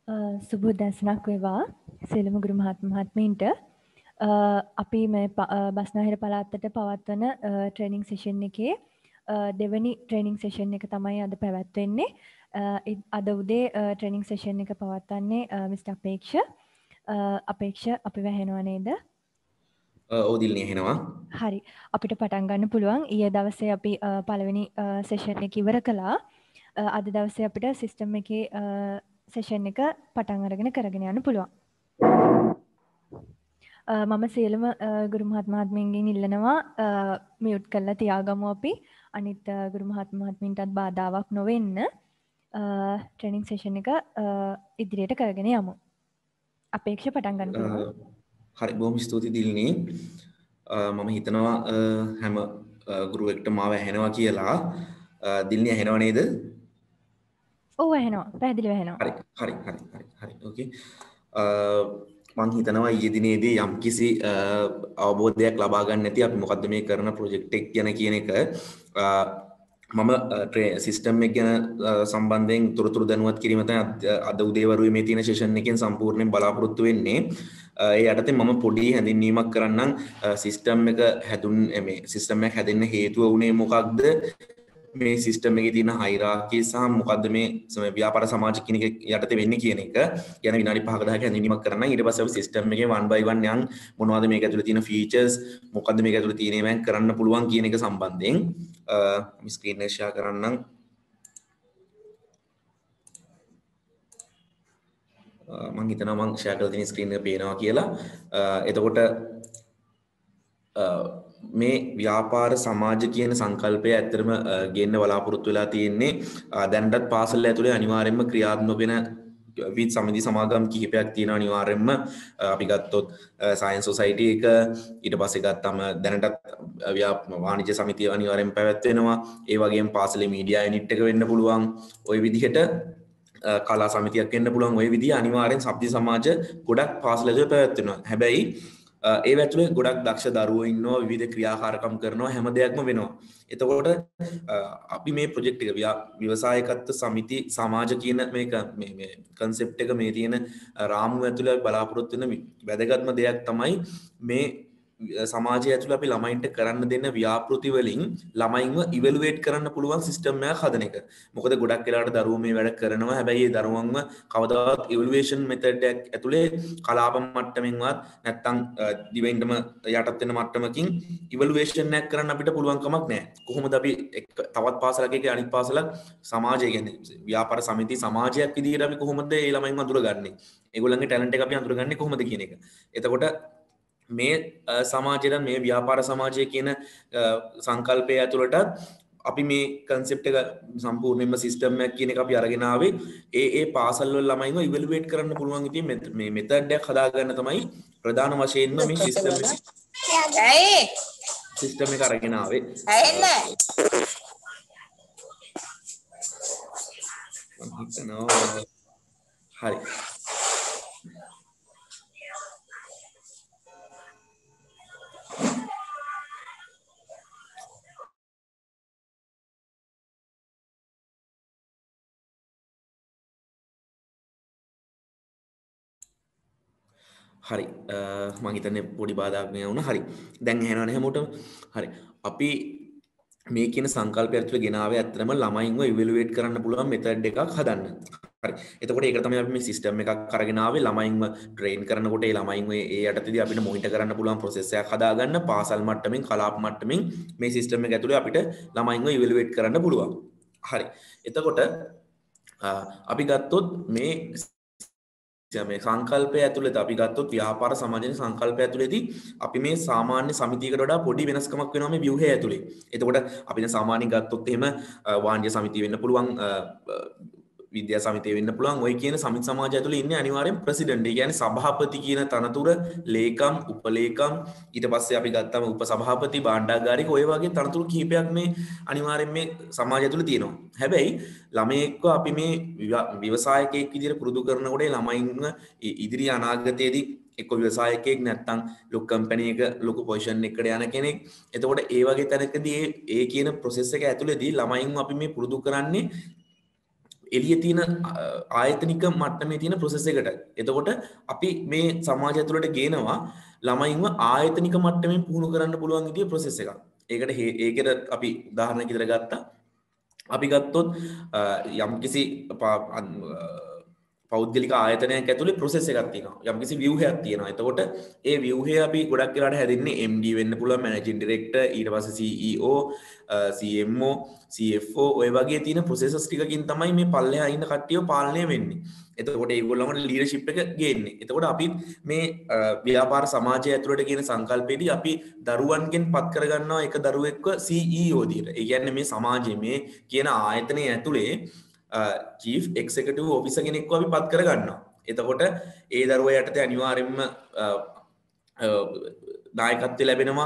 සුබ දැසනක් වේවා සියලුම ගුරු මහත්මීන්ට අපි මේ බස්නාහිර පළාතට පවත්වන ට්‍රේනින් සෙෂන් එකේ දෙවැනි ට්‍රේනින් සෙෂන් එක තමයි අද පැවැත්වෙන්නේ. අද උදේ ට්‍රේනින් සෙෂන් එක පවත්වන්නේ මිස්ටර් අපේක්ෂ අපි වැහෙනවා නේද? ඔව් දිල්නේ ඇහෙනවා. හරි. අපිට පටන් ගන්න පුළුවන්. ඊයේ දවසේ අපි පළවෙනි සෙෂන් එක ඉවර කළා. අද දවසේ අපිට සිස්ටම් එකේ සෙෂන් එක පටන් අරගෙන කරගෙන යන්න පුළුවන්. මම සියලුම ගුරු මහත්මීන්ගෙන් ඉල්ලනවා මියුට් කරලා තියාගමු අපි. අනිත් ගුරු මහත්මීන්ටත් බාධාවක් නොවෙන්න ට්‍රේනින් සෙෂන් එක ඉදිරියට කරගෙන යමු. අපේක්ෂ පටන් ගන්න පුළුවන්. හරි බොහොම ස්තුතියි දිල්නේ. මම හිතනවා හැම ගුරුවෙක්ට මාව ඇහෙනවා කියලා. දිල්නේ ඇහෙනව නේද? ඔව් ඇහෙනවා. පැහැදිලිව ඇහෙනවා. හරි. ඕකේ. මං හිතනවා ඊයේ දිනේදී යම්කිසි අවබෝධයක් ලබා ගන්න නැති අපි මොකද්ද මේ කරන ප්‍රොජෙක්ට් එක ගැන කියන එක මම සිස්ටම් එක ගැන සම්බන්ධයෙන් තොරතුරු දැනුවත් කිරීම තමයි අද උදේවරුේ මේ තියෙන සෙෂන් එකෙන් සම්පූර්ණයෙන් බලාපොරොත්තු වෙන්නේ. ඒ යටතේ මම පොඩි හැඳින්වීමක් කරන්නම් සිස්ටම් එක මේ සිස්ටම් එක හැදෙන්න හේතුව වුණේ මොකක්ද? මේ සිස්ටම් එකේ තියෙන හයිරාකි සහ මොකද්ද මේ ව්‍යාපාර සමාජ කියන එක යටතේ වෙන්නේ කියන එක ගැන විනාඩි 5ක 10ක හැඳින්වීමක් කරන්න. ඊට පස්සේ අපි සිස්ටම් එකේ 1 by 1 යන් මොනවද මේක ඇතුලේ තියෙන ෆීචර්ස් මොකද්ද මේක ඇතුලේ තියෙන ඒවාන් කරන්න පුළුවන් කියන එක සම්බන්ධයෙන් මම ස්ක්‍රීන් එක ෂෙයා කරන්නම්. මම හිතනවා මම ෂෙයා කරලා තියෙන ස්ක්‍රීන් එක පේනවා කියලා. එතකොට මේ ව්‍යාපාර සමාජ කියන සංකල්පය ඇත්තටම ගෙන්න බලාපොරොත්තු වෙලා තියෙන්නේ දැනටත් පාසල් ඇතුලේ අනිවාර්යයෙන්ම ක්‍රියාත්මක වෙන විවිධ සමිති සමාගම් කිහිපයක් තියෙනවා අනිවාර්යයෙන්ම අපි ගත්තොත් සයන්ස් සොසයිටි එක ඊට පස්සේ ගත්තම දැනටත් වාණිජ්‍ය සමිතිය අනිවාර්යයෙන්ම පැවැත්වෙනවා ඒ වගේම පාසලේ මීඩියා යුනිට් එක වෙන්න පුළුවන් ওই විදිහට කලා සමිතියක් වෙන්න පුළුවන් ওই විදිහ අනිවාර්යෙන් සබ්ජි සමාජ ගොඩක් පාසල ඇතුලේ පැවැත්වෙනවා හැබැයි ඒ ඇතුලේ ගොඩක් දක්ෂ දරුවෝ ඉන්නවා විවිධ ක්‍රියාකාරකම් කරනවා හැම දෙයක්ම වෙනවා. එතකොට අපි මේ ප්‍රොජෙක්ට් එක ව්‍යවසායකත්ව සමිති සමාජ කියන මේක මේ concept එක මේ තියෙන රාමුව ඇතුලේ අපි බලාපොරොත්තු වෙන වැදගත්ම දෙයක් තමයි මේ සමාජය ඇතුළේ අපි ළමයින්ට කරන්න දෙන්න ව්‍යාපෘති වලින් ළමයින්ව ඉවැලුවේට් කරන්න පුළුවන් සිස්ටම් එකක් හදන එක. මොකද ගොඩක් වෙලාවට දරුවෝ මේ වැඩ කරනවා. හැබැයි ඒ දරුවන්ව කවදාවත් ඉවැලුවේෂන් මෙතඩ් එකක් ඇතුලේ කලාප මට්ටමින්වත් නැත්තම් ඩිවෙන්ඩම යටත් වෙන මට්ටමකින් ඉවැලුවේෂන් එකක් කරන්න අපිට පුළුවන් කමක් නැහැ. කොහොමද අපි තවත් පාසලක එක අනිත් පාසලක් සමාජය කියන්නේ ව්‍යාපාර සමිති සමාජයක් විදිහට අපි කොහොමද ඒ ළමයින්ව අඳුරගන්නේ? ඒගොල්ලන්ගේ ටැලන්ට් එක අපි අඳුරගන්නේ කොහොමද කියන එක. එතකොට මේ සමාජයට මේ ව්‍යාපාර සමාජය කියන සංකල්පය ඇතුළට අපි මේ කන්සෙප්ට් එක සම්පූර්ණයෙන්ම සිස්ටම් එකක් කියන එක අපි අරගෙන ආවේ ඒ පාසල් වල ළමයින්ව ඉවැලුවේට් කරන්න පුළුවන් ඉතින් මේ මෙතඩ් එකක් හදාගන්න තමයි ප්‍රධාන වශයෙන්ම මේ සිස්ටම් එක අරගෙන ආවේ හරි හරි මම හිතන්නේ පොඩි බාධාවක් නේ වුණා. හරි. දැන් ඇහෙනවනේ හැමෝටම. හරි. අපි මේ කියන සංකල්පය ඇතුළේ ගෙනාවේ ඇත්තටම ළමයින්ව ඉවැලුවේට් කරන්න පුළුවන් මෙතඩ් එකක් හදන්න. හරි. එතකොට ඒක තමයි අපි මේ සිස්ටම් එකක් අරගෙන ආවේ ළමයින්ව ට්‍රේන් කරනකොට ඒ ළමයින්ව ඒ යටතේදී අපිට මොනිටර් කරන්න පුළුවන් ප්‍රොසෙස් එකක් හදාගන්න පාසල් මට්ටමින් කලාප මට්ටමින් මේ සිස්ටම් එක ඇතුළේ අපිට ළමයින්ව ඉවැලුවේට් කරන්න පුළුවන්. හරි. එතකොට අපි ගත්තොත් මේ සංකල්පය ඇතුළත අපි ගත්තොත් ව්‍යාපාර සමාජයේ සංකල්පය ඇතුළතදී අපි මේ සාමාන්‍ය සමිතියකට වඩා පොඩි වෙනස්කමක් වෙනවා මේ ව්‍යුහය ඇතුළේ. එතකොට අපි දැන් සාමාන්‍යයෙන් ගත්තොත් එහෙම වාණිජ්‍ය සමිතිය වෙන්න පුළුවන් විද්‍යා සමිතිය වෙන්න පුළුවන්. ඔය කියන සමිති සමාජය ඇතුළේ ඉන්නේ අනිවාර්යෙන් ප්‍රෙසිඩන්ට්. ඒ කියන්නේ සභාපති කියන තනතුර, ලේකම්, උපලේකම්, ඊට පස්සේ අපි ගත්තම උපසභාපති, භාණ්ඩාගාරික ඔය වගේ තනතුරු කිහිපයක් මේ අනිවාර්යෙන් මේ සමාජය ඇතුළේ තියෙනවා. හැබැයි ළමයෙක්ව අපි මේ ව්‍යවසායකයෙක් විදිහට පුරුදු කරනකොට ළමයින්ව ඉදිරි අනාගතයේදී එක්ක ව්‍යවසායකයෙක් නැත්තම් ලොකු කම්පැනි එක ලොකු පොසිෂන් එකකට යන කෙනෙක්. එතකොට ඒ වගේ තැනකදී ඒ කියන ප්‍රොසෙස් එක ඇතුළේදී ළමයින්ව අපි මේ පුරුදු කරන්නේ එළිය තියෙන ආයතනික මට්ටමේ තියෙන ප්‍රොසෙස් එකට. එතකොට අපි මේ සමාජය ඇතුළට ගේනවා ළමයින්ව ආයතනික මට්ටමින් පුහුණු කරන්න පුළුවන් විදිහේ ප්‍රොසෙස් එකක්. ඒකට අපි උදාහරණයක් විදිහට ගත්තා. අපි ගත්තොත් යම්කිසි පෞද්ගලික ආයතනයක් ඇතුලේ ප්‍රොසෙස් එකක් තියෙනවා. යම්කිසි ව්‍යුහයක් තියෙනවා. එතකොට ඒ ව්‍යුහය අපි ගොඩක් වෙලාට හැදෙන්නේ MD වෙන්න පුළුවන්, මැනේජින් ඩිරෙක්ටර්, ඊට පස්සේ CEO, CMO, CFO ඔය වගේ තියෙන ප්‍රොසෙසස් ටිකකින් තමයි මේ පල්ලෙහා ඉන්න කට්ටියව පාලනය වෙන්නේ. එතකොට ඒගොල්ලන්ට ලීඩර්ෂිප් එක ගේන්නේ. එතකොට අපි මේ ව්‍යාපාර සමාජය ඇතුළට කියන සංකල්පෙදී අපි දරුවන්ගෙන් පත් කරගන්නවා එක දරුවෙක්ව CEO දියට. ඒ කියන්නේ මේ සමාජයේ මේ කියන ආයතනය ඇතුලේ චීෆ් එක්සිකියුටිව් ඔෆිසර් කෙනෙක්ව අපි පත් කරගන්නවා. එතකොට ඒ දරුවා යටතේ අනිවාර්යයෙන්ම නායකත්වය ලැබෙනවා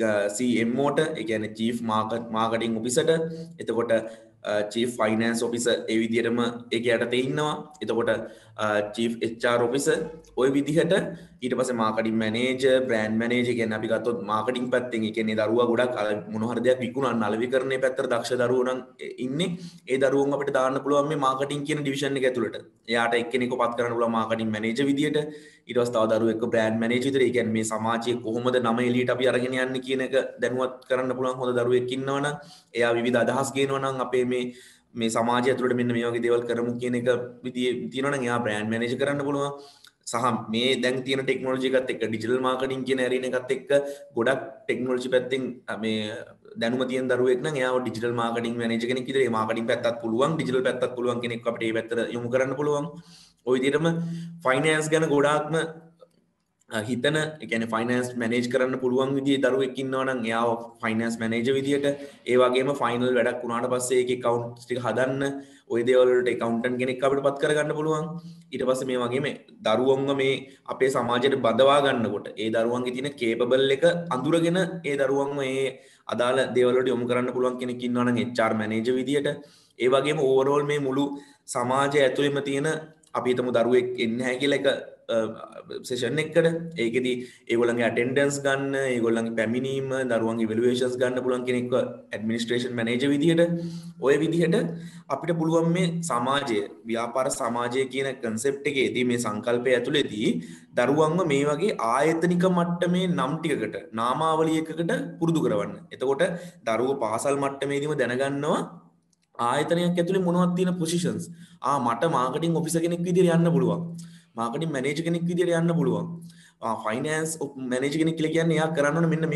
CMOට, ඒ කියන්නේ චීෆ් මාකටිං ඔෆිසර්ට. එතකොට චීෆ් ෆයිනෑන්ස් ඔෆිසර් ඒ විදිහටම ඒක යටතේ ඉන්නවා. එතකොට චීෆ් HR ඔෆිසර් ওই විදිහට ඊට පස්සේ මාකටිං මැනේජර්, බ්‍රෑන්ඩ් මැනේජර් කියන්නේ අපි ගත්තොත් මාකටිං පැත්තෙන් ඒ කියන්නේ දරුවා ගොඩක් මොන හරි දෙයක් විකුණන්න අලෙවිකරණයේ පැත්තට දක්ෂ දරුවෝ නම් ඉන්නේ. ඒ දරුවෝන් අපිට දාන්න පුළුවන් මේ මාකටිං කියන ඩිවිෂන් එක ඇතුළට. එයාට එක්කෙනෙක්ව පත් කරන්න පුළුවන් මාකටිං මැනේජර් විදියට. ඊට පස්සේ තව දරුවෙක්ව බ්‍රෑන්ඩ් මැනේජර් විදියට. ඒ කියන්නේ මේ සමාජයේ කොහොමද නම එළියට අපි අරගෙන යන්නේ කියන එක දැනුවත් කරන්න පුළුවන් හොඳ දරුවෙක් ඉන්නවනම්, එයා විවිධ අදහස් ගේනවා නම් අපේ මේ සමාජය ඇතුළට මෙන්න මේ වගේ දේවල් කරමු කියන එක විදිය තියෙනවා නම් එයා බ්‍රෑන්ඩ් මැනේජර් කරන්න පුළුවන්. සහ මේ දැන් තියෙන ටෙක්නොලොජි එකත් එක්ක ඩිජිටල් මාකටිං කියන ඇරීන එකත් එක්ක ගොඩක් ටෙක්නොලොජි පැත්තෙන් මේ දැනුම තියෙන දරුවෙක් නම් එයාව ඩිජිටල් මාකටිං මැනේජර් කෙනෙක් විදිහට ඒ මාකටිං පැත්තත් පුළුවන්, ඩිජිටල් පැත්තත් පුළුවන් කෙනෙක් අපිට ඒ පැත්තට යොමු කරන්න පුළුවන්. ওই විදිහටම ෆයිනෑන්ස් ගැන ගොඩාක්ම හිතන, ඒ කියන්නේ ෆයිනෑන්ස් මැනේජ් කරන්න පුළුවන් විදිහේ දරුවෙක් ඉන්නවා නම් එයාව ෆයිනෑන්ස් මැනේජර් විදිහට, ඒ වගේම ෆයිනල් වැඩක් වුණාට පස්සේ ඒකේ accounts ටික හදන්න ওই දේවල් වලට accountant කෙනෙක් අපිට පත් කරගන්න පුළුවන්. ඊට පස්සේ මේ වගේම දරුවන්ව මේ අපේ සමාජයට බඳවා ගන්නකොට ඒ දරුවන්ගේ තියෙන capable එක අඳුරගෙන ඒ දරුවන්ව ඒ අදාළ දේවල් වලට යොමු කරන්න පුළුවන් කෙනෙක් ඉන්නවා නම් HR මැනේජර් විදිහට. ඒ වගේම ඕවරෝල් මේ මුළු සමාජය ඇතුළෙම තියෙන අපි හිතමු දරුවෙක් එන්නේ නැහැ කියලා එක සෙෂන් එකකට, ඒකෙදි ඒගොල්ලන්ගේ අටෙන්ඩන්ස් ගන්න, ඒගොල්ලන්ගේ පැමිණීම, දරුවන්ගේ ඉවැලුවේෂන්ස් ගන්න පුළුවන් කෙනෙක්ව ඇඩ්මිනිස්ට්‍රේෂන් මැනේජර් විදිහට. ඔය විදිහට අපිට පුළුවන් මේ සමාජය, ව්‍යාපාර සමාජය කියන කන්සෙප්ට් එකේදී මේ සංකල්පය ඇතුළේදී දරුවන්ව මේ වගේ ආයතනික මට්ටමේ නම් ටිකකට, නාමාවලියකකට පුරුදු කරවන්න. එතකොට දරුවෝ පාසල් මට්ටමේදීම දැනගන්නවා ආයතනයක් ඇතුලේ මොනවද තියෙන පොසිෂන්ස්. මට මාකටිං ඔෆිසර් කෙනෙක් විදිහට යන්න පුළුවන්. මාකටිං මැනේජර් කෙනෙක් විදිහට යන්න පුළුවන්. ෆයිනෑන්ස් මැනේජර් කෙනෙක් කියලා කියන්නේ එයා කරන්න ඕන මෙන්න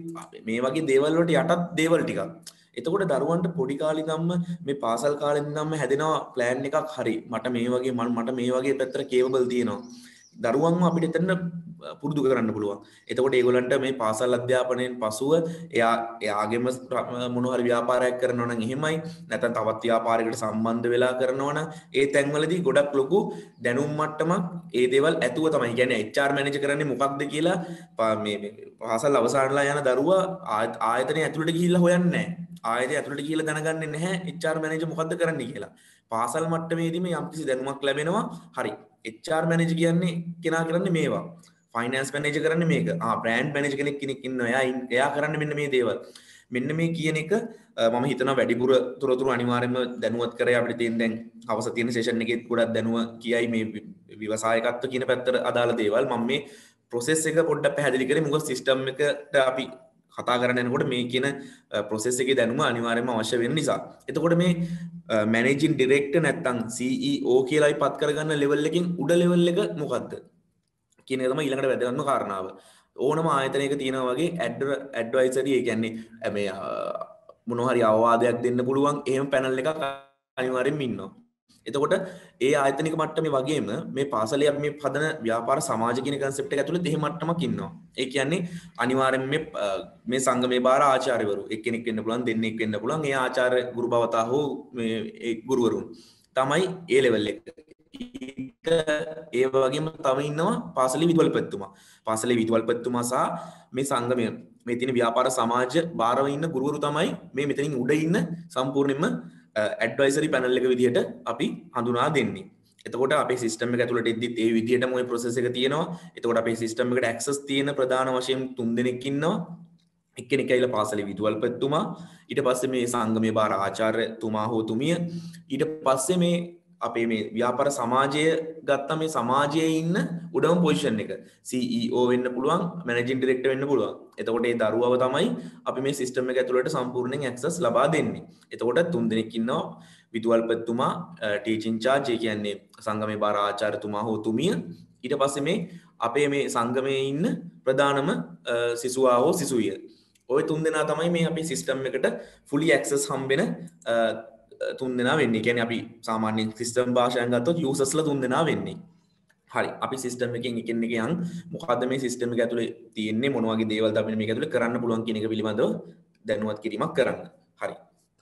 මේ වගේ දේවල් වලට යටත් දේවල් ටිකක්. එතකොට දරුවන්ට පොඩි කාලේ ඉඳන්ම මේ පාසල් කාලේ ඉඳන්ම හැදෙනවා ප්ලෑන් එකක්. හරි, මට මේ වගේ පැත්තට කේපබල් තියෙනවා. දරුවන්ව අපිට එතන පුරුදු කරන්න පුළුවන්. එතකොට ඒගොල්ලන්ට මේ පාසල් අධ්‍යාපනයෙන් පසුව එයාගෙම මොන හරි ව්‍යාපාරයක් කරනවා නම් එහෙමයි, නැත්නම් තවත් ව්‍යාපාරයකට සම්බන්ධ වෙලා කරනවා නම් ඒ තැන්වලදී ගොඩක් ලොකු දැනුම් මට්ටමක් ඒ දේවල් ඇතුව තමයි. කියන්නේ HR මැනේජර් කරන්නේ මොකක්ද කියලා මේ පාසල් අවසානලා යන දරුවා ආයතනය ඇතුළට ගිහිල්ලා හොයන්නේ නැහැ. ආයතනය ඇතුළට ගිහිල්ලා දැනගන්නේ නැහැ HR මැනේජර් මොකද්ද කරන්නේ කියලා. පාසල් මට්ටමේදීම යම්කිසි දැනුමක් ලැබෙනවා. හරි, HR මැනේජර් කියන්නේ කෙනා කරන්නේ මේවා. ෆයිනෑන්ස් මැනේජර් කරන්නේ මේක. බ්‍රෑන්ඩ් මැනේජර් කෙනෙක් ඉන්නවා. එයා කරන්නේ මෙන්න මේ දේවල්. මෙන්න මේ කියන එක මම හිතනවා වැඩිපුර තොරතුරු අනිවාර්යයෙන්ම දැනුවත් කරේ අපිට තියෙන දැන් අවශ්‍ය තියෙන සෙෂන් එකේ ගොඩක් දැනුව කියයි මේ ව්‍යවසායකත්ව කියන පැත්තට අදාළ දේවල්. මම මේ ප්‍රොසෙස් එක පොඩ්ඩක් පැහැදිලි කරේ. මොකද සිස්ටම් එකට අපි කතා කරන්න යනකොට මේ කියන ප්‍රොසෙස් එකේ දැනුම අනිවාර්යයෙන්ම අවශ්‍ය වෙන නිසා. එතකොට මේ මැනේජින් ඩිරෙක්ටර් නැත්නම් CEO කියලායි පත් කරගන්න ලෙවල් එකෙන් උඩ ලෙවල් එක මොකද්ද කියන එක තමයි ඊළඟට වැදගත්ම කාරණාව. ඕනම ආයතනයක තියෙනවා වගේ ඇඩ්වයිසරි, ඒ කියන්නේ මේ මොනවා හරි අවවාදයක් දෙන්න පුළුවන් එහෙම පැනල් එකක් අනිවාර්යෙන්ම ඉන්නවා. එතකොට ඒ ආයතනික මට්ටමේ වගේම මේ පාසලේ අපි මේ හදන ව්‍යාපාර සමාජ කියන කන්සෙප්ට් එක ඇතුළේ එහෙම මට්ටමක් ඉන්නවා. ඒ කියන්නේ අනිවාර්යෙන් මේ සංගමේ බාර ආචාර්යවරු එක්කෙනෙක් වෙන්න පුළුවන්, දෙන්නෙක් වෙන්න පුළුවන්. ඒ ආචාර්ය ගුරු භවතා හෝ මේ ඒ ගුරුවරුන් තමයි ඒ ලෙවල් එක. ඒ වගේම තව ඉන්නවා පාසලේ විදුහල්පතිතුමා. පාසලේ විදුහල්පතිතුමා සහ මේ සංගමය මේ තියෙන ව්‍යාපාර සමාජ බාරව ඉන්න ගුරුවරු තමයි මේ මෙතනින් උඩ ඉන්න සම්පූර්ණයෙන්ම ඇඩ්වයිසරි පැනල් එක විදිහට අපි හඳුනා දෙන්නේ. එතකොට අපේ සිස්ටම් එක ඇතුළට එද්දිත් ඒ විදිහටම ওই ප්‍රොසෙස් එක තියෙනවා. එතකොට අපේ සිස්ටම් එකට ඇක්සස් තියෙන ප්‍රධාන වශයෙන් 3 දෙනෙක් ඉන්නවා. එක්කෙනෙක් ඇවිල්ලා පාසලේ විදුහල්පතිතුමා, ඊට පස්සේ මේ සංගමයේ බාර ආචාර්යතුමා හෝ තුමිය, ඊට පස්සේ මේ අපේ මේ ව්‍යාපාර සමාජය ගත්තා මේ සමාජයේ ඉන්න උඩම පොසිෂන් එක CEO වෙන්න පුළුවන්, මැනේජින් ඩිරෙක්ටර් වෙන්න පුළුවන්. එතකොට ඒ දරුවව තමයි අපි මේ සිස්ටම් එක ඇතුළට සම්පූර්ණයෙන් ඇක්සස් ලබා දෙන්නේ. එතකොට 3 දෙනෙක් ඉන්නවා විදුහල්පතිතුමා, ටීචින් චාර්ජ් ඒ කියන්නේ සංගමයේ බාර ආචාර්යතුමා හෝ තුමිය, ඊට පස්සේ මේ අපේ මේ සංගමයේ ඉන්න ප්‍රධානම සිසුවා හෝ සිසුවිය. ඔය 3 දෙනා තමයි මේ අපේ සිස්ටම් එකට fully access හම්බෙන 3 දෙනා වෙන්නේ. කියන්නේ අපි සාමාන්‍ය සිස්ටම් භාෂාවෙන් ගත්තොත් users ලා 3 දෙනා වෙන්නේ. හරි. අපි සිස්ටම් එකෙන් එකින් එක යන් මොකද්ද මේ සිස්ටම් එක ඇතුලේ තියෙන්නේ, මොන වගේ දේවල්ද අපිට මේක ඇතුලේ කරන්න පුළුවන් කියන එක පිළිබඳව දැනුවත් කිරීමක් කරන්න. හරි.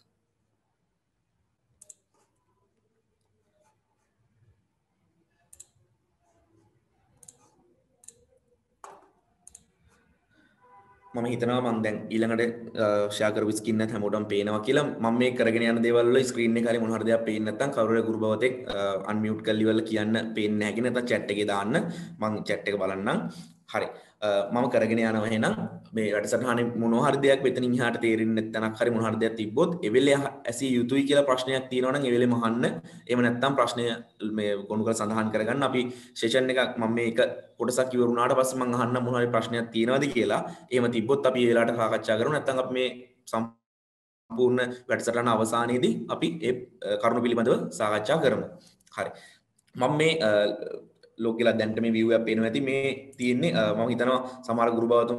මම හිතනවා මම දැන් ඊළඟට ෂෙයා කරපු ස්ක්‍රීන් එකත් හැමෝටම පේනවා කියලා. මම මේ කරගෙන යන දේවල් වල ස්ක්‍රීන් එකේ හරි මොන හරි දෙයක් පේන්නේ නැත්නම් කවුරුහරි ගුරු භවතෙක් අන්මියුට් කරලා ඉවරලා කියන්න පේන්නේ නැහැ කියන නැත්නම් chat එකේ දාන්න. මම chat එක බලන්නම්. හරි. මම කරගෙන යනවා එහෙනම් මේ වැඩසටහනේ මොනවා හරි දෙයක් මෙතනින් එහාට තේරෙන්නේ නැත්නම් හරි මොන හරි දෙයක් තිබ්බොත් එවෙලේ ඇසිය යුතුයි කියලා ප්‍රශ්නයක් තියෙනවා නම් එවෙලේම අහන්න. එහෙම නැත්නම් ප්‍රශ්නය මේ ගොනු කරලා සඳහන් කරගන්න. අපි සෙෂන් එකක් මම මේක කොටසක් ඉවර වුණාට පස්සේ මම අහන්න මොන හරි ප්‍රශ්නයක් තියෙනවද කියලා. එහෙම තිබ්බොත් අපි ඒ වෙලාවට සාකච්ඡා කරමු. නැත්නම් අපි මේ සම්පූර්ණ වැඩසටහන අවසානයේදී අපි ඒ කරුණු පිළිබඳව සාකච්ඡා කරමු. හරි. මම මේ ලොග් කියලා දැන්ට මේ view එක පේනවා ඇති. මේ තියෙන්නේ මම හිතනවා සමහර ගුරු භවතුන්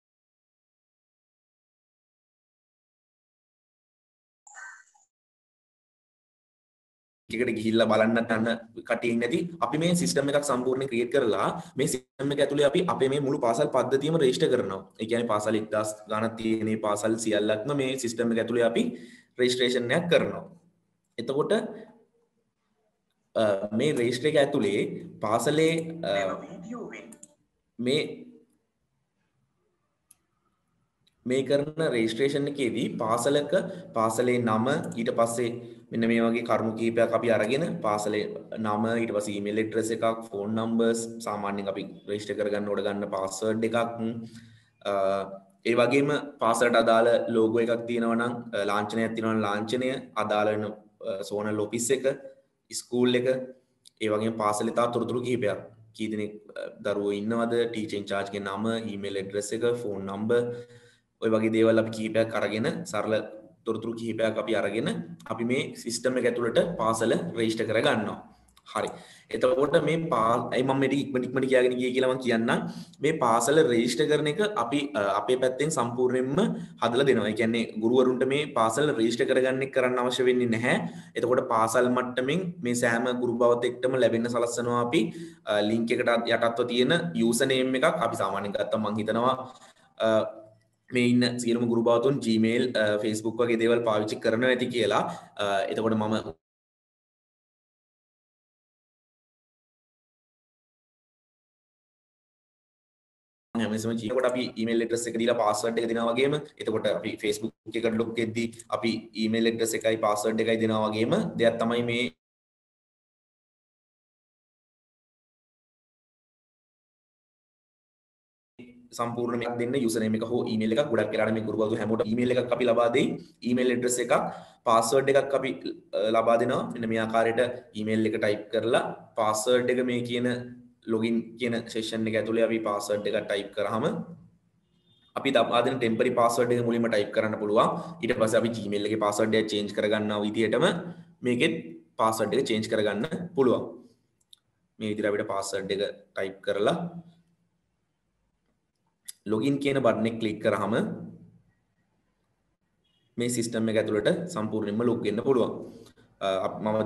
එකට ගිහිල්ලා බලන්න ගන්න කටින් නැති. අපි මේ සිස්ටම් එකක් සම්පූර්ණයෙන් ක්‍රියේට් කරලා මේ සිස්ටම් එක ඇතුලේ අපි අපේ මේ මුළු පාසල් පද්ධතියම රෙජිස්ටර් කරනවා. ඒ කියන්නේ පාසල් 1000 ගණන් තියෙන මේ පාසල් සියල්ලක්ම මේ සිස්ටම් එක ඇතුලේ අපි රෙජිස්ට්‍රේෂන් එකක් කරනවා. එතකොට මේ රෙජිස්ටර් එක ඇතුලේ පාසලේ මේ කරන රෙජිස්ට්‍රේෂන් එකේදී පාසලක පාසලේ නම ඊට පස්සේ මෙන්න මේ වගේ කරුණු කිහිපයක් අපි අරගෙන පාසලේ නම ඊට පස්සේ ඊමේල් ඇඩ්‍රස් එකක් ෆෝන් නම්බර්ස් සාමාන්‍යයෙන් අපි රෙජිස්ටර් කරගන්න ඕන ගන්න පාස්වර්ඩ් එකක් ඒ වගේම පාසලට අදාළ ලෝගෝ එකක් තියෙනවා නම් ලාංඡනයක් තියෙනවා නම් ලාංඡනය අදාළ වෙන සෝනල් ඔෆිස් එක ස්කූල් එක ඒ වගේම පාසලේ තා තොරතුරු කිහිපයක් කී දෙනෙක් දරුවෝ ඉන්නවද ටීචර් ඉන්චාර්ජ් ගේ නම ඊමේල් ඇඩ්‍රස් එක ෆෝන් නම්බර් ඔය වගේ දේවල් අපි කිහිපයක් අරගෙන සරල තොරතුරු කිහිපයක් අපි අරගෙන අපි මේ සිස්ටම් එක ඇතුළට පාසල රෙජිස්ටර් කර ගන්නවා. හරි. එතකොට මේ අයි මම මේක ඉක්මනට කියාගෙන ගියේ කියලා මම කියන්නම්. මේ පාසල රෙජිස්ටර් කරන එක අපි අපේ පැත්තෙන් සම්පූර්ණයෙන්ම හදලා දෙනවා. ඒ කියන්නේ ගුරුවරුන්ට මේ පාසල රෙජිස්ටර් කරගන්න එක කරන්න අවශ්‍ය වෙන්නේ නැහැ. එතකොට පාසල් මට්ටමින් මේ සෑම ගුරු භවතෙක්ටම ලැබෙන්න සලස්වනවා අපි ලින්ක් එකට යටත්ව තියෙන යූසර් නේම් එකක් අපි සාමාන්‍යයෙන් ගත්තා මම හිතනවා මේ ඉන්න සියලුම ගුරු භවතුන් Gmail Facebook වගේ දේවල් පාවිච්චි කරනවා ඇති කියලා. එතකොට මම හැමතිස්සෙම Gmail අපි email address එක දීලා password එක දෙනවා වගේම එතකොට අපි Facebook එකට log වෙද්දී අපි email address එකයි password එකයි දෙනවා වගේම දෙයක් තමයි මේ සම්පූර්ණ මේක දෙන්න යූසර්නේම් එක හෝ ඊමේල් එකක් ගොඩක් වෙලාට මේ ගුරු භවතු හැමෝටම ඊමේල් එකක් අපි ලබා දෙයි ඊමේල් ඇඩ්‍රස් එකක් පාස්වර්ඩ් එකක් අපි ලබා දෙනවා මෙන්න මේ ආකාරයට ඊමේල් එක ටයිප් කරලා පාස්වර්ඩ් එක මේ කියන ලොගින් කියන සෙෂන් එක ඇතුලේ අපි පාස්වර්ඩ් එක ටයිප් කරාම අපි ලබා දෙන ටෙම්පරරි පාස්වර්ඩ් එක මුලින්ම ටයිප් කරන්න පුළුවන් ඊට පස්සේ අපි Gmail එකේ පාස්වර්ඩ් එක චේන්ජ් කරගන්නා විදිහටම මේකෙත් පාස්වර්ඩ් එක චේන්ජ් කරගන්න පුළුවන් මේ විදිහට අපිට පාස්වර්ඩ් එක ටයිප් කරලා ලොගින් කියන බටන් එක ක්ලික් කරාම මේ සිස්ටම් එක ඇතුළට සම්පූර්ණයෙන්ම ලොග් වෙන්න පුළුවන්. මම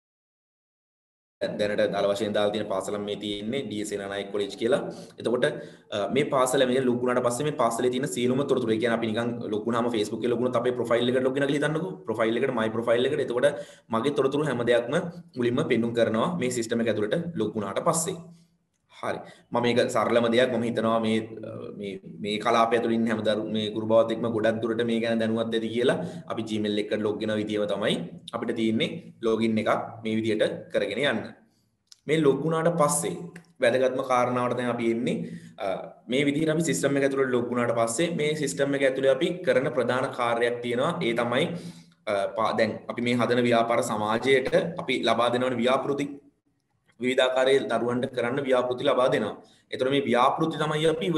දැනට දාල වශයෙන් දාලා තියෙන පාසල මේ තියෙන්නේ DS නායක කොලෙජ් කියලා. එතකොට මේ පාසල මේ ලොග් වුණාට පස්සේ මේ පාසලේ තියෙන සියලුම තොරතුරු ඒ කියන්නේ අපි නිකන් ලොග් වුණාම Facebook එකේ ලොග් වුණොත් අපේ ප්‍රොෆයිල් එකට ලොග් වෙනවා කියලා හිතන්නකෝ. ප්‍රොෆයිල් එකට my ප්‍රොෆයිල් එකට. එතකොට මගේ තොරතුරු හැම දෙයක්ම මුලින්ම පෙන්නුම් කරනවා මේ සිස්ටම් එක ඇතුළට ලොග් වුණාට පස්සේ. හරි මම මේක සරලම දෙයක් මම හිතනවා මේ කලාපය ඇතුළින් හැම මේ ගුරු භවතෙක්ම ගොඩක් දුරට මේ ගැන දැනුවත් ඇති කියලා අපි Gmail එකට ලොග් වෙන විදියම තමයි අපිට තියෙන්නේ ලොගින් එකක් මේ විදියට කරගෙන යන්න. මේ ලොග් වුණාට පස්සේ වැදගත්ම කාරණාවට දැන් අපි එන්නේ මේ විදිහට අපි සිස්ටම් එක ඇතුළේ ලොග් වුණාට පස්සේ මේ සිස්ටම් එක ඇතුළේ අපි කරන ප්‍රධාන කාර්යයක් තියෙනවා ඒ තමයි දැන් අපි මේ හදන ව්‍යාපාර සමාජයට අපි ලබා දෙනවන ව්‍යාපෘති විවිධාකාරයේ දරුවන්ට කරන්න ව්‍යාපෘති ලබා දෙනවා. එතකොට මේ ව්‍යාපෘති තමයි අපි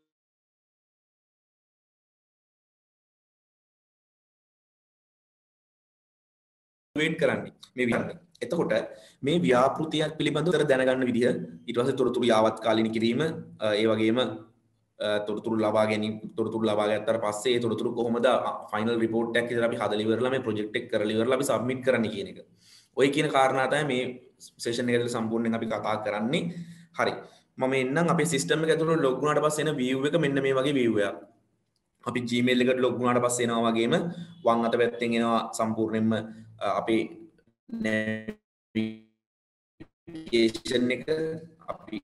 වේට් කරන්නේ මේ විදිහට. එතකොට මේ ව්‍යාපෘතියක් පිළිබඳව දැනගන්න විදිහ ඊට පස්සේ තොරතුරු යාවත්කාලින කිරීම ඒ වගේම තොරතුරු ලබා ගැනීම තොරතුරු ලබා ගත්තට පස්සේ ඒ තොරතුරු කොහොමද ෆයිනල් රිපෝට් එකක් විතර අපි හදලා ඉවරලා මේ ප්‍රොජෙක්ට් එක කරලා ඉවරලා අපි සබ්මිට් කරන්න කියන එක. ඔය කියන කාරණා තමයි මේ සෙෂන් එකේදී සම්පූර්ණයෙන් අපි කතා කරන්නේ. හරි. මම එන්නම් අපේ සිස්ටම් එක ඇතුළේ ලොග් වුණාට පස්සේ එන view එක මෙන්න මේ වගේ view එකක්. අපි Gmail එකට ලොග් වුණාට පස්සේ එනවා වගේම වම් අත පැත්තෙන් එනවා සම්පූර්ණයෙන්ම අපේ navigation එක අපි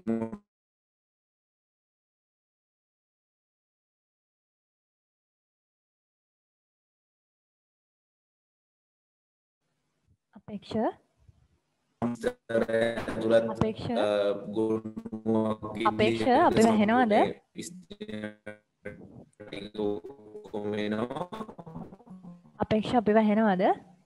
අපේක්ෂා අපි වැහෙනවද? අපේක්ෂා අපි වැහෙනවද?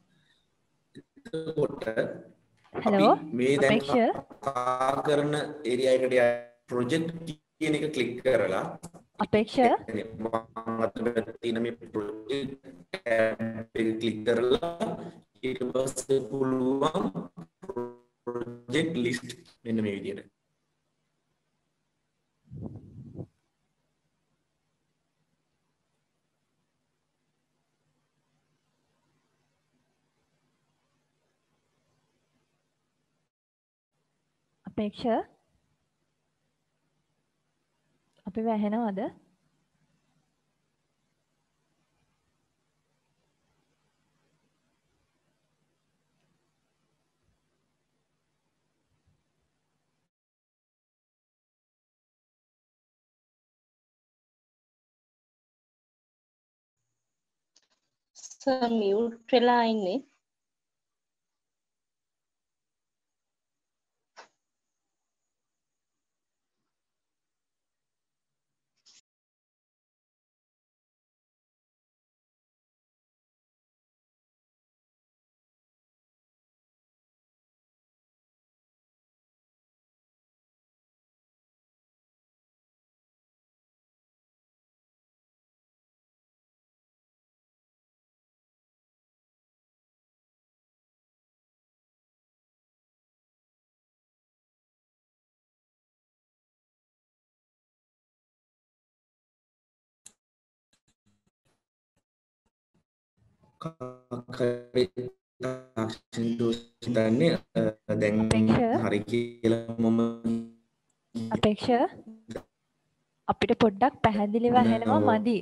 හෙලෝ මේ දැන් කතා කරන ඒරියා එකට ප්‍රොජෙක්ට් කියන එක ක්ලික් කරලා අපේක්ෂා තියෙන මේ ප්‍රොජෙක්ට් එක ක්ලික් කරලා ඊට පස්සේ පුළුවන් ප්‍රොජෙක්ට් ලිස්ට් මෙන්න මේ විදිහට අපේක්ෂා අපි වැහෙනවද? මියුට් වෙලා ඉන්නේ. හිතන්නේ දැන් හරි කියලා මම අපේක්ෂා අපිට පොඩ්ඩක් පැහැදිලිව ඇහෙනවා මදි.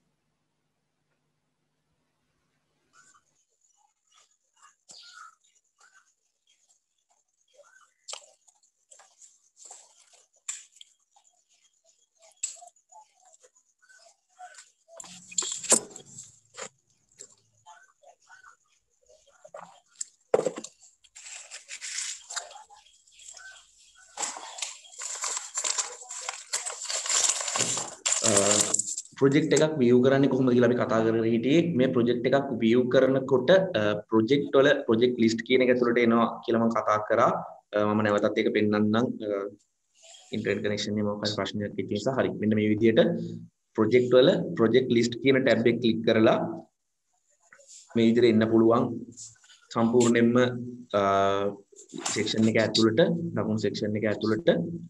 ප්‍රොජෙක්ට් එකක් view කරන්නේ කොහොමද කියලා අපි කතා කරගෙන හිටියේ මේ ප්‍රොජෙක්ට් එකක් view කරනකොට ප්‍රොජෙක්ට් වල ප්‍රොජෙක්ට් ලිස්ට් කියන එක ඇතුළට එනවා කියලා මම කතා කරා මම නැවතත් ඒක පෙන්නන්නම් ඉන්ටර්නෙට් කනෙක්ෂන් එකේ මොකක්ද ප්‍රශ්නයක් තියෙන නිසා හරි මෙන්න මේ විදිහට ප්‍රොජෙක්ට් වල ප්‍රොජෙක්ට් ලිස්ට් කියන ටැබ් එක ක්ලික් කරලා මේ විදිහට එන්න පුළුවන් සම්පූර්ණයෙන්ම සෙක්ෂන් එක ඇතුළට දකුණු සෙක්ෂන් එක ඇතුළට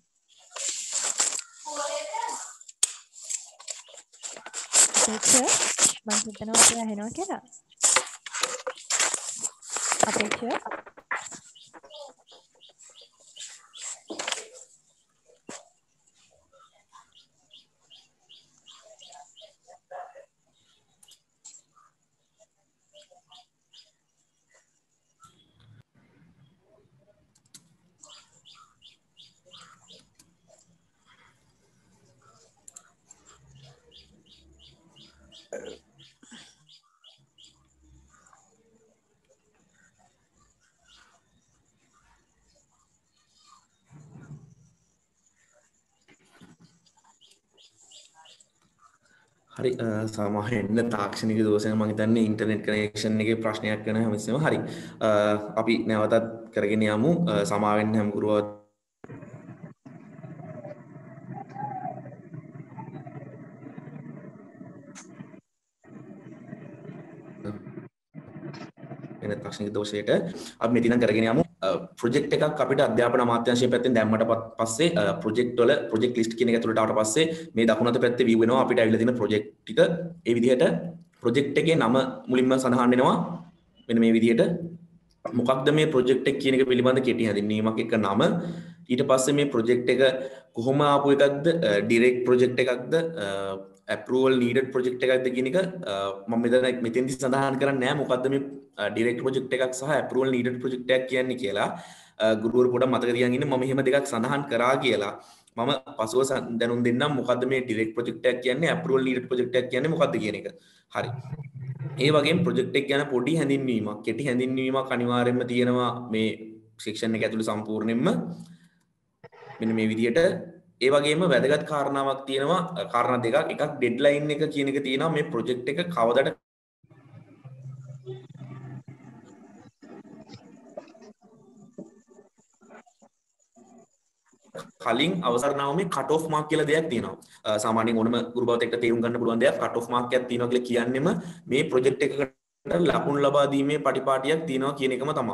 මම හිතනවා අපිට ඇහෙනවා කියලා. අපේක්ෂා හරි සමහරවිට තාක්ෂණික දෝෂයක් මම හිතන්නේ ඉන්ටර්නෙට් කනෙක්ෂන් එකේ ප්‍රශ්නයක් වෙන හැමතිස්සෙම හරි අපි නැවතත් කරගෙන යමු සමාවෙන්න හැම ගුරුවරු වෙන තාක්ෂණික දෝෂයට අපි මෙතන කරගෙන යමු ප්‍රොජෙක්ට් එකක් අපිට අධ්‍යාපන අමාත්‍යාංශය පැත්තෙන් දැම්මට පස්සේ ප්‍රොජෙක්ට් වල ප්‍රොජෙක්ට් ලිස්ට් කියන එක ඇතුළට ආවට පස්සේ මේ දකුණත පැත්තේ view වෙනවා අපිට ඇවිල්ලා තියෙන ප්‍රොජෙක්ට් ටික ඒ විදිහට ප්‍රොජෙක්ට් එකේ නම මුලින්ම සඳහන් වෙනවා මෙන්න මේ විදිහට මොකක්ද මේ ප්‍රොජෙක්ට් එක කියන එක පිළිබඳ කෙටි හැඳින්වීමක් එක නම ඊට පස්සේ මේ ප්‍රොජෙක්ට් එක කොහොම ආපු එකක්ද ඩිරෙක්ට් ප්‍රොජෙක්ට් එකක්ද approval needed project එකක්ද කියන එක මම මෙතෙන්දි සඳහන් කරන්නේ නැහැ මොකද්ද මේ direct project එකක් සහ approval needed project එකක් කියන්නේ කියලා ගුරුවරු පොඩක් මතක තියාගෙන ඉන්න මම එහෙම දෙකක් සඳහන් කරා කියලා මම පසුව දැනුම් දෙන්නම් මොකද්ද මේ direct project එකක් කියන්නේ approval needed project එකක් කියන්නේ මොකද්ද කියන එක හරි ඒ වගේම project එක ගැන පොඩි හැඳින්වීමක් කෙටි හැඳින්වීමක් අනිවාර්යයෙන්ම තියෙනවා මේ section එක ඇතුළේ සම්පූර්ණයෙන්ම මෙන්න මේ විදිහට ඒ වගේම වැදගත් කාරණාවක් තියෙනවා කාරණා දෙකක් එකක් ඩෙඩ්ලයින් එක කියන එක තියෙනවා මේ ප්‍රොජෙක්ට් එක කවදට කලින් අවසරනාව මේ කට් ඔෆ් මාක් කියලා දෙයක් තියෙනවා සාමාන්‍යයෙන් ඕනම ගුරුබවත් එක්ක තේරුම් ගන්න පුළුවන් දෙයක් කට් ඔෆ් මාක් එකක් තියෙනවා කියලා කියන්නෙම මේ ප්‍රොජෙක්ට් එකකට ලකුණු ලබා දීමේ පටිපාටියක් තියෙනවා කියන එකම තමයි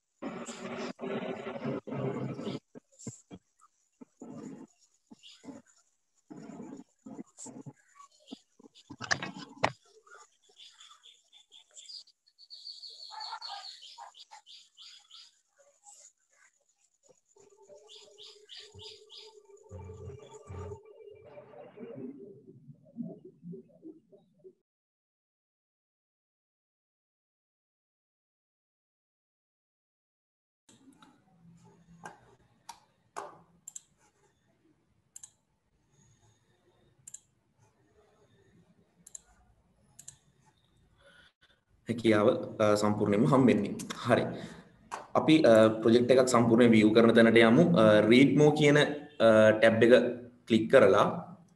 හැකියාව සම්පූර්ණයෙන්ම හම්බෙන්නේ. හරි. අපි ප්‍රොජෙක්ට් එකක් සම්පූර්ණයෙන් view කරන තැනට යමු. read more කියන ටැබ් එක ක්ලික් කරලා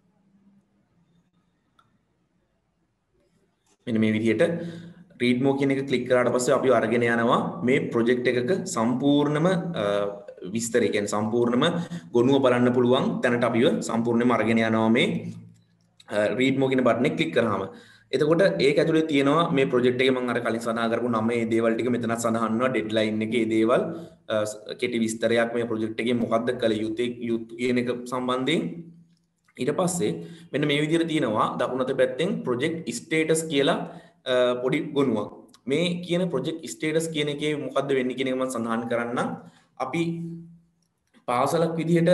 මෙන්න මේ විදිහට read more කියන එක ක්ලික් කරාට පස්සේ අපි අරගෙන යනවා මේ ප්‍රොජෙක්ට් එකක සම්පූර්ණම විස්තරය කියන්නේ සම්පූර්ණම ගොනුව බලන්න පුළුවන් තැනට අපිව සම්පූර්ණයෙන්ම අරගෙන යනවා මේ read more කියන බටන් එක ක්ලික් කරාම එතකොට ඒක ඇතුලේ තියෙනවා මේ ප්‍රොජෙක්ට් එකේ මම අර කලින් සඳහන් කරපු නම මේ දේවල් ටික මෙතනත් සඳහන් වෙනවා ඩෙඩ්ලයින් එකේ මේ දේවල් කෙටි විස්තරයක් මේ ප්‍රොජෙක්ට් එකේ මොකක්ද කළ යුත්තේ කියන එක සම්බන්ධයෙන් ඊට පස්සේ මෙන්න මේ විදිහට තියෙනවා දකුණත පැත්තෙන් ප්‍රොජෙක්ට් ස්ටේටස් කියලා පොඩි ගොනුවක් මේ කියන ප්‍රොජෙක්ට් ස්ටේටස් කියන එකේ මොකද්ද වෙන්නේ කියන එක මම සඳහන් කරන්නම් අපි පාසලක් විදිහට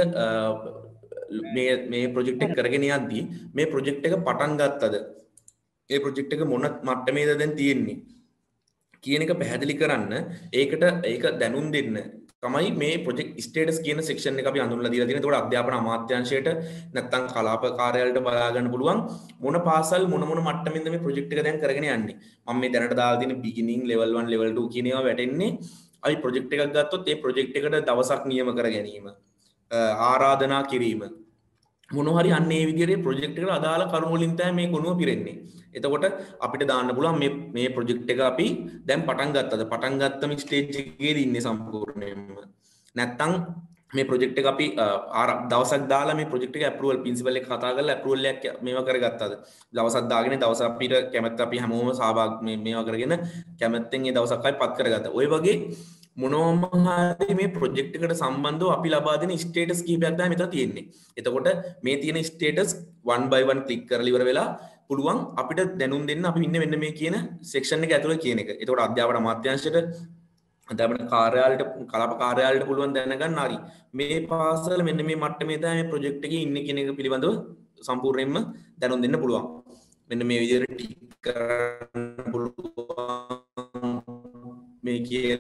මේ ප්‍රොජෙක්ට් එක කරගෙන යද්දී මේ ප්‍රොජෙක්ට් එක පටන් ගත්තද ඒ ප්‍රොජෙක්ට් එක මොන මට්ටමේද දැන් තියෙන්නේ කියන එක පැහැදිලි කරන්න ඒක දැනුම් දෙන්න තමයි මේ ප්‍රොජෙක්ට් ස්ටේටස් කියන සෙක්ෂන් එක අපි අඳුන්ලා දීලා තියෙනවා. ඒකට අධ්‍යාපන අමාත්‍යාංශයට නැත්නම් කලාප කාර්යාලයට බලා ගන්න පුළුවන් මොන පාසල් මොන මට්ටමින්ද මේ ප්‍රොජෙක්ට් එක දැන් කරගෙන යන්නේ. මම මේ දැනට දාලා තියෙන බිගිනින් level 1 level 2 කියන ඒවා වැටෙන්නේ අපි ප්‍රොජෙක්ට් එකක් ගත්තොත් ඒ ප්‍රොජෙක්ට් එකට දවසක් නියම කර ගැනීම ආරාධනා කිරීම මොනවා හරි අන්න ඒ විදිහට ප්‍රොජෙක්ට් එකට අදාළ කරුණු වලින් තමයි මේ ගුණුව පිරෙන්නේ. එතකොට අපිට දාන්න පුළුවන් මේ ප්‍රොජෙක්ට් එක අපි දැන් පටන් ගත්තද පටන් ගත්තම ස්ටේජ් එකේදී ඉන්නේ සම්පූර්ණයෙන්ම. නැත්තම් මේ ප්‍රොජෙක්ට් එක අපි දවසක් දාලා මේ ප්‍රොජෙක්ට් එක අප්‍රූවල් ප්‍රින්සිපල් එක කතා කරලා අප්‍රූවල් එකක් මේවා කරගත්තද දවසක් දාගෙන දවස් අපිට කැමැත්ත අපි හැමෝම සහභාගී මේවා කරගෙන කැමැත්තෙන් ඒ දවසක් අපි පත් කරගත්තා. ওই වගේ මොනවම හරි මේ ප්‍රොජෙක්ට් එකට සම්බන්ධව අපි ලබා දෙන ස්ටේටස් කිහිපයක් තමයි මෙතන තියෙන්නේ. එතකොට මේ තියෙන ස්ටේටස් 1 by 1 ක්ලික් කරලා ඉවර වෙලා පුළුවන් අපිට දැනුම් දෙන්න අපි ඉන්නේ මෙන්න මේ කියන සෙක්ෂන් එක ඇතුළේ කියන එක. එතකොට අධ්‍යාපන අමාත්‍යාංශයට අධ්‍යාපන කාර්යාලයට කලාප කාර්යාලයට පුළුවන් දැනගන්න හරි මේ පාසල මෙන්න මේ මට්ටමේ තමයි මේ ප්‍රොජෙක්ට් එකේ ඉන්නේ කියන එක පිළිබඳව සම්පූර්ණයෙන්ම දැනුම් දෙන්න පුළුවන්. මෙන්න මේ විදිහට ටික් කරන්න පුළුවන් මේ කියන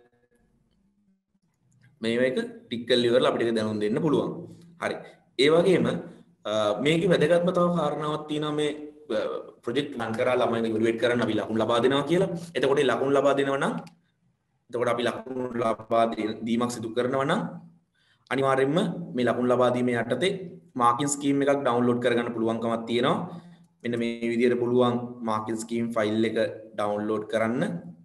මේක ටික් කරලා ඉවරලා අපිට දැනුම් දෙන්න පුළුවන්. හරි. ඒ වගේම මේකේ වැදගත්ම තව කාරණාවක් තියෙනවා මේ ප්‍රොජෙක්ට් රන් කරලා ළමයි ඉවලුවේට් කරන්න අපි ලකුණු ලබා දෙනවා කියලා. එතකොට මේ ලකුණු ලබා දෙනවා නම් එතකොට අපි ලකුණු ලබා දීමක් සිදු කරනවා නම් අනිවාර්යයෙන්ම මේ ලකුණු ලබා දීමේ යටතේ මාකින් ස්කීම් එකක් ඩවුන්ලෝඩ් කරගන්න පුළුවන්කමක් තියෙනවා. මෙන්න මේ විදිහට පුළුවන් මාකටිං ස්කීම් ෆයිල් එක ඩවුන්ලෝඩ් කරන්න.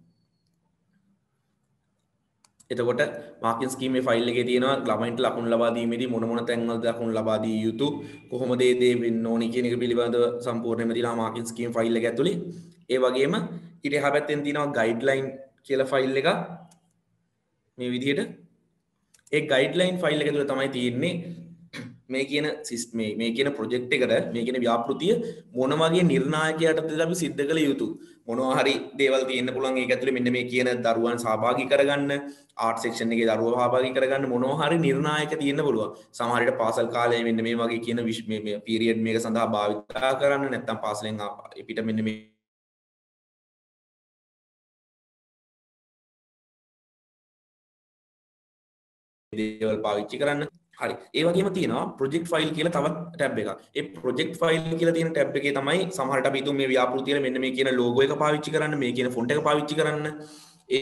එතකොට මාකටිං ස්කීම් මේ ෆයිල් එකේ තියෙනවා ළමයින්ට ලකුණු ලබා දීමේදී මොන මොන තැන්වලද ලකුණු ලබා දිය යුතු, කොහොමද ඒ දේ වෙන්න ඕනි කියන එක පිළිබඳව සම්පූර්ණයෙන්ම තියෙනවා මාකටිං ස්කීම් ෆයිල් එක ඇතුලේ. ඒ වගේම ඊට එහා පැත්තෙන් තියෙනවා ගයිඩ්ලයින් කියලා ෆයිල් එකක් මේ විදිහට. ඒ ගයිඩ්ලයින් ෆයිල් එක තුළ තමයි තියෙන්නේ මේ කියන ප්‍රොජෙක්ට් එකට මේ කියන ව්‍යාපෘතිය මොන වගේ නිර්ණායකයටද අපි සිද්ධ කළ යුතු, මොනවා හරි දේවල් තියෙන්න පුළුවන්. ඒක ඇතුලේ මෙන්න මේ කියන දරුවන් සහභාගී කරගන්න, ආර්ට් සෙක්ෂන් එකේ දරුවෝ සහභාගී කරගන්න මොනවා හරි නිර්ණායක තියෙන්න පුළුවන්. සමහර විට පාසල් කාලයේ මෙන්න මේ වගේ කියන මේ පීරියඩ් මේක සඳහා භාවිතා කරන්න, නැත්නම් පාසලෙන් පිට මෙන්න මේ දේවල් පාවිච්චි කරන්න. හරි. ඒ වගේම තියෙනවා ප්‍රොජෙක්ට් ෆයිල් කියලා තවත් ටැබ් එකක්. ඒ ප්‍රොජෙක්ට් ෆයිල් කියලා තියෙන ටැබ් එකේ තමයි සමහරට අපි හිතුව මේ ව්‍යාපෘතියේ මෙන්න මේ කියන ලෝගෝ එක පාවිච්චි කරන්න, මේ කියන ෆොන්ට් එක පාවිච්චි කරන්න. ඒ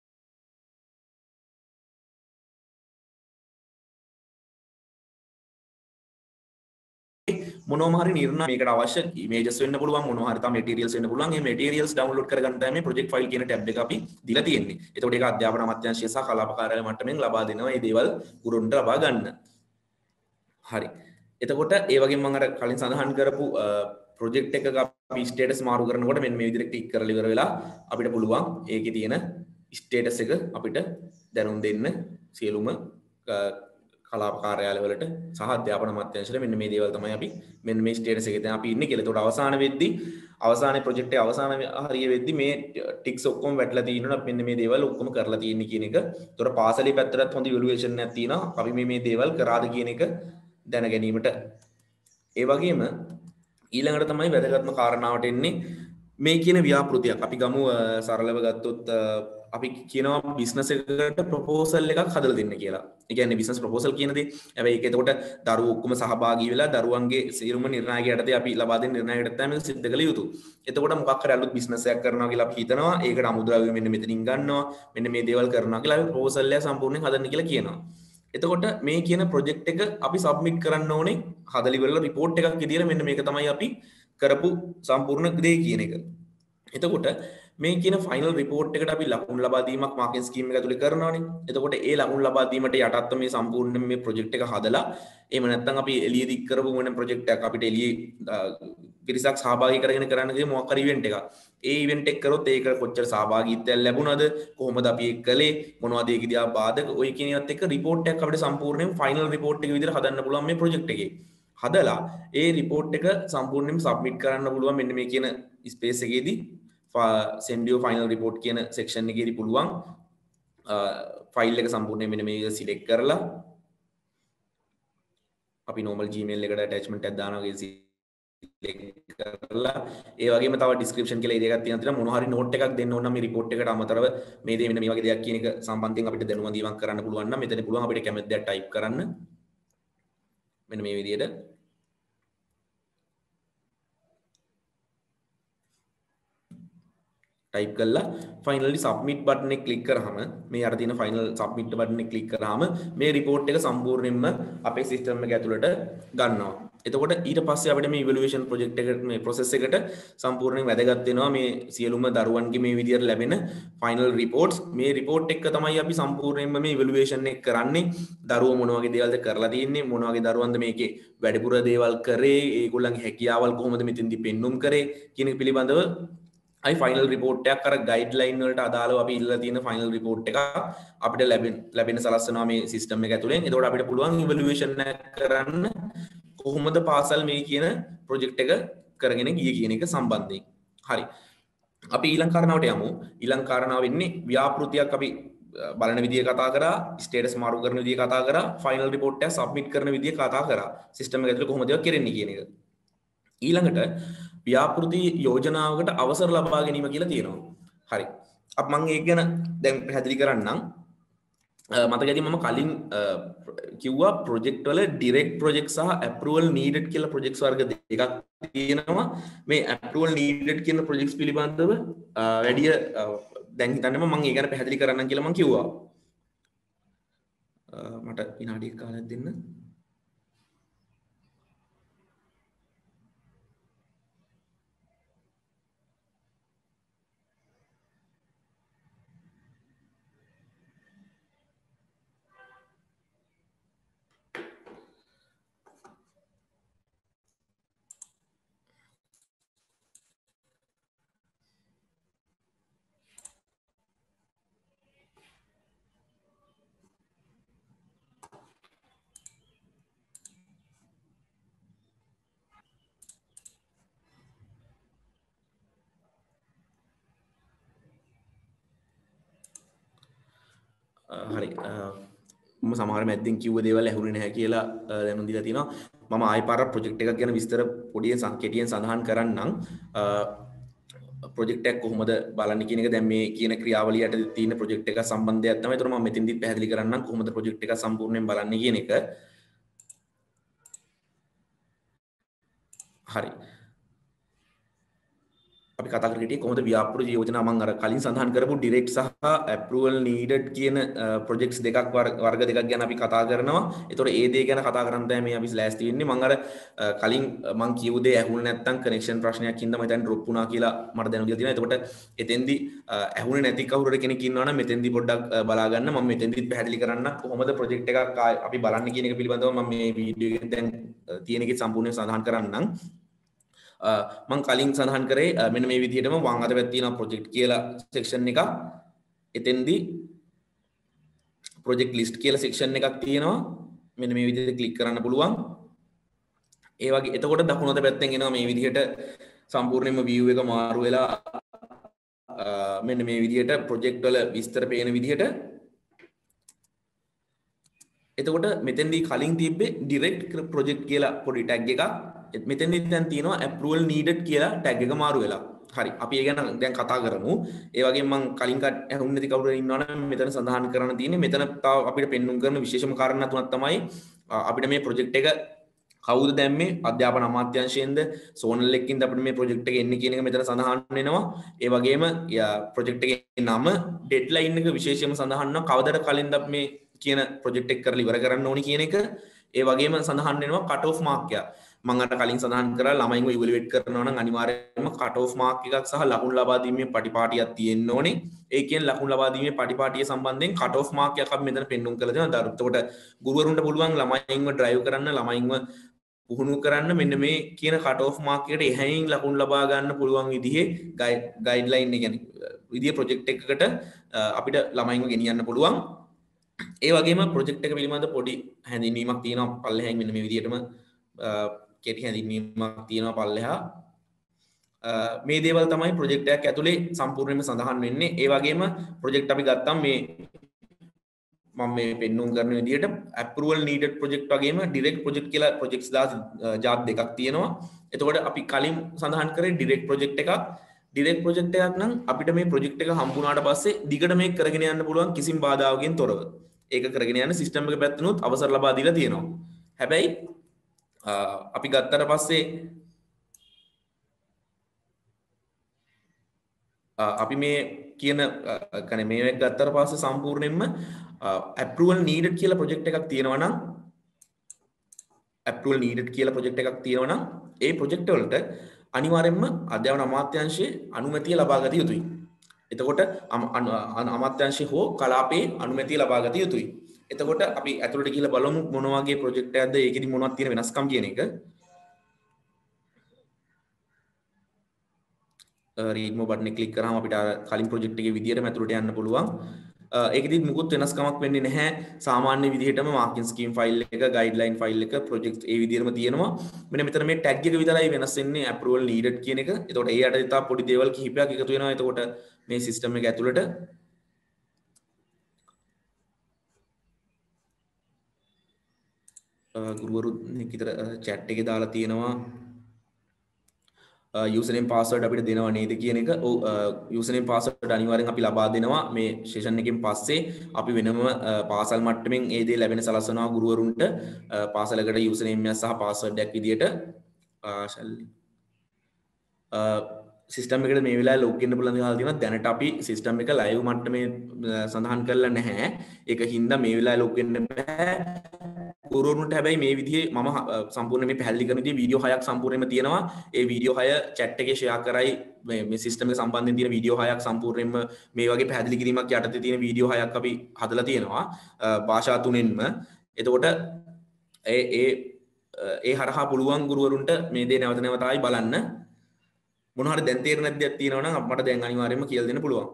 මොනවාම හරි නිර්ණය මේකට අවශ්‍ය ඉමේජස් වෙන්න පුළුවන්, මොනවා හරි තමයි මැටීරියල්ස් වෙන්න පුළුවන්. මේ මැටීරියල්ස් ඩවුන්ලෝඩ් කරගන්න තමයි මේ ප්‍රොජෙක්ට් ෆයිල් කියන ටැබ් එක අපි දීලා තියෙන්නේ. එතකොට ඒක අධ්‍යාපන අමාත්‍යාංශය සහ කලාප කාර්යාලය මට්ටමින් ලබා දෙනවා මේ දේවල් ගුරුන්ට ලබා ගන්න. හරි. එතකොට ඒ වගේම මම අර කලින් සඳහන් කරපු ප්‍රොජෙක්ට් එකක අපි ස්ටේටස් මාරු කරනකොට මෙන්න මේ විදිහට ටික් කරලා ඉවර වෙලා අපිට පුළුවන් ඒකේ තියෙන ස්ටේටස් එක අපිට දැනුම් දෙන්න සියලුම කලාප කාර්යාලවලට සහ අධ්‍යාපන අමාත්‍යාංශවල මෙන්න මේ දේවල් තමයි අපි මෙන්න මේ ස්ටේටස් එකේ දැන් අපි ඉන්නේ කියලා. ඒකට අවසාන වෙද්දී අවසානයේ ප්‍රොජෙක්ට් එකේ අවසාන හරිය වෙද්දී මේ ටික්ස් ඔක්කොම වැටලා තියෙනවා. මෙන්න මේ දේවල් ඔක්කොම කරලා තියෙන්නේ කියන එක. ඒතොර පාසලේ පැත්තටත් හොඳ ඉවලුවේෂන් එකක් තියෙනවා. අපි මේ දේවල් කරාද කියන එක දැන ගැනීමට. ඒ වගේම ඊළඟට තමයි වැදගත්ම කාරණාවට එන්නේ මේ කියන ව්‍යාපෘතියක්. අපි ගමු සරලව ගත්තොත් අපි කියනවා බිස්නස් එකකට ප්‍රොපෝසල් එකක් හදලා දෙන්න කියලා. ඒ කියන්නේ බිස්නස් ප්‍රොපෝසල් කියන දේ. හැබැයි ඒක එතකොට දරුවෝ ඔක්කොම සහභාගී වෙලා දරුවන්ගේ සියලුම නිර්ණායකයටද අපි ලබා දෙන නිර්ණායකයට තමයි මේක සිද්ධ කළ යුතු. එතකොට මොකක් හරි අලුත් බිස්නස් එකක් කරනවා කියලා අපි හිතනවා. ඒකට අමුද්‍රව්‍ය මෙන්න මෙතනින් ගන්නවා. මෙන්න මේ දේවල් කරනවා කියලා අපි ප්‍රොපෝසල් එක සම්පූර්ණයෙන් හදන්න කියලා කියනවා. එතකොට මේ කියන ප්‍රොජෙක්ට් එක අපි සබ්මිට් කරන්න ඕනේ හදලා ඉවරලා රිපෝට් එකක් විදියට මෙන්න මේක තමයි අපි කරපු සම්පූර්ණ දේ කියන එක. එතකොට මේ කියන ෆයිනල් රිපෝට් එකට අපි ලකුණු ලබා දීමක් මාකටිං ස්කීම් එක ඇතුලේ කරනවානේ. එතකොට ඒ ලකුණු ලබා දීමට යටත්ව මේ සම්පූර්ණ මේ ප්‍රොජෙක්ට් එක හදලා එහෙම නැත්නම් අපි එළියේ දික් කරපු මොන ප්‍රොජෙක්ට් එකක් අපිට එළියේ පිරිසක් සහභාගී කරගෙන කරන්න ගිය මොකක් හරි ඉවෙන්ට් එකක්. ඒ ඉවෙන්ට් එක කරොත් ඒක කොච්චර සහභාගීත්වයක් ලැබුණාද, කොහොමද අපි ඒක කළේ, මොනවද ඒක දිහා බාධක, ඔය කියන ඒවාත් එක්ක රිපෝට් එකක් අපිට සම්පූර්ණයෙන් ෆයිනල් රිපෝට් එක විදිහට හදන්න පුළුවන් මේ ප්‍රොජෙක්ට් එකේ. හදලා ඒ රිපෝට් එක සම්පූර්ණයෙන්ම සබ්මිට් කරන්න පුළුවන් මෙන්න මේ කියන ස්පේස් එකේදී send your final report කියන section එකේදී පුළුවන් ෆයිල් එක සම්පූර්ණයෙන් මෙන්න මේක සිලෙක්ට් කරලා අපි normal gmail එකට attachment එකක් දානවා වගේ සිලෙක්ට් කරලා ඒ වගේම තව description කියලා ඒකක් තියෙනවා මොනවා හරි note එකක් දෙන්න ඕන නම් මේ report එකට අමතරව මේ දේ මෙන්න මේ වගේ දෙයක් කියන එක සම්බන්ධයෙන් අපිට දැනුම දීමක් කරන්න පුළුවන් නම් මෙතන පුළුවන් අපිට කැමති දෙයක් type කරන්න මෙන්න මේ විදිහට ටයිප් කරලා ෆයිනලි සබ්මිට් බටන් එක ක්ලික් කරාම මේ අර තියෙන ෆයිනල් සබ්මිට් බටන් එක ක්ලික් කරාම මේ රිපෝට් එක සම්පූර්ණයෙන්ම අපේ සිස්ටම් එක ඇතුළට ගන්නවා. එතකොට ඊට පස්සේ අපිට මේ ඉවලුවේෂන් ප්‍රොජෙක්ට් එකට මේ process එකට සම්පූර්ණයෙන් වැදගත් වෙනවා මේ සියලුම දරුවන්ගේ මේ විදියට ලැබෙන ෆයිනල් රිපෝට්ස්. මේ රිපෝට් එක තමයි අපි සම්පූර්ණයෙන්ම මේ ඉවලුවේෂන් එක කරන්නේ. දරුවෝ මොන වගේ දේවල්ද කරලා තියෙන්නේ, මොන වගේ දරුවන්ද මේකේ වැඩිපුර දේවල් කරේ, ඒගොල්ලන්ගේ හැකියාවල් කොහොමද මෙතෙන්දි පෙන්눔 කරේ කියන පිළිබඳව අයි ෆයිනල් රිපෝට් එකක් අර ගයිඩ්ලයින් වලට අදාළව අපි ඉල්ලලා තියෙන ෆයිනල් රිපෝට් එක අපිට ලැබෙන සලස්වනවා මේ සිස්ටම් එක ඇතුලෙන්. එතකොට අපිට පුළුවන් ඉවලුවේෂන් එක කරන්න කොහොමද පාසල් මේ කියන ප්‍රොජෙක්ට් එක කරගෙන ගියේ කියන එක සම්බන්ධයෙන්. හරි. අපි ඊළඟ කාරණාවට යමු. ඊළඟ කාරණාව වෙන්නේ ව්‍යාපෘතියක් අපි බලන විදිය කතා කරා, ස්ටේටස් මාරු කරන විදිය කතා කරා, ෆයිනල් රිපෝට් එක සබ්මිට් කරන විදිය කතා කරා. සිස්ටම් එක ඇතුලේ කොහොමද ඒක කරන්නේ කියන එක. ඊළඟට ව්‍යාපෘති යෝජනාවකට අවසර ලබා ගැනීම කියලා තියෙනවා. හරි. අප මම ඒක ගැන දැන් පැහැදිලි කරන්නම්. මතක ඇති මම කලින් කිව්වා ප්‍රොජෙක්ට් වල ඩිරෙක්ට් ප්‍රොජෙක්ට් සහ ඇප්‍රූවල් නීඩඩ් කියලා ප්‍රොජෙක්ට්ස් වර්ග දෙකක් තියෙනවා. මේ ඇප්‍රූවල් නීඩඩ් කියන ප්‍රොජෙක්ට්ස් පිළිබඳව වැඩි දැන් හිතන්නම මම ඒක ගැන පැහැදිලි කරන්නම් කියලා මම කිව්වා. මට විනාඩියක් කාලයක් දෙන්න. හරි මම සමහර මැද්දෙන් කිව්ව දේවල් ඇහුනේ නැහැ කියලා දැනුම් දීලා තිනවා. මම ආයෙ පාරක් ප්‍රොජෙක්ට් එකක් ගැන විස්තර පොඩියෙන් කෙටියෙන් සඳහන් කරන්නම්. ප්‍රොජෙක්ට් එකක් කොහොමද බලන්නේ කියන එක දැන් මේ කියන ක්‍රියාවලිය යටතේ තියෙන ප්‍රොජෙක්ට් එක සම්බන්ධයක් තමයි. ඒතර මම මෙතෙන්දිත් පැහැදිලි කරන්නම් කොහොමද ප්‍රොජෙක්ට් එක සම්පූර්ණයෙන් බලන්නේ කියන එක. හරි. අපි කතා කරගිටියේ කොහොමද ව්‍යාපෘති යෝජනා මම අර කලින් සඳහන් කරපු ඩිරෙක්ට් සහ ඇප්‍රූවල් නීඩඩ් කියන ප්‍රොජෙක්ට්ස් දෙකක් වර්ග දෙකක් ගැන අපි කතා කරනවා. ඒතකොට ඒ දේ ගැන කතා කරන්න තමයි මේ අපි ලෑස්ති වෙන්නේ. මම අර කලින් මම කියපු දේ ඇහුනේ නැත්නම් කනෙක්ෂන් ප්‍රශ්නයක් හින්දා මම දැන් ඩ්‍රොප් වුණා කියලා මට දැනුම් දීලා තියෙනවා. එතකොට එතෙන්දි ඇහුනේ නැති කවුරුර කෙනෙක් ඉන්නවා නම් මෙතෙන්දි පොඩ්ඩක් බලා ගන්න. මම මෙතෙන්දිත් පැහැදිලි කරන්න කොහොමද ප්‍රොජෙක්ට් එකක් අපි බලන්නේ කියන එක පිළිබඳව මම මේ වීඩියෝ එකෙන් දැන් තියෙන එකේ සම්පූර්ණයෙන් සඳහන් කරන්නම්. මං කලින් සඳහන් කරේ මෙන්න මේ විදිහටම වම් අත පැත්තේ තියෙනවා ප්‍රොජෙක්ට් කියලා සෙක්ෂන් එකක්. එතෙන්දී ප්‍රොජෙක්ට් ලිස්ට් කියලා සෙක්ෂන් එකක් තියෙනවා. මෙන්න මේ විදිහට ක්ලික් කරන්න පුළුවන්. ඒ වගේ එතකොට දකුණු අත පැත්තෙන් එනවා මේ විදිහට සම්පූර්ණයෙන්ම view එක මාරු වෙලා මෙන්න මේ විදිහට ප්‍රොජෙක්ට් වල විස්තර පේන විදිහට. එතකොට මෙතෙන්දී කලින් තිබ්බේ direct project කියලා පොඩි tag එකක්. මෙතෙන්දී දැන් තියෙනවා approval needed කියලා tag එක මාරු වෙලා. හරි. අපි ඒ ගැන දැන් කතා කරමු. ඒ වගේම මම කලින් ඇහුන්නේ නැති කවුරු ඉන්නවනම් මෙතන සඳහන් කරන්න තියෙන්නේ මෙතන තව අපිට පෙන්වුම් කරන විශේෂම කාරණා තුනක් තමයි අපිට මේ project එක කවුද දැම්මේ අධ්‍යාපන අමාත්‍යාංශයෙන්ද සෝනල් එක්කින්ද අපිට මේ project එක එන්නේ කියන එක මෙතන සඳහන් වෙනවා. ඒ වගේම project එකේ නම deadline එක විශේෂයෙන්ම සඳහන් වෙනවා. කවදද කලින්ද අපි මේ කියන ප්‍රොජෙක්ට් එක කරලා ඉවර කරන්න ඕනි කියන එක. ඒ වගේම සඳහන් වෙනවා කට් ඔෆ් මාක් එක. මම අර කලින් සඳහන් කරා ළමයින්ව ඉවැලුවේට් කරනවා නම් අනිවාර්යයෙන්ම කට් ඔෆ් මාක් එකක් සහ ලකුණු ලබා දීමේ පටිපාටියක් තියෙන්න ඕනේ. ඒ කියන්නේ ලකුණු ලබා දීමේ පටිපාටිය සම්බන්ධයෙන් කට් ඔෆ් මාක් එකක් අපි මෙතන පෙන්වුම් කරලා දෙනවා. එතකොට ගුරුවරුන්ට පුළුවන් ළමයින්ව ඩ්‍රයිව් කරන්න, ළමයින්ව පුහුණු කරන්න මෙන්න මේ කියන කට් ඔෆ් මාක් එකට එහැයින් ලකුණු ලබා ගන්න පුළුවන් විදිහේ ගයිඩ්ලයින් එක කියන්නේ විදිහේ ප්‍රොජෙක්ට් එකකට අපිට ළමයින්ව ගෙනියන්න පුළුවන්. ඒ වගේම ප්‍රොජෙක්ට් එක පිළිබඳ පොඩි හැඳින්වීමක් තියෙනවා පල්ලෙහායින් මෙන්න මේ විදිහටම කෙටි හැඳින්වීමක් තියෙනවා පල්ලෙහා. මේ දේවල් තමයි ප්‍රොජෙක්ට් එකක් ඇතුලේ සම්පූර්ණයෙන්ම සඳහන් වෙන්නේ. ඒ වගේම ප්‍රොජෙක්ට් අපි ගත්තාම මේ මම මේ පෙන්වුම් කරන විදිහට approval needed project වගේම direct project කියලා projects ජාත් දෙකක් තියෙනවා. එතකොට අපි කලින් සඳහන් කරේ direct project එකක්. direct project එකක් නම් අපිට මේ project එක හම්බුනාට පස්සේ දිගට මේක කරගෙන යන්න පුළුවන් කිසිම බාධාවකින් තොරව. ඒක කරගෙන යන සිස්ටම් එක පැත්තනොත් අවසර ලබා දීලා තියෙනවා. හැබැයි අපි ගත්තට පස්සේ අපි මේ කියන කනේ මේක ගත්තට පස්සේ සම්පූර්ණයෙන්ම approval needed කියලා project එකක් තියෙනවා නම් approval needed කියලා project එකක් තියෙනවා නම් ඒ project වලට අනිවාර්යයෙන්ම අධ්‍යාපන අමාත්‍යාංශයේ අනුමැතිය ලබා ගත යුතුයි. එතකොට අමාත්‍යාංශය හෝ කලාපයේ අනුමැතිය ලබා ගත යුතුයි. එතකොට අපි ඇතුළට ගිහිල්ලා බලමු මොන වගේ ප්‍රොජෙක්ට් එකක්ද ඒකෙදි මොනවද තියෙන වෙනස්කම් කියන එක. රීඩ් මෝ බටන් එක ක්ලික් කරාම අපිට කලින් ප්‍රොජෙක්ට් එකේ විදියටම ඇතුළට යන්න පුළුවන්. ඒකෙදි මුකුත් වෙනස්කමක් වෙන්නේ නැහැ. සාමාන්‍ය විදිහටම මාර්කින් ස්කීම් ෆයිල් එක, ගයිඩ්ලයින් ෆයිල් එක, ප්‍රොජෙක්ට් ඒ විදිහටම තියෙනවා. මෙන්න මෙතන මේ ටැග් එක විතරයි වෙනස් වෙන්නේ approval needed කියන එක. එතකොට ඒ යටතේ තව පොඩි දේවල් කිහිපයක් එකතු වෙනවා. එතකොට මේ සිස්ටම් එක ඇතුළට ගුරුවරු විතර chat එකේ දාලා තියෙනවා username password අපිට දෙනව නේද කියන එක. ඔව් username password අනිවාර්යෙන් අපි ලබා දෙනවා. මේ සෙෂන් එකෙන් පස්සේ අපි වෙනම පාසල් මට්ටමින් ඒ දේ ලැබෙන සලස්වනවා ගුරුවරුන්ට පාසලකට username එක සහ password එකක් විදියට සිස්ටම් එකට මේ වෙලාවේ ලොග් වෙන්න පුළුවන් දේවල් තියෙනවා. දැනට අපි සිස්ටම් එක ලයිව් මට්ටමේ සඳහන් කරලා නැහැ. ඒක හින්දා මේ වෙලාවේ ලොග් වෙන්න බෑ. ගුරුවරුන්ට හැබැයි මේ විදිහේ මම සම්පූර්ණ මේ පැහැදිලි කරන විදිහේ වීඩියෝ 6ක් සම්පූර්ණයෙන්ම තියෙනවා. ඒ වීඩියෝ 6 chat එකේ share කරයි මේ සිස්ටම් එක සම්බන්ධයෙන් තියෙන වීඩියෝ 6ක් සම්පූර්ණයෙන්ම මේ වගේ පැහැදිලි කිරීමක් යටතේ තියෙන වීඩියෝ 6ක් අපි හදලා තියෙනවා. භාෂා තුනෙන්ම. එතකොට ඒ හරහා පුළුවන් ගුරුවරුන්ට මේ දේ නැවත නැවත ආයි බලන්න. මොන හරි දැන් තේරෙන්නේ නැති දෙයක් තියෙනවා නම් අපට දැන් අනිවාර්යයෙන්ම කියලා දෙන්න පුළුවන්.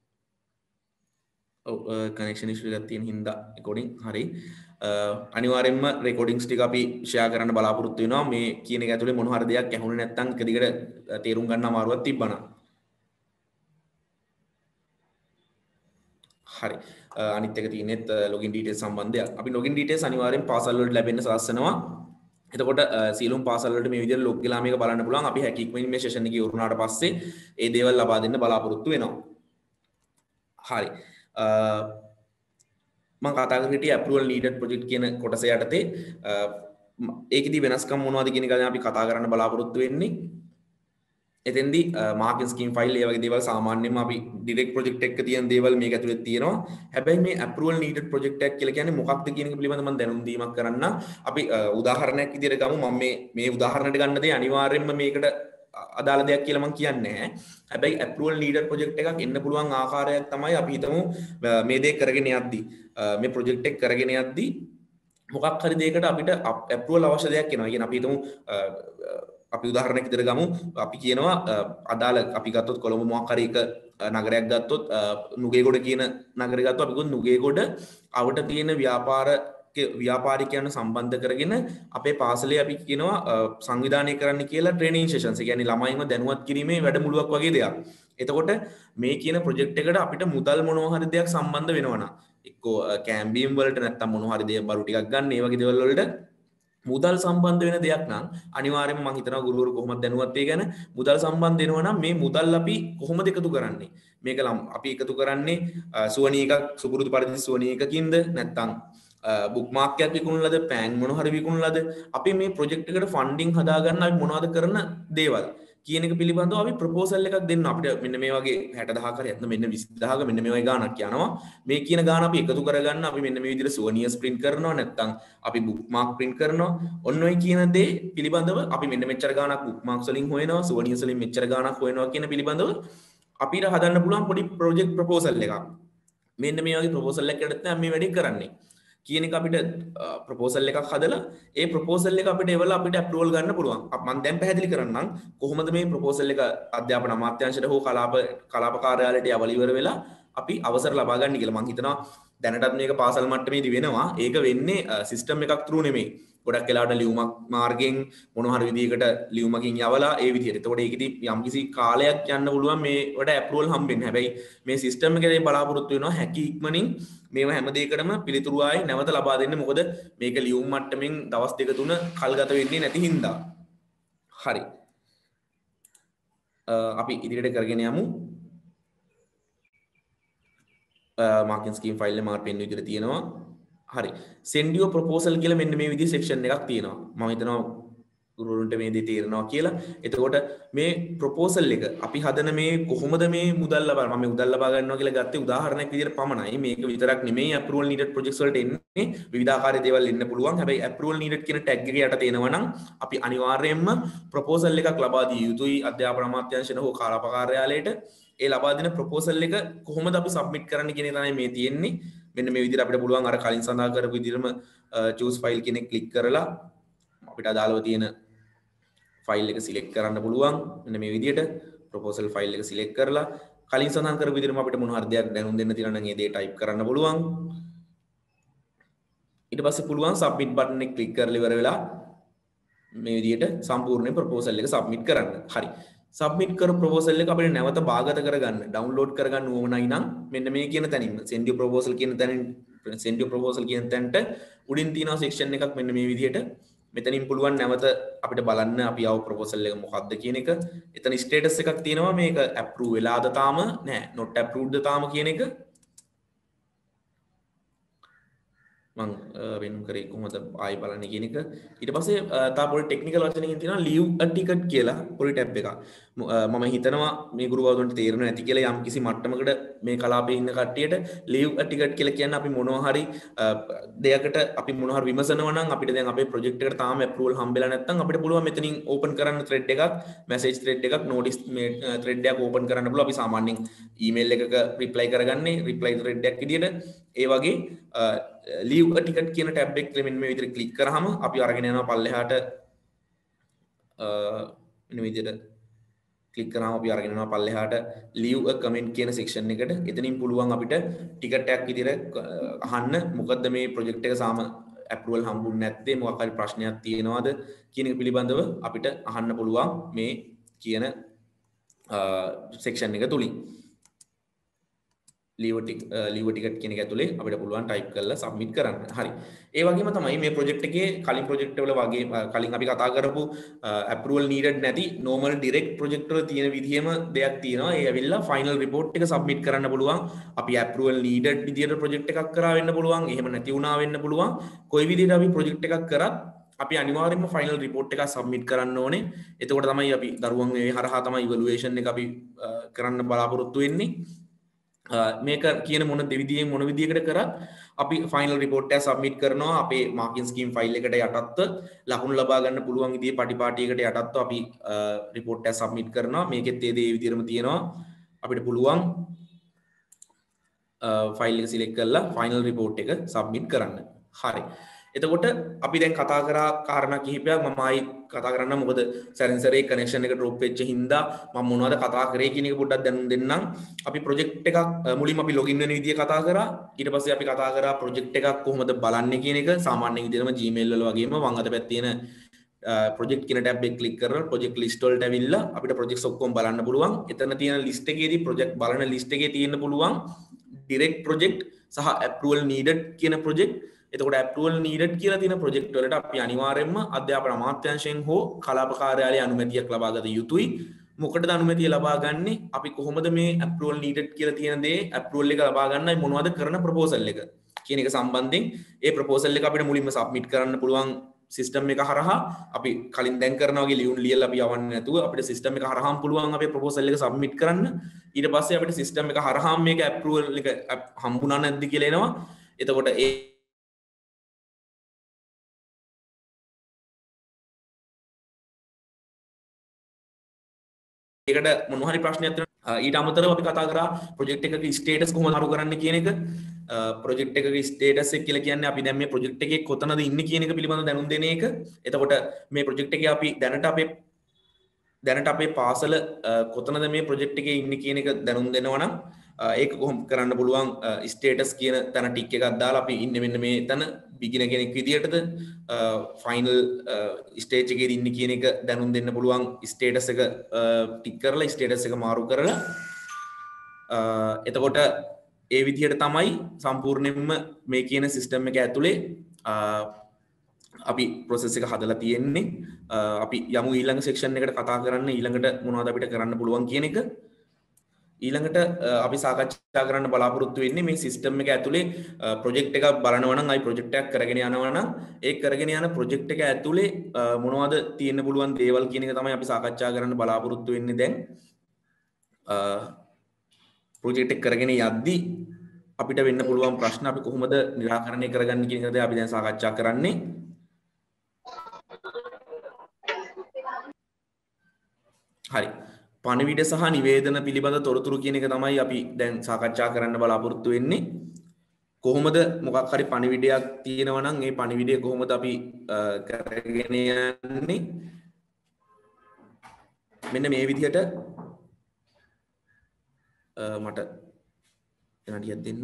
ඔව් කනෙක්ෂන් ඉෂුව එකක් තියෙන හින්දා රෙකෝඩින් හරි. අනිවාර්යෙන්ම රෙකෝඩින්ග්ස් ටික අපි ෂෙයා කරන්න බලාපොරොත්තු වෙනවා. මේ කියන එක ඇතුලේ මොන හරි දෙයක් ඇහුනේ නැත්නම් එක දිගට තේරුම් ගන්න අමාරුවක් තිබ්බනම්. හරි. අනිත් එක තියෙනෙත් ලොගින් ඩීටේල්ස් සම්බන්ධයක්. අපි ලොගින් ඩීටේල්ස් අනිවාර්යෙන් පාසල් වලට ලැබෙන්න සලස්වනවා. එතකොට සියලුම පාසල් වලට මේ විදිහට ලොග් වෙලා මේක බලන්න පුළුවන්. අපි හැකියික්මනින් මේ සෙෂන් එක ඉවරුනාට පස්සේ ඒ දේවල් ලබා දෙන්න බලාපොරොත්තු වෙනවා. හරි. මම කතා කරේ හිටියේ approval needed project කියන කොටස යටතේ ඒකෙදි වෙනස්කම් මොනවද කියන එක අපි කතා කරන්න බලාපොරොත්තු වෙන්නේ. එතෙන්දී මාර්කින් ස්කීම් ෆයිල් ඒ වගේ දේවල් සාමාන්‍යයෙන්ම අපි ඩිරෙක්ට් ප්‍රොජෙක්ට් එකක තියෙන දේවල් මේක ඇතුලේ තියෙනවා. හැබැයි මේ approval needed project එකක් කියලා කියන්නේ මොකක්ද කියන එක පිළිබඳව මම දැනුම් දීමක් කරන්න. අපි උදාහරණයක් විදිහට ගමු. මම මේ උදාහරණයට ගන්න දේ අනිවාර්යයෙන්ම මේකට අදාළ දෙයක් කියලා මම කියන්නේ නැහැ. හැබැයි approval needed project එකක් එන්න පුළුවන් ආකාරයක් තමයි අපි හිතමු මේ දේ කරගෙන යද්දී මේ project එක කරගෙන යද්දී මොකක් හරි දෙයකට අපිට approval අවශ්‍ය දෙයක් එනවා. කියන්නේ අපි හිතමු අපි උදාහරණයක් විදිහට ගමු. අපි කියනවා අදාළ අපි ගත්තොත් කොළඹ මොකක් හරි එක නගරයක් ගත්තොත් නුගේගොඩ කියන නගරය ගත්තොත් අපි ගොන් නුගේගොඩ අවට තියෙන ව්‍යාපාරිකයන් සම්බන්ධ කරගෙන අපේ පාසලේ අපි කියනවා සංවිධානය කරන්න කියලා ට්‍රේනින් සෙෂන්ස්. ඒ කියන්නේ ළමයින්ව දැනුවත් කිරීමේ වැඩමුළුවක් වගේ දෙයක්. එතකොට මේ කියන ප්‍රොජෙක්ට් එකට අපිට මුදල් මොනවා හරි දෙයක් සම්බන්ධ වෙනවා නම් එක්කෝ කැම්බීම් වලට නැත්තම් මොනවා හරි දෙයක් බරු ටිකක් ගන්න ඒ වගේ දේවල් වලට මුදල් සම්බන්ධ වෙන දෙයක් නම් අනිවාර්යයෙන්ම මම හිතනවා ගුරුවරු කොහොමද දැනුවත් ඒ ගැන මුදල් සම්බන්ධ වෙනවා නම් මේ මුදල් අපි කොහොමද එකතු කරන්නේ මේක අපි එකතු කරන්නේ සුවනීකක් සුපුරුදු පරිදි සුවනීකකින්ද නැත්තම් බුක්මාක් එකක් විකුණලාද පෑන් මොන හරි විකුණලාද අපි මේ ප්‍රොජෙක්ට් එකට ෆන්ඩින් හදාගන්න අපි මොනවද කරන දේවල් කියන එක පිළිබඳව අපි ප්‍රොපෝසල් එකක් දෙන්න අපිට මෙන්න මේ වගේ 60000ක් හරි නැත්නම් මෙන්න 20000ක මෙන්න මේ වගේ ගාණක් යනවා මේ කියන ගාණ අපි එකතු කරගන්න අපි මෙන්න මේ විදිහට සුවනියර්ස් print කරනවා නැත්නම් අපි බුක්මාක් print කරනවා ඔන්න ඔය කියන දේ පිළිබඳව අපි මෙන්න මෙච්චර ගාණක් බුක්මාක්ස් වලින් හොයනවා සුවනියර්ස් වලින් මෙච්චර ගාණක් හොයනවා කියන පිළිබඳව අපිට හදන්න පුළුවන් පොඩි ප්‍රොජෙක්ට් ප්‍රොපෝසල් එකක් මෙන්න මේ වගේ ප්‍රොපෝසල් එකක් යටතේ අපි මේ වැඩේ කරන්නේ කියන එක අපිට ප්‍රොපෝසල් එකක් හදලා ඒ ප්‍රොපෝසල් එක අපිට එවලා අපිට අප්‍රූවල් ගන්න පුළුවන්. මම දැන් පැහැදිලි කරන්නම් කොහොමද මේ ප්‍රොපෝසල් එක අධ්‍යාපන අමාත්‍යාංශයට හෝ කලාප කාර්යාලයට යවල ඉවර වෙලා අපි අවසර ලබා ගන්න කියලා. මම හිතනවා දැනටත් මේක පාසල් මට්ටමේදී වෙනවා. ඒක වෙන්නේ සිස්ටම් එකක් through නෙමෙයි. ගොඩක් වෙලාවට ලියුමක් මාර්ගයෙන් මොන හරි විදිහකට ලියුමකින් යවලා ඒ විදිහට. එතකොට ඒකෙදි යම්කිසි කාලයක් යන්න පුළුවන් මේවට අප්‍රූවල් හම්බෙන්න. හැබැයි මේ සිස්ටම් එකේ බලාපොරොත්තු වෙනවා හැකි ඉක්මනින් මේවා හැම දෙයකටම පිළිතුරු ආයි නැවත ලබා දෙන්න. මොකද මේක ලියුම් මට්ටමින් දවස් දෙක තුන කල් ගත වෙන්නේ නැති හින්දා. හරි. අපි ඉදිරියට කරගෙන යමු. මාර්කින් ස්කීම් ෆයිල් එක මාර්ක් පෙන්න විදිහට තියෙනවා. හරි. send your proposal කියලා මෙන්න මේ විදිහේ section එකක් තියෙනවා. මම හිතනවා ගුරුවරුන්ට මේ දේ තේරෙනවා කියලා. එතකොට මේ proposal එක අපි හදන මේ කොහොමද මේ මුදල් ලබා මම මේ මුදල් ලබා ගන්නවා කියලා ගත්තේ උදාහරණයක් විදිහට පමණයි. මේක විතරක් නෙමෙයි approval needed projects වලට එන්නේ විවිධාකාරයේ දේවල් එන්න පුළුවන්. හැබැයි approval needed කියන tag එක යට තියෙනවා නම් අපි අනිවාර්යයෙන්ම proposal එකක් ලබා දිය යුතුයි අධ්‍යාපන අමාත්‍යාංශයට හෝ කාලාප කාර්යාලයට. ඒ ලබා දෙන proposal එක කොහොමද අපි submit කරන්න කියන එක තමයි මේ තියෙන්නේ. මෙන්න මේ විදිහට අපිට පුළුවන් අර කලින් සඳහන් කරපු විදිහටම choose file කියන එක click කරලා අපිට අදාළව තියෙන ෆයිල් එක සිලෙක්ට් කරන්න පුළුවන්. මෙන්න මේ විදිහට proposal ෆයිල් එක සිලෙක්ට් කරලා කලින් සඳහන් කරපු විදිහටම අපිට මොන හරි දෙයක් දැනුම් දෙන්න තියෙනවා නම් ඒ දේ ටයිප් කරන්න පුළුවන්. ඊට පස්සේ පුළුවන් submit button එක click කරලා ඉවර වෙලා මේ විදිහට සම්පූර්ණ proposal එක submit කරන්න. හරි. submit කර proposal එක අපිට නැවත භාගත කරගන්න download කරගන්න ඕනයි නම් මෙන්න මේ කියන තැනින් send your proposal කියන තැනින් send your proposal කියන තැනට උඩින් තියෙනවා section එකක් මෙන්න මේ විදිහට මෙතනින් පුළුවන් නැවත අපිට බලන්න අපි ආව proposal එක මොකක්ද කියන එක. එතන status එකක් තියෙනවා මේක approve වෙලාද තාම නෑ not approved ද තාම කියන එක. මං වෙන කරේ කොහොමද ආයි බලන්න කියන එක. ඊට පස්සේ තා පොඩි ටෙක්නිකල් වචනකින් තියෙනවා leave a ticket කියලා පොඩි ටැබ් එකක්. මම හිතනවා මේ ගුරුවරුන්ට තේරෙන්නේ නැති කියලා යම් කිසි මට්ටමකට මේ කලාපේ ඉන්න කට්ටියට leave a ticket කියලා කියන්නේ අපි මොනවා හරි දෙයකට අපි මොනවා හරි විමසනවා නම් අපිට දැන් අපේ ප්‍රොජෙක්ට් එකට තාම approval හම්බෙලා නැත්නම් අපිට පුළුවන් මෙතනින් open කරන්න thread එකක් message thread එකක් notice මේ thread එකක් open කරන්න පුළුවන්. අපි සාමාන්‍යයෙන් email එකක reply කරගන්නේ reply thread එකක් විදියට. ඒ වගේ leave a ticket කියන ටැබ් එක මෙන්න මේ විදිහට ක්ලික් කරාම අපි අරගෙන යනවා පල්ලෙහාට මෙන්න විදිහට ක්ලික් කරාම අපි අරගෙන යනවා පල්ලෙහාට leave a comment කියන section එකට. එතනින් පුළුවන් අපිට ටිකට් එකක් විදිහට අහන්න මොකද්ද මේ ප්‍රොජෙක්ට් එක සාම approval හම්බුනේ නැත්තේ මොකක් හරි ප්‍රශ්නයක් තියෙනවද කියන එක පිළිබඳව අපිට අහන්න පුළුවන් මේ කියන section එක තුලින්. ලීව ටිකට් කියන එක ඇතුලේ අපිට පුළුවන් ටයිප් කරලා සබ්මිට් කරන්න. හරි. ඒ වගේම තමයි මේ ප්‍රොජෙක්ට් එකේ කලින් ප්‍රොජෙක්ට් වල වගේ කලින් අපි කතා කරපු approval needed නැති normal direct project වල තියෙන විදිහම දෙයක් තියෙනවා. ඒ ඇවිල්ලා final report එක සබ්මිට් කරන්න පුළුවන්. අපි approval needed විදිහට project එකක් කරා වෙන්න පුළුවන්. එහෙම නැති වුණා වෙන්න පුළුවන්. කොයි විදිහට අපි project එකක් කරත් අපි අනිවාර්යයෙන්ම ෆයිනල් රිපෝට් එකක් සබ්මිට් කරන්න ඕනේ. එතකොට තමයි අපි දරුවන් මේ හරහා තමයි ඉවලුවේෂන් එක අපි කරන්න බලාපොරොත්තු වෙන්නේ. මේක කියන මොන දෙවිදියෙන් මොන විදියකට කරත් අපි ෆයිනල් රිපෝට් එක සබ්මිට් කරනවා. අපේ මාකින් ස්කීම් ෆයිල් එකට යටත්ව ලකුණු ලබා ගන්න පුළුවන් විදිහේ පටිපාටියකට යටත්ව අපි රිපෝට් එක සබ්මිට් කරනවා. මේකෙත් ඒ දේ විදිහටම තියෙනවා. අපිට පුළුවන් ෆයිල් එක සිලෙක්ට් කරලා ෆයිනල් රිපෝට් එක සබ්මිට් කරන්න. හරි. එතකොට අපි දැන් කතා කරා කාරණා කිහිපයක් මම ආයි කතා කරන්න මොකද සැරෙන්සරේ කනෙක්ෂන් එක ඩ්‍රොප් වෙච්ච හින්දා මම මොනවද කතා කරේ කියන එක පොඩ්ඩක් දැනුම් දෙන්නම්. අපි ප්‍රොජෙක්ට් එකක් මුලින්ම අපි ලොගින් වෙන විදිය කතා කරා. ඊට පස්සේ අපි කතා කරා ප්‍රොජෙක්ට් එකක් කොහොමද බලන්නේ කියන එක. සාමාන්‍ය විදිහටම Gmail වල වගේම වම් අත පැත්තේ තියෙන ප්‍රොජෙක්ට් කියන ටැබ් එක ක්ලික් කරලා ප්‍රොජෙක්ට් ලිස්ට් වලට ඇවිල්ලා අපිට ප්‍රොජෙක්ට්ස් ඔක්කොම බලන්න පුළුවන්. එතන තියෙන ලිස්ට් එකේදී ප්‍රොජෙක්ට් බලන ලිස්ට් එකේ තියෙන්න පුළුවන් direct project සහ approval needed කියන project. එතකොට approval needed කියලා තියෙන project වලට අපි අනිවාර්යයෙන්ම අධ්‍යාපන අමාත්‍යාංශයෙන් හෝ කලාප කාර්යාලයේ අනුමැතියක් ලබා ගත යුතුයි. මොකටද අනුමැතිය ලබා ගන්නේ? අපි කොහොමද මේ approval needed කියලා තියෙන දේ approval එක ලබා ගන්නයි මොනවද කරන proposal එක කියන එක සම්බන්ධයෙන් ඒ proposal එක අපිට මුලින්ම submit කරන්න පුළුවන් සිස්ටම් එක හරහා. අපි කලින් දැන් කරනවා වගේ ලියලා අපි යවන්නේ නැතුව අපිට සිස්ටම් එක හරහාම පුළුවන් අපේ ප්‍රොපෝසල් එක සබ්මිට් කරන්න. ඊට පස්සේ අපිට සිස්ටම් එක හරහාම මේක අප්‍රූවල් එක හම්බුණා නැද්ද කියලා එනවා. එතකොට ඒකට මොන හරි ප්‍රශ්නයක් තියෙනවා. ඊට අමතරව අපි කතා කරා ප්‍රොජෙක්ට් එකක ස්ටේටස් කොහොමද අරු කරන්න කියන එක. ප්‍රොජෙක්ට් එකක ස්ටේටස් එක කියලා කියන්නේ අපි දැන් මේ ප්‍රොජෙක්ට් එකේ කොතනද ඉන්නේ කියන එක පිළිබඳව දැනුම් දෙන එක. එතකොට මේ ප්‍රොජෙක්ට් එකේ අපි දැනට අපේ පාසල කොතනද මේ ප්‍රොජෙක්ට් එකේ ඉන්නේ කියන එක දැනුම් දෙනවා නම් ඒක කොහොම කරන්න පුළුවන් ස්ටේටස් කියන තැන ටික් එකක් දාලා අපි ඉන්නේ මෙන්න මේ තැන බිගිනර් කෙනෙක් විදියටද ෆයිනල් ස්ටේජ් එකේ ඉන්නේ කියන එක දැනුම් දෙන්න පුළුවන් ස්ටේටස් එක ටික් කරලා ස්ටේටස් එක මාරු කරලා එතකොට ඒ විදිහට තමයි සම්පූර්ණයෙන්ම මේ කියන සිස්ටම් එක ඇතුලේ අපි ප්‍රොසෙස් එක හදලා තියෙන්නේ. අපි යමු ඊළඟ සෙක්ෂන් එකට කතා කරන්න ඊළඟට මොනවද අපිට කරන්න පුළුවන් කියන එක. ඊළඟට අපි සාකච්ඡා කරන්න බලාපොරොත්තු වෙන්නේ මේ සිස්ටම් එක ඇතුලේ ප්‍රොජෙක්ට් එකක් බලනවා නම් අයි ප්‍රොජෙක්ට් එකක් කරගෙන යනවා නම් ඒ කරගෙන යන ප්‍රොජෙක්ට් එක ඇතුලේ මොනවද තියෙන්න පුළුවන් දේවල් කියන එක තමයි අපි සාකච්ඡා කරන්න බලාපොරොත්තු වෙන්නේ දැන්. ප්‍රොජෙක්ට් එක කරගෙන යද්දී අපිට වෙන්න පුළුවන් ප්‍රශ්න අපි කොහොමද निराකරණය කරගන්නේ කියන එකද අපි දැන් සාකච්ඡා කරන්නේ. හරි. පණිවිඩ සහ නිවේදන පිළිබඳ තොරතුරු කියන එක තමයි අපි දැන් සාකච්ඡා කරන්න බලාපොරොත්තු වෙන්නේ. කොහොමද මොකක් හරි පණිවිඩයක් තියෙනවා නම් ඒ පණිවිඩය කොහොමද අපි කරගෙන යන්නේ? මෙන්න මේ විදිහට මට විනාඩියක් දෙන්න.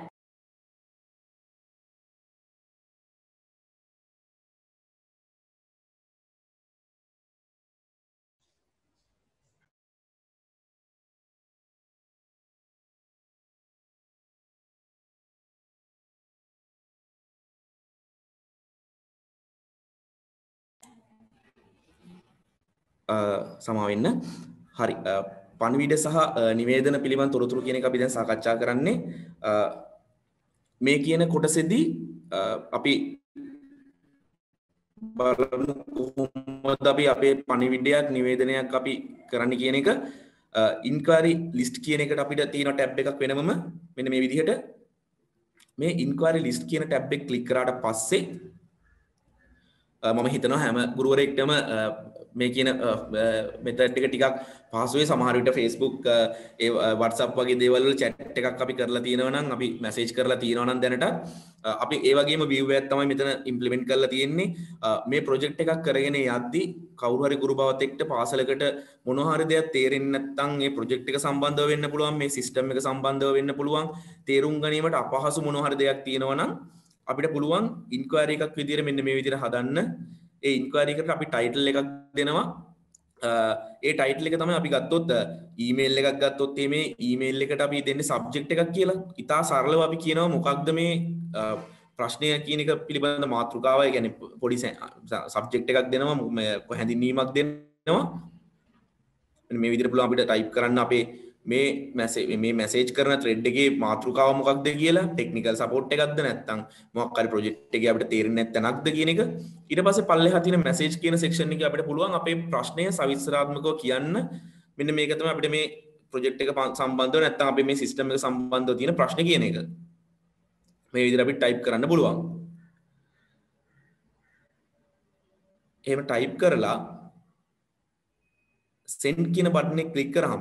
සමාවෙන්න. හරි. පණිවිඩ සහ නිවේදන පිළිබඳ තොරතුරු කියන එක අපි දැන් සාකච්ඡා කරන්නේ. මේ කියන කොටසේදී අපි බලමු කොහොමද අපි අපේ පණිවිඩයක් නිවේදනයක් අපි කරන්න කියන එක. ඉන්ක්වයරි ලිස්ට් කියන එකට අපිට තියෙන ටැබ් එකක් වෙනමම මෙන්න මේ විදිහට මේ ඉන්ක්වයරි ලිස්ට් කියන ටැබ් එක ක්ලික් කරාට පස්සේ මම හිතනවා හැම ගුරුවරයෙක්ටම මේ කියන මෙතඩ් එක ටිකක් පහසුවේ. සමහර විට Facebook ඒ WhatsApp වගේ දේවල් වල chat එකක් අපි කරලා තියෙනවා නම් අපි මැසේජ් කරලා තියෙනවා නම් දැනට අපි ඒ වගේම view එකක් තමයි මෙතන implement කරලා තියෙන්නේ. මේ project එකක් කරගෙන යද්දී කවුරු හරි ගුරු බවත් එක්ක පාසලකට මොනවා හරි දෙයක් තේරෙන්නේ නැත්නම් මේ project එක සම්බන්ධව වෙන්න පුළුවන්, මේ system එක සම්බන්ධව වෙන්න පුළුවන්. තේරුම් ගැනීමට අපහසු මොනවා හරි දෙයක් තියෙනවා නම් අපිට පුළුවන් ඉන්ක්වයරි එකක් විදිහට මෙන්න මේ විදිහට හදන්න. ඒ ඉන්ක්වයරි එකට අපි ටයිටල් එකක් දෙනවා. ඒ ටයිටල් එක තමයි අපි ගත්තොත් ඊමේල් එකක් ගත්තොත් මේ ඊමේල් එකට අපි දෙන්නේ සබ්ජෙක්ට් එකක් කියලා. ඉතා සරලව අපි කියනවා මොකක්ද මේ ප්‍රශ්නය කියන එක පිළිබඳ මාතෘකාව. ඒ කියන්නේ පොඩි සබ්ජෙක්ට් එකක් දෙනවා, හැඳින්වීමක් දෙනවා. මේ විදිහට පුළුවන් අපිට ටයිප් කරන්න අපේ මේ මැසේජ් කරන thread එකේ මාතෘකාව මොකක්ද කියලා, ටෙක්නිකල් සපෝට් එකක්ද නැත්නම් මොකක් හරි ප්‍රොජෙක්ට් එකේ අපිට තේරෙන්නේ නැත්නම් නැක්ද කියන එක. ඊට පස්සේ පල්ලෙහා තියෙන මැසේජ් කියන සෙක්ෂන් එකේ අපිට පුළුවන් අපේ ප්‍රශ්නය සවිස්තරාත්මකව කියන්න. මෙන්න මේක තමයි අපිට මේ ප්‍රොජෙක්ට් එක සම්බන්ධව නැත්නම් අපේ මේ සිස්ටම් එක සම්බන්ධව තියෙන ප්‍රශ්න කියන එක. මේ විදිහට අපිට ටයිප් කරන්න පුළුවන්. එහෙම ටයිප් කරලා send කියන බටන් එක ක්ලික් කරාම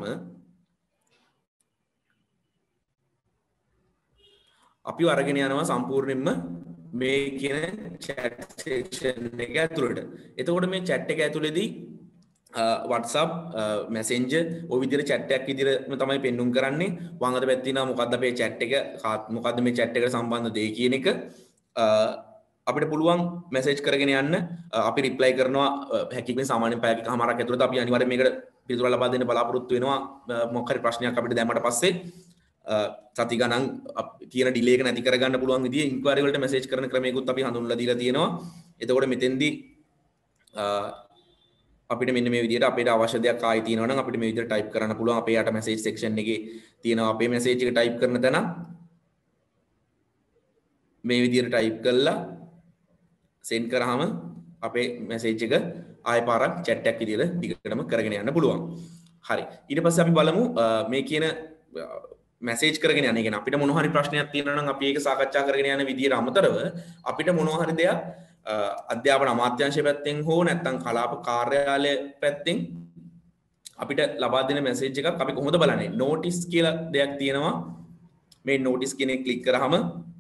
අපි අරගෙන යනවා සම්පූර්ණයෙන්ම මේ කියන chat section එක ඇතුළට. එතකොට මේ chat එක ඇතුළේදී WhatsApp Messenger ඔය විදිහට chat එකක් විදිහටම තමයි පෙන්눔 කරන්නේ. වම් අත පැත්තේ ඉන්නවා මොකද්ද අපේ chat එක, මොකද්ද මේ chat එකට සම්බන්ධ දේ කියන එක අපිට පුළුවන් මැසේජ් කරගෙන යන්න. අපි රිප්ලයි කරනවා හැකියකින් සාමාන්‍යයෙන් පැය එකමාරක් ඇතුළත අපි අනිවාර්යයෙන් මේකට පිළිතුරු ලබා දෙන්න බලාපොරොත්තු වෙනවා. මොකක් හරි ප්‍රශ්නයක් අපිට දැම්මට පස්සේ සති ගණන් තියෙන ඩිලේ එක නැති කරගන්න පුළුවන් විදිහේ ඉන්ක්වයරි වලට මැසේජ් කරන ක්‍රමයකුත් අපි හඳුන්වලා දීලා තියෙනවා. එතකොට මෙතෙන්දී අපිට මෙන්න මේ විදිහට අපිට අවශ්‍ය දෙයක් ආයි තියෙනවා නම් අපිට මේ විදිහට ටයිප් කරන්න පුළුවන්. අපේ යට මැසේජ් සෙක්ෂන් එකේ තියෙනවා අපේ මැසේජ් එක ටයිප් කරන තැන. මේ විදිහට ටයිප් කළා send කරාම අපේ මැසේජ් එක ආයෙ පාරක් chat එකක් විදිහට දිගටම කරගෙන යන්න පුළුවන්. හරි. ඊට පස්සේ අපි බලමු මේ කියන මැසේජ් කරගෙන යන එක. අපිට මොනවා හරි ප්‍රශ්නයක් තියෙනවා නම් අපි ඒක සාකච්ඡා කරගෙන යන විදිහට අමතරව අපිට මොනවා හරි දෙයක් අධ්‍යාපන අමාත්‍යාංශය පැත්තෙන් හෝ නැත්නම් කලාප කාර්යාලය පැත්තෙන් අපිට ලබා දෙන මැසේජ් එකක් අපි කොහොමද බලන්නේ? notice කියලා දෙයක් තියෙනවා. මේ notice කියන එක ක්ලික් කරාම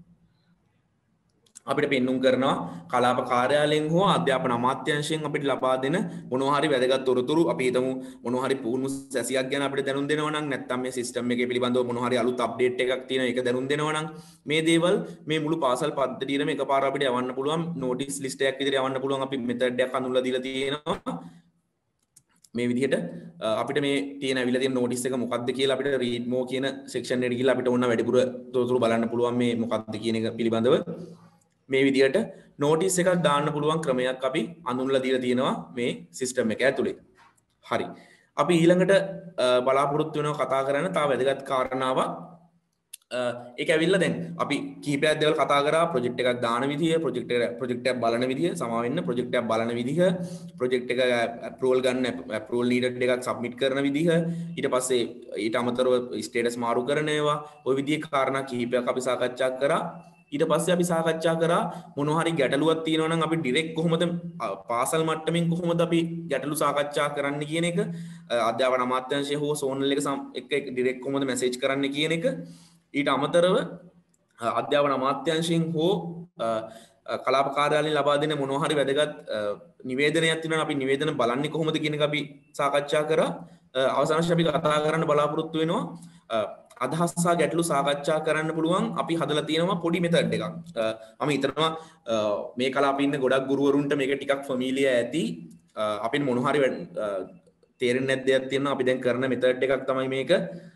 අපිට පෙන්눔 කරනවා කලාප කාර්යාලයෙන් හෝ අධ්‍යාපන අමාත්‍යාංශයෙන් අපිට ලබා දෙන මොනවා හරි වැදගත් තොරතුරු. අපි හිතමු මොනවා හරි පුහුණු සැසියක් ගැන අපිට දැනුම් දෙනවා නම්, නැත්නම් මේ සිස්ටම් එකේ පිළිබඳව මොනවා හරි අලුත් අප්ඩේට් එකක් තියෙනවා ඒක දැනුම් දෙනවා නම්, මේ දේවල් මේ මුළු පාසල් පද්ධතියේම එකපාර අපිට යවන්න පුළුවන්. නොටිස් ලිස්ට් එකක් විදිහට යවන්න පුළුවන්. අපි මෙතඩ් එකක් හඳුන්වලා දීලා තියෙනවා. මේ විදිහට අපිට මේ තියෙන අවිලා තියෙන නොටිස් එක මොකක්ද කියලා අපිට read more කියන section එකට ගිහලා අපිට ඕන වැඩිපුර තොරතුරු බලන්න පුළුවන් මේ මොකක්ද කියන එක පිළිබඳව. මේ විදිහට notice එකක් දාන්න පුළුවන් ක්‍රමයක් අපි අඳුන්ලා දීලා තියෙනවා මේ සිස්ටම් එක ඇතුලේ. හරි. අපි ඊළඟට බලාපොරොත්තු වෙනවා කතා කරන්න තව වැදගත් කාරණාවක්. ඒක ඇවිල්ලා දැන් අපි කීපයක් දේවල් කතා කරා. ප්‍රොජෙක්ට් එකක් දාන විදිය, ප්‍රොජෙක්ට් එකක් බලන විදිය, සමා වෙන්න ප්‍රොජෙක්ට් එකක් බලන විදිහ, ප්‍රොජෙක්ට් එක අප්‍රූවල් ගන්න අප්‍රූවල් නීඩඩ් එකක් සබ්මිට් කරන විදිහ, ඊට පස්සේ ඊට අමතරව ස්ටේටස් මාරු කරන ඒවා, ওই විදිහේ කාරණා කීපයක් අපි සාකච්ඡා කරා. ඊට පස්සේ අපි සාකච්ඡා කරා මොනවා හරි ගැටලුවක් තියෙනවා නම් අපි ඩිරෙක්ට් කොහොමද පාසල් මට්ටමින් කොහොමද අපි ගැටලු සාකච්ඡා කරන්න කියන එක, අධ්‍යාපන අමාත්‍යාංශය හෝ සෝනල් එක ඩිරෙක්ට් කොහොමද මැසේජ් කරන්න කියන එක, ඊට අමතරව අධ්‍යාපන අමාත්‍යාංශයෙන් හෝ කලාප කාර්යාලයෙන් ලබා දෙන මොනවා හරි වැදගත් නිවේදනයක් තියෙනවා අපි නිවේදන බලන්නේ කොහොමද කියන එක අපි සාකච්ඡා කරා. අවසානයේ අපි කතා කරන්න බලාපොරොත්තු වෙනවා අදහස් සහ ගැටලු සාකච්ඡා කරන්න පුළුවන් අපි හදලා තියෙනවා පොඩි මෙතඩ් එකක්. මම හිතනවා මේ කලාපේ ඉන්න ගොඩක් ගුරුවරුන්ට මේක ටිකක් ෆැමිලියර් ඇති. අපිට මොන හරි තේරෙන්නේ නැද්ද දෙයක් තියෙනවා. අපි දැන් කරන මෙතඩ් එකක් තමයි මේක.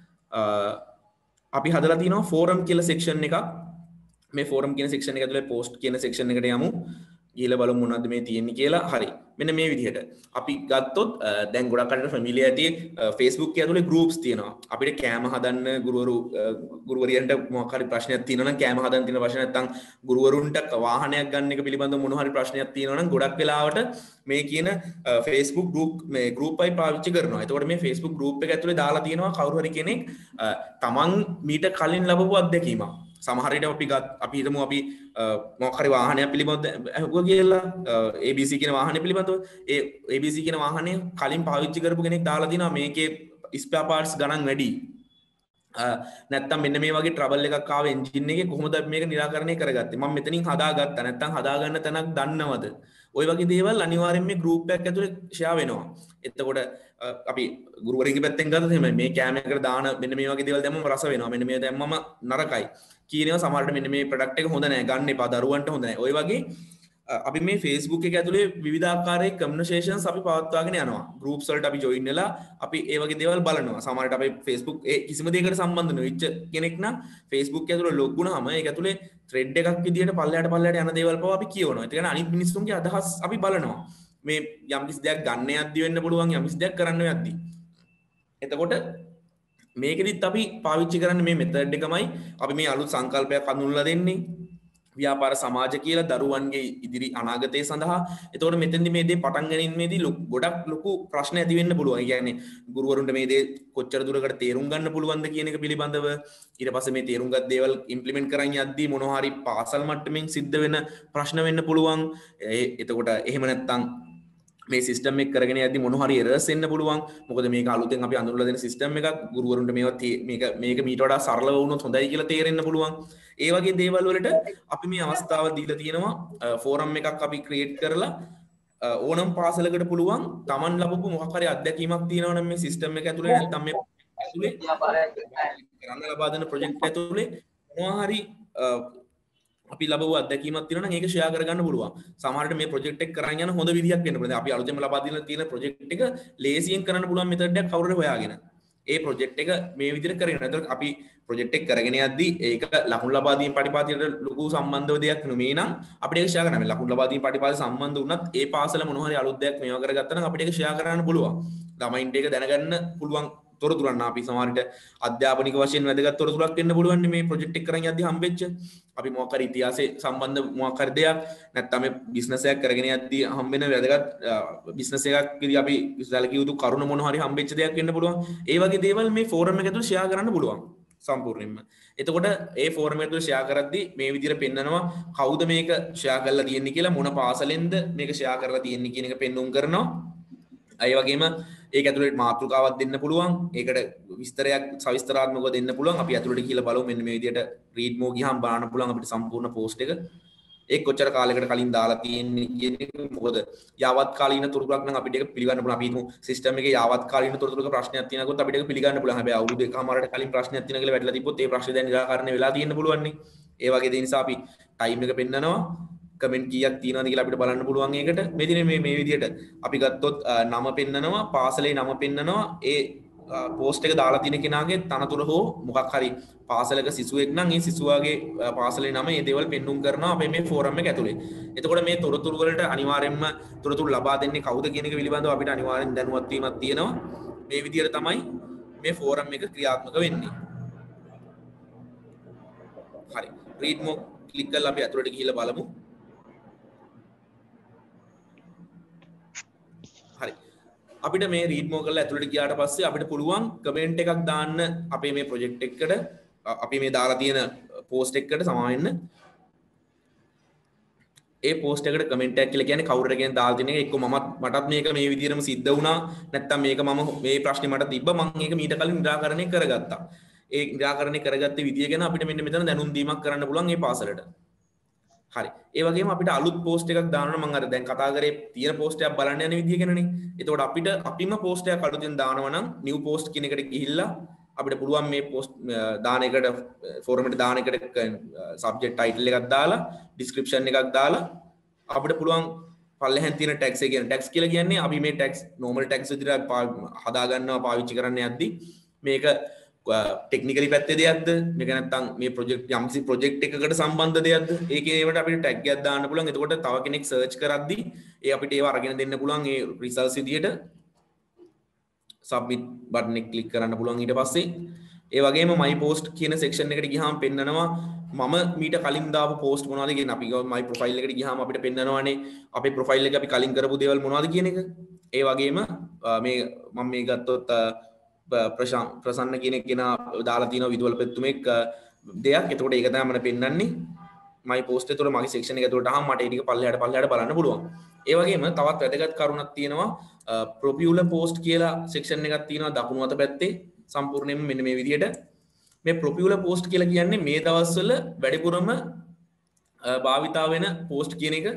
අපි හදලා තියෙනවා ෆෝරම් කියලා සෙක්ෂන් එකක්. මේ ෆෝරම් කියන සෙක්ෂන් එක ඇතුලේ පෝස්ට් කියන සෙක්ෂන් එකට යමු. ගිහලා බලමු මොනවද මේ තියෙන්නේ කියලා. හරි. මෙන්න මේ විදිහට අපි ගත්තොත් දැන් ගොඩක් අයට ෆැමිලියර් ඇති Facebook ඇතුලේ groups තියෙනවා. අපිට කෑම හදන්න ගුරුවරියන්ට මොකක් හරි ප්‍රශ්නයක් තියෙනවා නම් කෑම හදන්න තියෙන ප්‍රශ්න නැත්නම් ගුරුවරුන්ට වාහනයක් ගන්න එක පිළිබඳව මොන හරි ප්‍රශ්නයක් තියෙනවා නම් ගොඩක් වෙලාවට මේ කියන Facebook group එකයි පාවිච්චි කරනවා. එතකොට මේ Facebook group එක ඇතුලේ දාලා තියෙනවා කවුරු හරි කෙනෙක් තමන් මීට කලින් ලැබපු අත්දැකීමක්. සමහර විට අපි හිතමු අපි මොකක් හරි වාහනයක් පිළිබඳව අහුවා කියලා ABC කියන වාහනය පිළිබඳව ඒ ABC කියන වාහනේ කලින් පාවිච්චි කරපු කෙනෙක් දාලා දිනවා මේකේ ස්පෙයා පාර්ට්ස් ගණන් වැඩි. නැත්තම් මෙන්න මේ වගේ ට්‍රබල් එකක් ආව එන්ජින් එකේ කොහොමද මේක නිරාකරණය කරගත්තේ? මම මෙතනින් හදාගත්තා. නැත්තම් හදාගන්න තැනක් දන්නවද? ওই වගේ දේවල් අනිවාර්යෙන් මේ ගෲප් එකක් ඇතුලේ ෂෙයා වෙනවා. එතකොට අපි ගුරුවරයෙක්ගේ පැත්තෙන් ගත්තොත් එහෙම මේ කැමරේකට දාන මෙන්න මේ වගේ දේවල් දැම්මම රස වෙනවා. මෙන්න මේ දැම්මම නරකයි. කියනවා සමහරට මෙන්න මේ ප්‍රොඩක්ට් එක හොඳ නැහැ. ගන්න එපා. දරුවන්ට හොඳ නැහැ. ওই වගේ අපි මේ Facebook එක ඇතුලේ විවිධාකාරයේ කමියුනිකේෂන්ස් අපි පවත්වාගෙන යනවා. groups වලට අපි join වෙලා අපි ඒ වගේ දේවල් බලනවා. සමහරවිට අපි Facebook කිසිම දෙයකට සම්බන්ධ නොවිච්ච කෙනෙක් නම් Facebook ඇතුලේ log වුණාම ඒක ඇතුලේ thread එකක් විදියට පල්ලයට යන දේවල් පවා අපි කියවනවා. ඒ කියන්නේ අනිත් මිනිස්සුන්ගේ අදහස් අපි බලනවා. මේ යම්කිසි දෙයක් ගන්න යද්දි වෙන්න පුළුවන් යම්කිසි දෙයක් කරන්න යද්දි. එතකොට මේකෙදිත් අපි පාවිච්චි කරන්නේ මේ මෙතඩ් එකමයි. අපි මේ අලුත් සංකල්පයක් හඳුන්වලා දෙන්නේ. ව්‍යාපාර සමාජ කියලා දරුවන්ගේ ඉදිරි අනාගතය සඳහා. එතකොට මෙතෙන්දී මේ දේ පටන් ගැනීමේදී ගොඩක් ලොකු ප්‍රශ්න ඇති වෙන්න පුළුවන්. ඒ කියන්නේ ගුරුවරුන්ට මේ දේ කොච්චර දුරකට තේරුම් ගන්න පුළුවන්ද කියන එක පිළිබඳව ඊට පස්සේ මේ තේරුම් ගත් දේවල් ඉම්ප්ලිමන්ට් කරන් යද්දී මොනවා හරි පාසල් මට්ටමින් සිද්ධ වෙන ප්‍රශ්න වෙන්න පුළුවන්. එතකොට එහෙම නැත්නම් මේ සිස්ටම් එක කරගෙන යද්දී මොනවා හරි එරර්ස් එන්න පුළුවන්. මොකද මේක අලුතෙන් අපි අඳුරලා දෙන සිස්ටම් එකක්. ගුරුවරුන්ට මේක මීට වඩා සරලව වුණොත් හොඳයි කියලා තේරෙන්න පුළුවන්. ඒ වගේ දේවල් වලට අපි මේ අවස්ථාව දීලා තියෙනවා. ෆෝරම් එකක් අපි ක්‍රියේට් කරලා ඕනම් පාසලකට පුළුවන් Taman ලැබපු මොකක් හරි අත්දැකීමක් තියෙනවා නම් මේ සිස්ටම් එක ඇතුලේ නැත්නම් මේ ඇතුලේ කරන්න ලබා දෙන ප්‍රොජෙක්ට් ඇතුලේ මොනවා හරි අපි ලැබුව අත්දැකීමක් තියෙනවා නම් ඒක ෂෙයා කරගන්න පුළුවන්. සමහරවිට මේ ප්‍රොජෙක්ට් එක කරන් යන හොඳ විදියක් වෙන්න පුළුවන්. අපි අලුතෙන්ම ලබා දීලා තියෙන ප්‍රොජෙක්ට් එක ලේසියෙන් කරන්න පුළුවන් මෙතඩ් එකක් කවුරුහරි හොයාගෙන. ඒ ප්‍රොජෙක්ට් එක මේ විදිහට කරගෙන. එතකොට අපි ප්‍රොජෙක්ට් එක කරගෙන යද්දී ඒක ලකුණු ලබා දීම පටිපාටියට ලොකු සම්බන්ධව දෙයක් නෙමෙයි නම් අපිට ඒක ෂෙයා කරන්න. ලකුණු ලබා දීම පටිපාටි සම්බන්ධ වුණත් ඒ පාසල මොනවා හරි අලුත් දෙයක් මේවා කරගත්තා නම් අපිට ඒක ෂෙයා කරන්න පුළුවන්. ළමයින්ට ඒක දැනගන්න පුළුවන් තොරතුරක් අපි සමහරට අධ්‍යාපනික වශයෙන් වැදගත් තොරතුරක් වෙන්න පුළුවන් මේ ප්‍රොජෙක්ට් එක කරන් යද්දී හම්බෙච්ච. අපි මොකක් හරි ඉතිහාසයේ සම්බන්ධ මොකක් හරි දෙයක් නැත්නම් මේ බිස්නස් එකක් කරගෙන යද්දී හම්බෙන වැදගත් බිස්නස් එකක් විදිහ අපි සැලකිය යුතු කරුණ මොනවා හරි හම්බෙච්ච දෙයක් වෙන්න පුළුවන්. ඒ වගේ දේවල් මේ ෆෝරම් එක ඇතුළේ ෂෙයා කරන්න පුළුවන් සම්පූර්ණයෙන්ම. එතකොට ඒ ෆෝරම් එක ඇතුළේ ෂෙයා කරද්දී මේ විදිහට පෙන්නනවා කවුද මේක ෂෙයා කරලා තියෙන්නේ කියලා, මොන පාසලෙන්ද මේක ෂෙයා කරලා තියෙන්නේ කියන එක පෙන්වුම් කරනවා. ඒ වගේම ඒක ඇතුළේ මාතෘකාවක් දෙන්න පුළුවන්. ඒකට විස්තරයක් සවිස්තරාත්මකව දෙන්න පුළුවන්. අපි ඇතුළට කියලා බලමු. මෙන්න මේ විදිහට රීඩ් මෝ ගියාම බලන්න පුළුවන් අපිට සම්පූර්ණ පෝස්ට් එක. ඒක කොච්චර කාලයකට කලින් දාලා තියෙන්නේ කියන එක. මොකද යාවත් කාලීන තොරතුරක් නම් අපිට ඒක පිළිගන්න පුළුවන්. අපි හිතමු සිස්ටම් එකේ යාවත් කාලීන තොරතුරක ප්‍රශ්නයක් තියෙනකොත් අපිට ඒක පිළිගන්න පුළුවන්. හැබැයි අවුරුදු එකමාරකට කලින් ප්‍රශ්නයක් තියෙනවා කියලා වැටලා තිබ්බොත් ඒ ප්‍රශ්නේ දැන් නිරාකරණය වෙලා තියෙන්න පුළුවන් නේ. ඒ වගේ දේ නිසා අපි ටයිම් එක පෙන්නනවා. කමෙන්ට් කීයක් තියෙනවද කියලා අපිට බලන්න පුළුවන් ඒකට. මෙදින මේ විදිහට අපි ගත්තොත් නම පෙන්නනවා, පාසලේ නම පෙන්නනවා, ඒ පෝස්ට් එක දාලා තියෙන කෙනාගේ තනතුර හෝ මොකක් හරි පාසලක සිසුවෙක් නම් ඒ සිසුවාගේ පාසලේ නම මේ දේවල් පෙන්눔 කරනවා අපේ මේ ෆෝරම් එක ඇතුලේ. එතකොට මේ තොරතුරු වලට අනිවාර්යයෙන්ම තොරතුරු ලබා දෙන්නේ කවුද කියන එක පිළිබඳව අපිට අනිවාර්යෙන් දැනුවත් වීමක් තියෙනවා. මේ විදිහට තමයි මේ ෆෝරම් එක ක්‍රියාත්මක වෙන්නේ. හරි. රීඩ් මෝ ක්ලික් කරලා අපි ඇතුලට ගිහිල්ලා බලමු. හරි. අපිට මේ රීඩ් මෝ කරලා ඇතුළට ගියාට පස්සේ අපිට පුළුවන් කමෙන්ට් එකක් දාන්න අපේ මේ ප්‍රොජෙක්ට් එකකට, අපි මේ දාලා තියෙන පෝස්ට් එකකට සමා වෙන්න. ඒ පෝස්ට් එකට කමෙන්ට් එකක් කියලා කියන්නේ කවුරුර කියන දාලා තියෙන එක. එක්ක මටත් මේක මේ විදිහටම සිද්ධ වුණා. නැත්තම් මේක මම මේ ප්‍රශ්නේ මට තිබ්බ මම මේක මීට කලින් නිරාකරණය කරගත්තා. ඒ නිරාකරණය කරගත්ත විදිය ගැන අපිට මෙන්න මෙතන දැනුම් දීමක් කරන්න පුළුවන් මේ පාසලට. හරි. ඒ වගේම අපිට අලුත් පෝස්ට් එකක් දාන්න මම අර දැන් කතා කරේ තියෙන පෝස්ට් එකක් බලන්න යන විදිය ගැනනේ. එතකොට අපිට අපිම පෝස්ට් එකක් අලුතෙන් දානවා නම් නිව් පෝස්ට් කියන එකට ගිහිල්ලා අපිට පුළුවන් මේ පෝස්ට් දාන එකට ෆෝරම් එකට දාන එකට සබ්ජෙක්ට් ටයිටල් එකක් දාලා ඩිස්ක්‍රිප්ෂන් එකක් දාලා අපිට පුළුවන් පල්ලෙහෙන් තියෙන ටැග්ස් එක කියන ටැග්ස් කියලා කියන්නේ අපි මේ ටැග්ස් නෝමල් ටැග්ස් විදිහට හදා ගන්නවා පාවිච්චි කරන්න යද්දි මේක ටෙක්නිකලි පැත්තේ දෙයක්ද මේක නැත්නම් මේ ප්‍රොජෙක්ට් යම්සි ප්‍රොජෙක්ට් එකකට සම්බන්ධ දෙයක්ද ඒකේ ඒවට අපිට ටැග් එකක් දාන්න පුළුවන්. එතකොට තව කෙනෙක් සර්ච් කරද්දී ඒ අපිට ඒව අරගෙන දෙන්න පුළුවන්. ඒ රිසල්ට්ස් විදියට සබ්මිට් බටන් එක ක්ලික් කරන්න පුළුවන්. ඊට පස්සේ ඒ වගේම මයි පෝස්ට් කියන සෙක්ෂන් එකට ගියාම පෙන්නනවා මම මීට කලින් දාපු පෝස්ට් මොනවද කියන අපි මයි ප්‍රොෆයිල් එකට ගියාම අපිට පෙන්නනවානේ අපේ ප්‍රොෆයිල් එක අපි කලින් කරපු දේවල් මොනවද කියන එක. ඒ වගේම මේ මම මේ ගත්තොත් ප්‍රසන්න කියන කෙනා දාලා තියෙනවා විදුවල් පෙත්තුමෙක් දෙයක්. එතකොට ඒක තමයි මම පෙන්නන්නේ මයි පෝස්ට් එකේ. එතකොට මගේ සෙක්ෂන් එක එතකොට අහම මට ඒක පල්ලෙහාට බලන්න පුළුවන්. ඒ වගේම තවත් වැදගත් කරුණක් තියෙනවා ප්‍රොපියුලර් පෝස්ට් කියලා සෙක්ෂන් එකක් තියෙනවා දකුණු අත පැත්තේ. සම්පූර්ණයෙන්ම මෙන්න මේ විදිහට මේ ප්‍රොපියුලර් පෝස්ට් කියලා කියන්නේ මේ දවස්වල වැඩිපුරම භාවිතා වෙන පෝස්ට් කියන එක.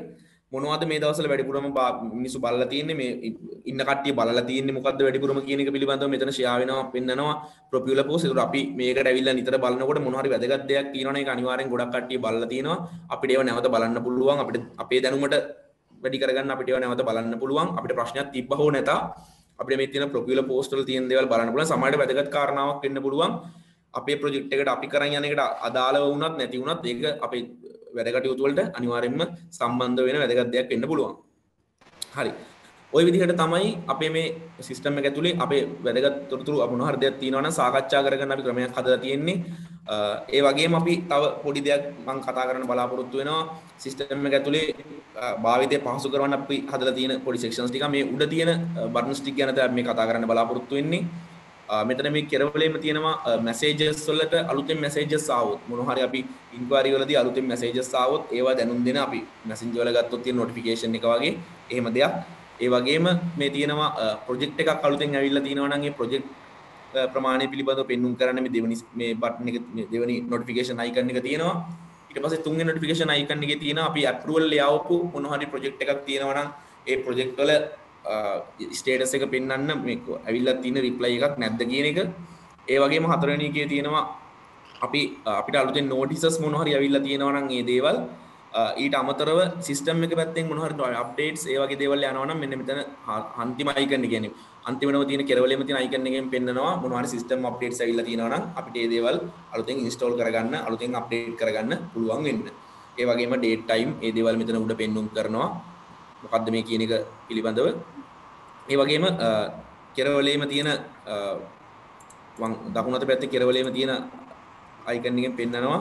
මොනවද මේ දවස්වල වැඩිපුරම මිනිස්සු බලලා තියෙන්නේ මේ ඉන්න කට්ටිය බලලා තියෙන්නේ මොකද්ද වැඩිපුරම කියන එක පිළිබඳව මෙතන ෂෙයා වෙනවා පෙන්නනවා ප්‍රොපියුලර් පෝස්ට්. ඒකට අපි මේකට ඇවිල්ලා නිතර බලනකොට මොන හරි වැදගත් දෙයක් තියෙනවනේ ඒක අනිවාර්යෙන් ගොඩක් කට්ටිය බලලා තියෙනවා. අපිට ඒව නැවත බලන්න පුළුවන්. අපිට අපේ දැනුමට වැඩි කරගන්න අපිට ඒව නැවත බලන්න පුළුවන්. අපිට ප්‍රශ්නයක් තිබ්බ හෝ නැත අපිට මේ තියෙන ප්‍රොපියුලර් පෝස්ට් වල තියෙන දේවල් බලන්න පුළුවන්. සමහරවිට වැදගත් කාරණාවක් වෙන්න පුළුවන්. අපේ ප්‍රොජෙක්ට් එකට අපි කරන් යන එකට අදාළව වුණත් නැති වුණත් ඒක අපේ වැඩ කටයුතු වලට අනිවාර්යයෙන්ම සම්බන්ධ වෙන වැදගත් දෙයක් වෙන්න පුළුවන්. හරි. ওই විදිහට තමයි අපේ මේ සිස්ටම් එක ඇතුලේ අපේ වැදගත් තොරතුරු මොන හරි දෙයක් තියෙනවා නම් සාකච්ඡා කරගන්න අපි ක්‍රමයක් හදලා තියෙන්නේ. ඒ වගේම අපි තව පොඩි දෙයක් මම කතා කරන්න බලාපොරොත්තු වෙනවා. සිස්ටම් එක ඇතුලේ භාවිතය පහසු කරවන්න අපි හදලා තියෙන පොඩි සෙක්ෂන්ස් ටික මේ උඩ තියෙන බටන්ස් ටික ගැන තමයි මේ කතා කරන්න බලාපොරොත්තු වෙන්නේ. මෙතන මේ කෙරවලේම තියෙනවා මැසේජස් වලට අලුතෙන් මැසේජස් ආවොත් මොන හරි අපි ඉන්ක්වයරි වලදී අලුතෙන් මැසේජස් ආවොත් ඒවා දැනුම් දෙන අපි මැසෙන්ජර් වල ගත්තොත් තියෙන නොටිෆිකේෂන් එක වගේ එහෙම දෙයක්. ඒ වගේම මේ තියෙනවා ප්‍රොජෙක්ට් එකක් අලුතෙන් ඇවිල්ලා තියෙනවා නම් ඒ ප්‍රොජෙක්ට් ප්‍රමාණය පිළිබඳව පෙන්눔 කරන්න මේ දෙවෙනි මේ බටන් එක මේ දෙවෙනි නොටිෆිකේෂන් අයිකන් එක තියෙනවා. ඊට පස්සේ තුන්වෙනි නොටිෆිකේෂන් අයිකන් එකේ තියෙනවා අපි අප්‍රූවල් ලියවපු මොන හරි ප්‍රොජෙක්ට් එකක් තියෙනවා නම් ඒ ප්‍රොජෙක්ට් වල ස්ටේටස් එක පෙන්වන්න මේ ඇවිල්ලා තියෙන රිප්ලයි එකක් නැද්ද කියන එක. ඒ වගේම හතරවෙනි එකේ තියෙනවා අපිට අලුතෙන් නෝටිසස් මොන හරි ඇවිල්ලා තියෙනවා නම් ඒ දේවල් ඊට අමතරව සිස්ටම් එක පැත්තෙන් මොන හරි අප්ඩේට්ස් ඒ වගේ දේවල් යනවා නම් මෙන්න මෙතන අන්තිම අයිකන් එක කියන්නේ අන්තිමනම තියෙන කෙරවලේම තියෙන අයිකන් එකෙන් පෙන්නනවා මොන හරි සිස්ටම් අප්ඩේට්ස් ඇවිල්ලා තියෙනවා නම් අපිට ඒ දේවල් අලුතෙන් ඉන්ස්ටෝල් කරගන්න අලුතෙන් අප්ඩේට් කරගන්න පුළුවන් වෙන්න. ඒ වගේම ඩේට් ටයිම් ඒ දේවල් මෙතන උඩ පෙන්눔 කරනවා. මොකද්ද මේ කියන එක පිළිබඳව. ඒ වගේම කෙරවලේම තියෙන දකුණු අත පැත්තේ කෙරවලේම තියෙන අයිකන් එකෙන් පෙන්නනවා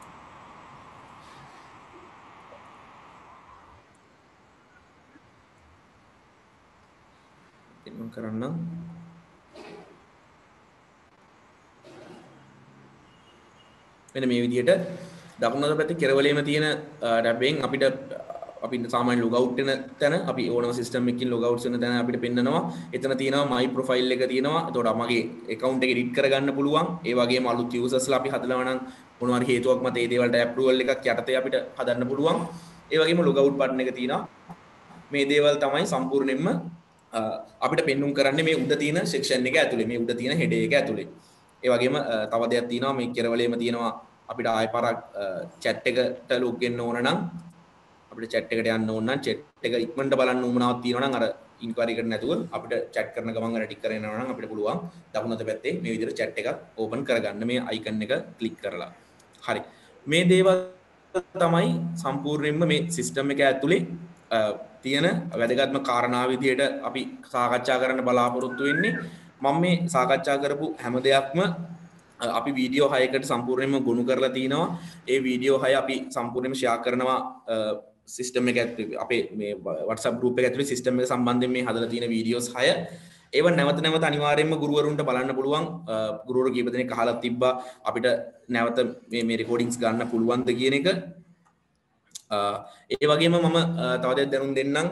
පෙන්눔 කරන්න මෙන්න මේ විදිහට දකුණු අත පැත්තේ කෙරවලේම තියෙන ටැබ් එකෙන් අපිට සාමාන්‍ය ලොග් අවුට් වෙන තැන අපි ඕනම සිස්ටම් එකකින් ලොග් අවුට් වෙන තැන අපිට පෙන්නනවා. එතන තියෙනවා මයි ප්‍රොෆයිල් එක තියෙනවා. එතකොට මගේ account එක edit කරගන්න පුළුවන්. ඒ වගේම අලුත් users ලා අපි හදනවා නම් මොනවා හරි හේතුවක් මත ඒ දේවල්ට approval එකක් යටතේ අපිට හදන්න පුළුවන්. ඒ වගේම log out button එක තියෙනවා. මේ දේවල් තමයි සම්පූර්ණයෙන්ම අපිට පෙන්눔 කරන්නේ මේ උඩ තියෙන section එක ඇතුලේ. මේ උඩ තියෙන header එක ඇතුලේ. ඒ වගේම තව දෙයක් තියෙනවා මේ කෙරවලේම තියෙනවා අපිට ආයෙ පාරක් chat එකට log වෙන්න ඕන නම් අපිට chat එකට යන්න ඕන නම් chat එක ඉක්මනට බලන්න උවමනාවක් තියෙනවා නම් අර ඉන්ක්වයරි එකට නැතුව අපිට chat කරන ගමන් අර ටික් කරගෙන යනවා නම් අපිට පුළුවන් දකුණු අත පැත්තේ මේ විදිහට chat එකක් ඕපන් කරගන්න මේ icon එක ක්ලික් කරලා. හරි. මේ දේවල් තමයි සම්පූර්ණයෙන්ම මේ සිස්ටම් එක ඇතුලේ තියෙන වැදගත්ම කාරණා විදිහට අපි සාකච්ඡා කරන්න බලාපොරොත්තු වෙන්නේ. මම මේ සාකච්ඡා කරපු හැම දෙයක්ම අපි වීඩියෝ 6කට සම්පූර්ණයෙන්ම ගොනු කරලා තිනවා. ඒ වීඩියෝ 6 අපි සම්පූර්ණයෙන්ම ෂෙයා කරනවා සිස්ටම් එක ඇතුලේ අපේ මේ WhatsApp group එක ඇතුලේ සිස්ටම් එක සම්බන්ධයෙන් මේ හදලා තියෙන වීඩියෝස් 6 ඒව නැවත නැවත අනිවාර්යයෙන්ම ගුරුවරුන්ට බලන්න පුළුවන්. ගුරුවරු කීප දෙනෙක් අහලා තිබ්බා අපිට නැවත මේ රෙකෝඩින්ග්ස් ගන්න පුළුවන්ද කියන එක. ඒ වගේම මම තව දෙයක් දැනුම් දෙන්නම්.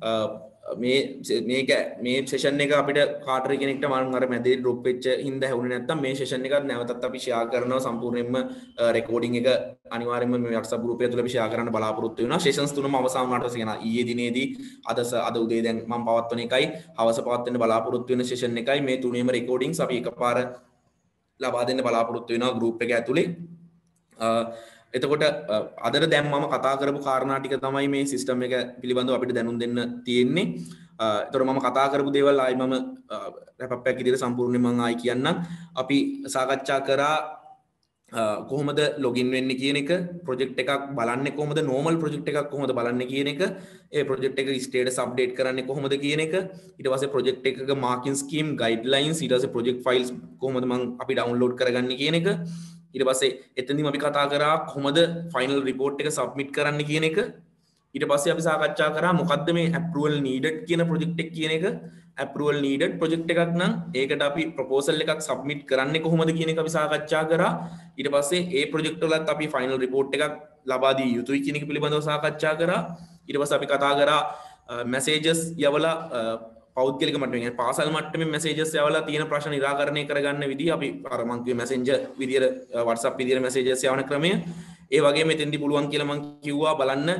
මේ සෙෂන් එක අපිට කාටරි කෙනෙක්ට මම අර මැදේ ඩ්‍රොප් වෙච්ච හින්දා හැවුනේ නැත්තම් මේ සෙෂන් එකත් නැවතත් අපි ෂෙයා කරනවා සම්පූර්ණයෙන්ම රෙකෝඩින් එක අනිවාර්යයෙන්ම මේ WhatsApp group එක තුල අපි ෂෙයා කරන්න බලාපොරොත්තු වෙනවා. සෙෂන්ස් තුනම අවසාන වලට කියනවා ඊයේ දිනේදී අද උදේ දැන් මම පවත්වන එකයි හවස පවත්වන්න බලාපොරොත්තු වෙන සෙෂන් එකයි මේ තුනේම රෙකෝඩින්ග්ස් අපි එකපාර ලබා දෙන්න බලාපොරොත්තු වෙනවා group එක ඇතුලේ. එතකොට අදට දැන් මම කතා කරපු කාරණා ටික තමයි මේ සිස්ටම් එක පිළිබඳව අපිට දැනුම් දෙන්න තියෙන්නේ. එතකොට මම කතා කරපු දේවල් ආයි මම රැප් අප් එකක් විදිහට සම්පූර්ණයෙන් මම ආයි කියන්නම්. අපි සාකච්ඡා කරා කොහොමද ලොගින් වෙන්නේ කියන එක, ප්‍රොජෙක්ට් එකක් බලන්නේ කොහොමද, නෝමල් ප්‍රොජෙක්ට් එකක් කොහොමද බලන්නේ කියන එක, ඒ ප්‍රොජෙක්ට් එක ස්ටේටස් අප්ඩේට් කරන්නේ කොහොමද කියන එක, ඊට පස්සේ ප්‍රොජෙක්ට් එකක මාකින් ස්කීම්, ගයිඩ්ලයින්ස්, ඊට පස්සේ ප්‍රොජෙක්ට් ෆයිල්ස් කොහොමද මම අපි ඩවුන්ලෝඩ් කරගන්නේ කියන එක. ඊට පස්සේ එතනදීම අපි කතා කරා කොහොමද ෆයිනල් රිපෝට් එක සබ්මිට් කරන්න කියන එක. ඊට පස්සේ අපි සාකච්ඡා කරා මොකද්ද මේ approval needed කියන ප්‍රොජෙක්ට් එක කියන එක. approval needed ප්‍රොජෙක්ට් එකක් නම් ඒකට අපි ප්‍රොපෝසල් එකක් සබ්මිට් කරන්නේ කොහොමද කියන එක අපි සාකච්ඡා කරා. ඊට පස්සේ ඒ ප්‍රොජෙක්ට් වලත් අපි ෆයිනල් රිපෝට් එකක් ලබා දී යුතුයි කියන එක පිළිබඳව සාකච්ඡා කරා. ඊට පස්සේ අපි කතා කරා messages යවලා පෞද්ගලික මට්ටමේ පාසල් මට්ටමේ මැසේජස් යවලා තියෙන ප්‍රශ්න निराකරණය කරගන්න විදිහ අපි අර මං කිව්වේ මැසෙන්ජර් විදියට WhatsApp විදියට මැසේජස් යවන ක්‍රමය. ඒ වගේම එතෙන්දී පුළුවන් කියලා මං කිව්වා බලන්න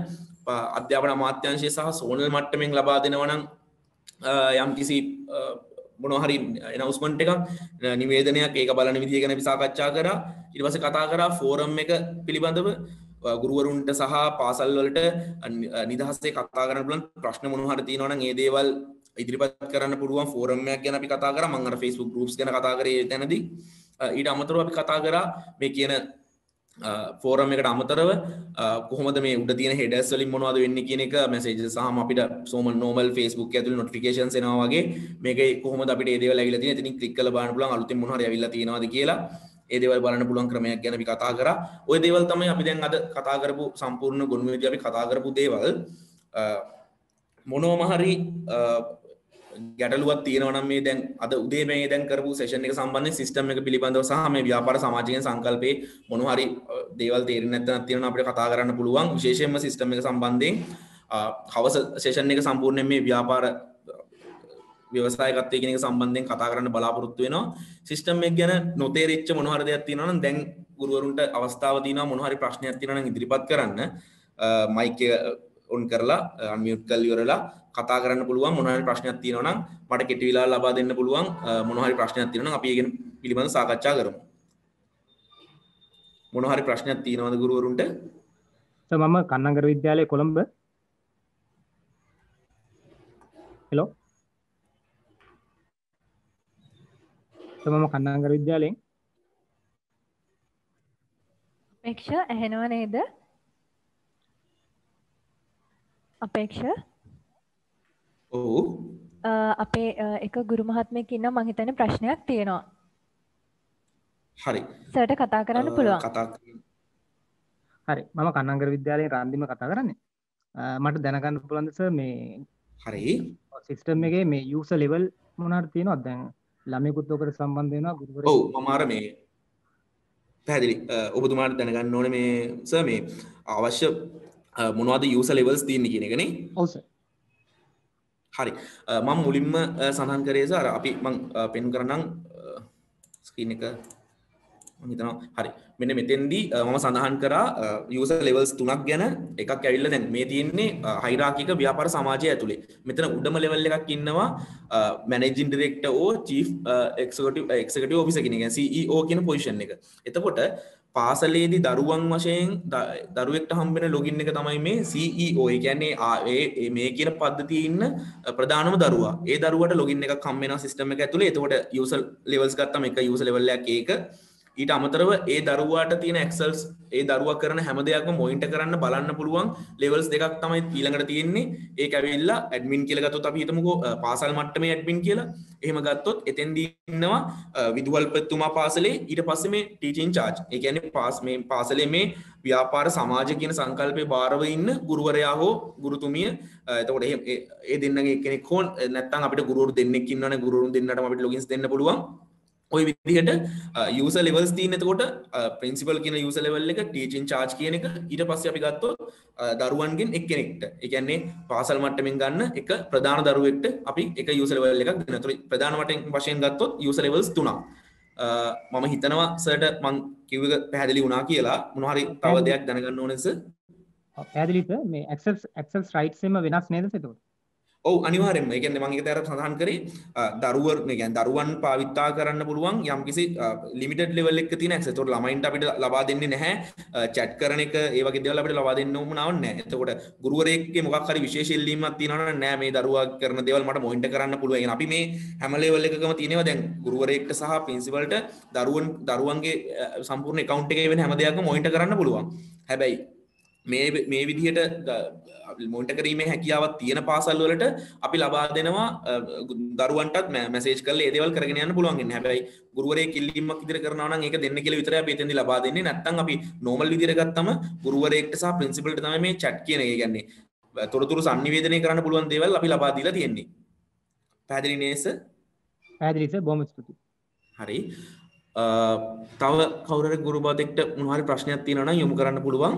අධ්‍යාපන අමාත්‍යාංශය සහ සෝනල් මට්ටමින් ලබා දෙනවා නම් යම් කිසි මොනවා හරි announcement එකක් නිවේදනයක් ඒක බලන විදිය ගැන අපි සාකච්ඡා කරා. ඊට පස්සේ කතා කරා ෆෝරම් එක පිළිබඳව ගුරුවරුන්ට සහ පාසල් වලට නිදහසේ කතා කරන්න පුළුවන් ප්‍රශ්න මොනවා හරි තියෙනවා නම් ඒ දේවල් ඉදිරිපත් කරන්න පුළුවන් ෆෝරම් එකක් ගැන අපි කතා කරා. මම අර Facebook groups ගැන කතා කරේ එතනදී. ඊට අමතරව අපි කතා කරා මේ කියන ෆෝරම් එකට අමතරව කොහොමද මේ උඩ තියෙන හෙඩර්ස් වලින් මොනවද වෙන්නේ කියන එක මැසේජස් සහම අපිට normal Facebook ඇතුළේ notifications එනවා වගේ මේකේ කොහොමද අපිට මේ දේවල් ඇවිල්ලා තියෙන්නේ. ඉතින් ක්ලික් කරලා බලන්න පුළුවන් අලුතෙන් මොනවා හරි ඇවිල්ලා තියෙනවද කියලා. ඒ දේවල් බලන්න පුළුවන් ක්‍රමයක් ගැන අපි කතා කරා. ওই දේවල් තමයි අපි දැන් අද කතා කරපු සම්පූර්ණ ගොනුවේදී අපි කතා කරපු දේවල්. මොනෝම හරි ගැටලුවක් තියෙනවා නම් මේ දැන් අද උදේ මේ දැන් කරපු සෙෂන් එක සම්බන්ධයෙන් සිස්ටම් එක පිළිබඳව සහ මේ ව්‍යාපාර සමාජික සංකල්පයේ මොනවා හරි දේවල් තේරෙන්නේ නැත්නම් තියෙනවා අපිට කතා කරන්න පුළුවන්. විශේෂයෙන්ම සිස්ටම් එක සම්බන්ධයෙන් හවස සෙෂන් එක සම්පූර්ණයෙන් මේ ව්‍යාපාර ව්‍යවසායකත්වයේ කියන එක සම්බන්ධයෙන් කතා කරන්න බලාපොරොත්තු වෙනවා. සිස්ටම් එක ගැන නොතේරිච්ච මොනවා හරි දෙයක් තියෙනවා නම් දැන් ගුරුවරුන්ට අවස්ථාව තියෙනවා මොනවා හරි ප්‍රශ්නයක් තියෙනවා නම් ඉදිරිපත් කරන්න. මයික් එක ඔන් කරලා අන්මියුට් කරලා ඉවරලා කතා කරන්න පුළුවන්. මොනවා හරි ප්‍රශ්නයක් තියෙනවා නම් මට කෙටි වෙලාව ලබා දෙන්න පුළුවන්. මොනවා හරි ප්‍රශ්නයක් තියෙනවා නම් අපි ඒක පිළිබඳව සාකච්ඡා කරමු. මොනවා හරි ප්‍රශ්නයක් තියෙනවද ගුරුවරුන්ට? මම කන්නංගර විද්‍යාලයේ කොළඹ. හෙලෝ. මම කන්නංගර විද්‍යාලයෙන්. අපේක්ෂා ඇහෙනව නේද? අපේක්ෂා ඔව් අපේ එක ගුරු මහත්මයෙක් ඉන්නවා මං හිතන්නේ ප්‍රශ්නයක් තියෙනවා. හරි. සර්ට කතා කරන්න පුළුවන්. හරි. මම කන්නංගර විද්‍යාලයෙන් රන්දිම කතා කරන්නේ. මට දැනගන්න පුළුවන්ද සර් මේ හරි සිස්ටම් එකේ මේ යූසර් ලෙවල් මොනවාද තියෙනවද? දැන් ළමයෙකුත් ඔකට සම්බන්ධ වෙනවා ගුරුවරයෙක්. ඔව් මම අර මේ පැහැදිලි ඔබතුමාට දැනගන්න ඕනේ මේ සර් මේ අවශ්‍ය මොනවද යූසර් ලෙවල්ස් තියෙන්නේ කියන එකනේ. ඔව් සර්. හරි මම මුලින්ම සඳහන් කරේ සර් අපි මම පෙන් කරනම් ස්ක්‍රීන් එක මම හිතනවා හරි මෙන්න මෙතෙන්දී මම සඳහන් කරා යූසර් ලෙවල්ස් තුනක් ගැන එකක් ඇවිල්ලා දැන් මේ තියෙන්නේ හයිරාකික ව්‍යාපාර සමාජය ඇතුලේ මෙතන උඩම ලෙවල් එකක් ඉන්නවා managing director or chief executive officer කියන එක CEO කියන පොසිෂන් එක. එතකොට පාසලේදී දරුවන් වශයෙන් දරුවෙක්ට හම්බෙන ලොගින් එක තමයි මේ CEO. ඒ කියන්නේ මේ කියන පද්ධතියේ ඉන්න ප්‍රධානම දරුවා. ඒ දරුවට ලොගින් එකක් හම්බ වෙනවා සිස්ටම් එක ඇතුලේ. එතකොට යූසර් ලෙවල්ස් ගත්තම එක යූසර් ලෙවල් එකක් ඒක. ඊට අමතරව ඒ දරුවාට තියෙන ඇක්සල්ස් ඒ දරුවා කරන හැම දෙයක්ම මොනිටර් කරන්න බලන්න පුළුවන් ලෙවල්ස් දෙකක් තමයි ඊළඟට තියෙන්නේ. ඒක ඇවිල්ලා ඇඩ්මින් කියලා ගත්තොත් අපි හිතමුකෝ පාසල් මට්ටමේ ඇඩ්මින් කියලා. එහෙම ගත්තොත් එතෙන්දී ඉන්නවා විදුහල්පතිතුමා පාසලේ ඊට පස්සේ මේ ටීචින් චාර්ජ්. ඒ කියන්නේ මේ පාසලේ මේ ව්‍යාපාර සමාජ කියන සංකල්පේ බාරව ඉන්න ගුරුවරයා හෝ ගුරුතුමිය. එතකොට ඒ දෙන්නගේ එක්කෙනෙක් හෝ නැත්නම් අපිට ගුරුවරු දෙන්නෙක් ඉන්නවනේ ගුරුවරුන් දෙන්නටම අපිට ලොගින්ස් දෙන්න පුළුවන්. ඔය විදිහට යූසර් ලෙවල්ස් තියෙන. එතකොට ප්‍රින්සිපල් කියන යූසර් ලෙවල් එක ටීචින් චාර්ජ් කියන එක ඊට පස්සේ අපි ගත්තොත් දරුවන්ගෙන් එක්කෙනෙක්ට ඒ කියන්නේ පාසල් මට්ටමින් ගන්න එක ප්‍රධාන දරුවෙක්ට අපි එක යූසර් ලෙවල් එකක් දෙනවා. ඒතකොට ප්‍රධාන වශයෙන් ගත්තොත් යූසර් ලෙවල්ස් තුනක්. මම හිතනවා සර්ට මං කිව්ව එක පැහැදිලි වුණා කියලා. මොනවා හරි තව දෙයක් දැනගන්න ඕනේ සර්. පැහැදිලි සර්. මේ ඇක්සස් රයිට්ස් එම වෙනස් නේද එතකොට? ඔව් අනිවාර්යෙන්ම. ඒ කියන්නේ මම ඒක තේරෙන්න සඳහන් කරේ දරුවන් පාවිත්තා කරන්න පුළුවන් යම්කිසි ලිමිටඩ් ලෙවල් එකක තියෙන ඇක්සස්. ඒතකොට ළමයින්ට අපිට ලබා දෙන්නේ නැහැ chat කරන එක ඒ වගේ දේවල් අපිට ලබා දෙන්න උවමනාවක් නැහැ. එතකොට ගුරුවරයෙක්ගේ මොකක් හරි විශේෂ ඉල්ලීමක් තියෙනවා නම් නෑ මේ දරුවා කරන දේවල් මට මොනිටර් කරන්න පුළුවන්. ඒ අපි මේ හැම ලෙවල් එකකම තියෙනවා දැන් ගුරුවරයෙක්ට සහ ප්‍රින්සිපල්ට දරුවන්ගේ සම්පූර්ණ account එකේ වෙන හැම දෙයක්ම මොනිටර් කරන්න පුළුවන්. හැබැයි මේ විදිහට මොනිටර් කිරීමේ හැකියාවක් තියෙන පාසල් වලට අපි ලබා දෙනවා දරුවන්ටත් මැසේජ් කරලා ඒ දේවල් කරගෙන යන්න පුළුවන් ඉන්නේ. හැබැයි ගුරුවරයෙක් ඉල්ලීමක් විදිහට කරනවා නම් ඒක දෙන්න කියලා විතරයි අපි එතෙන්දී ලබා දෙන්නේ. නැත්නම් අපි නෝමල් විදිහට ගත්තම ගුරුවරයෙක්ට සහ ප්‍රින්සිපල්ට තමයි මේ chat කියන එක. ඒ කියන්නේ තොරතුරු sannivedanaya කරන්න පුළුවන් දේවල් අපි ලබා දීලා තියෙන්නේ. පැහැදිලි නේද සර්? පැහැදිලි සර්. බොහොම ස්තුතියි. හරි. තව කවුරු හරි ගුරු බාදෙක්ට මොනවා හරි ප්‍රශ්නයක් තියෙනවා නම් යොමු කරන්න පුළුවන්.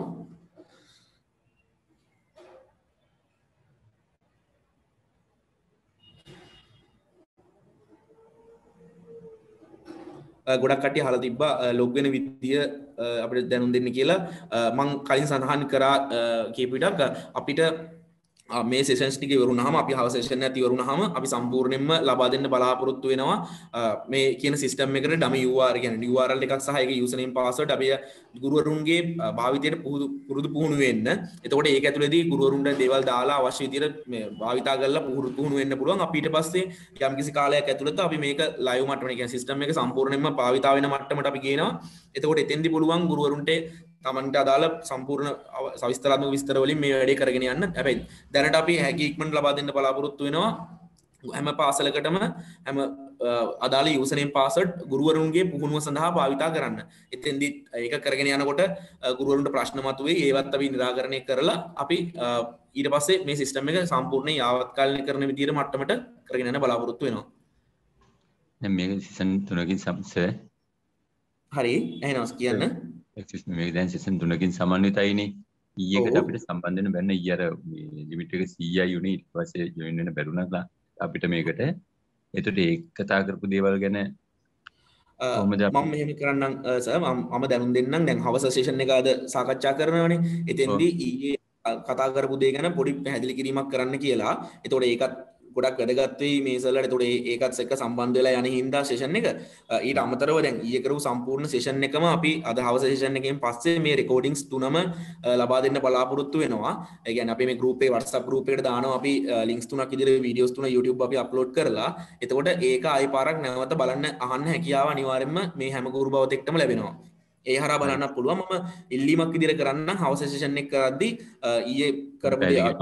ගොඩක් කට්ටිය අහලා තිබ්බා ලොග් වෙන විදිය අපිට දැනුම් දෙන්න කියලා. මම කලින් සඳහන් කරා කීප විටක් අපිට මේ සෙෂන්ස් ටික ඉවරුනහම අපි හවස සෙෂන් එක ඉවරුනහම අපි සම්පූර්ණයෙන්ම ලබා දෙන්න බලාපොරොත්තු වෙනවා මේ කියන සිස්ටම් එකට dummy URL කියන්නේ URL එකක් සහ ඒකේ username password අපි ගුරුවරුන්ගේ භාවිතයට පුරුදු පුහුණු වෙන්න. එතකොට ඒක ඇතුළේදී ගුරුවරුන්ට දේවල් දාලා අවශ්‍ය විදිහට මේ භාවිතා කරලා පුහුණු වෙන්න පුළුවන්. අපි ඊට පස්සේ යම්කිසි කාලයක් ඇතුළත අපි මේක ලයිව් මට්ටමේ කියන්නේ සිස්ටම් එක සම්පූර්ණයෙන්ම භාවිතා වෙන මට්ටමට අපි ගේනවා. එතකොට එතෙන්දී පුළුවන් ගුරුවරුන්ට තමන්ට අදාළ සම්පූර්ණ සවිස්තරාත්මක විස්තර වලින් මේ වැඩේ කරගෙන යන්න. හැබැයි දැනට අපි හැකි ඉක්මනට ලබා දෙන්න බලාපොරොත්තු වෙනවා හැම පාසලකටම හැම අදාළ යූසර්නේම් පාස්වර්ඩ් ගුරුවරුන්ගේ පුහුණුව සඳහා භාවිතා කරන්න. එතෙන්දී ඒක කරගෙන යනකොට ගුරුවරුන්ට ප්‍රශ්න මතුවේ. ඒවත් අපි නිරාකරණය කරලා අපි ඊට පස්සේ මේ සිස්ටම් එක සම්පූර්ණයෙන් යාවත්කාලින කරන විදිහට මට්ටමට කරගෙන යන්න බලාපොරොත්තු වෙනවා. දැන් මේක සීසන් 3කින් සර් හරි එහෙනම් කියන්න. මේක දැන් සීසන් 3කින් සමන්විතයිනේ. ඊයකට අපිට සම්බන්ධ වෙන්න බැන්න ඊයර ලිමිට් එක 100යි උනේ ඊට පස්සේ ජොයින් වෙන්න බැරුණා අපිට මේකට. එතකොට ඒක කතා කරපු දේවල් ගැන කොහොමද මම මෙහෙම කරන්නම් සර් මම දැනුම් දෙන්නම්. දැන් හවස සෙෂන් එක අද සාකච්ඡා කරනවානේ. එතෙන්දී ඊයේ කතා කරපු දේ ගැන පොඩි පැහැදිලි කිරීමක් කරන්න කියලා. එතකොට ඒකත් ගොඩක් වැදගත් වෙයි මේ සර්ලට. එතකොට ඒකත් එක්ක සම්බන්ධ වෙලා යන හින්දා සෙෂන් එක ඊට අමතරව දැන් ඊයේ කරපු සම්පූර්ණ සෙෂන් එකම අපි අද හවස සෙෂන් එකෙන් පස්සේ මේ රෙකෝඩින්ග්ස් තුනම ලබා දෙන්න බලාපොරොත්තු වෙනවා. ඒ කියන්නේ අපි මේ ගෲප් එකේ WhatsApp ගෲප් එකට දානවා අපි ලින්ක්ස් තුනක් ඉදිරියේ වීඩියෝස් තුන YouTube අපි අප්ලෝඩ් කරලා. එතකොට ඒක ආයි පාරක් නැවත බලන්න අහන්න හැකියාව අනිවාර්යයෙන්ම මේ හැම ගුරු බවත් එක්කම ලැබෙනවා. ඒ හරහා බලන්න පුළුවන්. මම ඉල්ලීමක් විදිහට කරන්න හවස සෙෂන් එක කරද්දී ඊයේ කරපු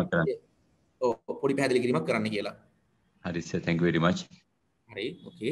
පොඩි පැහැදිලි කිරීමක් කරන්න කියලා. හරි sir thank you very much. හරි ඕකේ.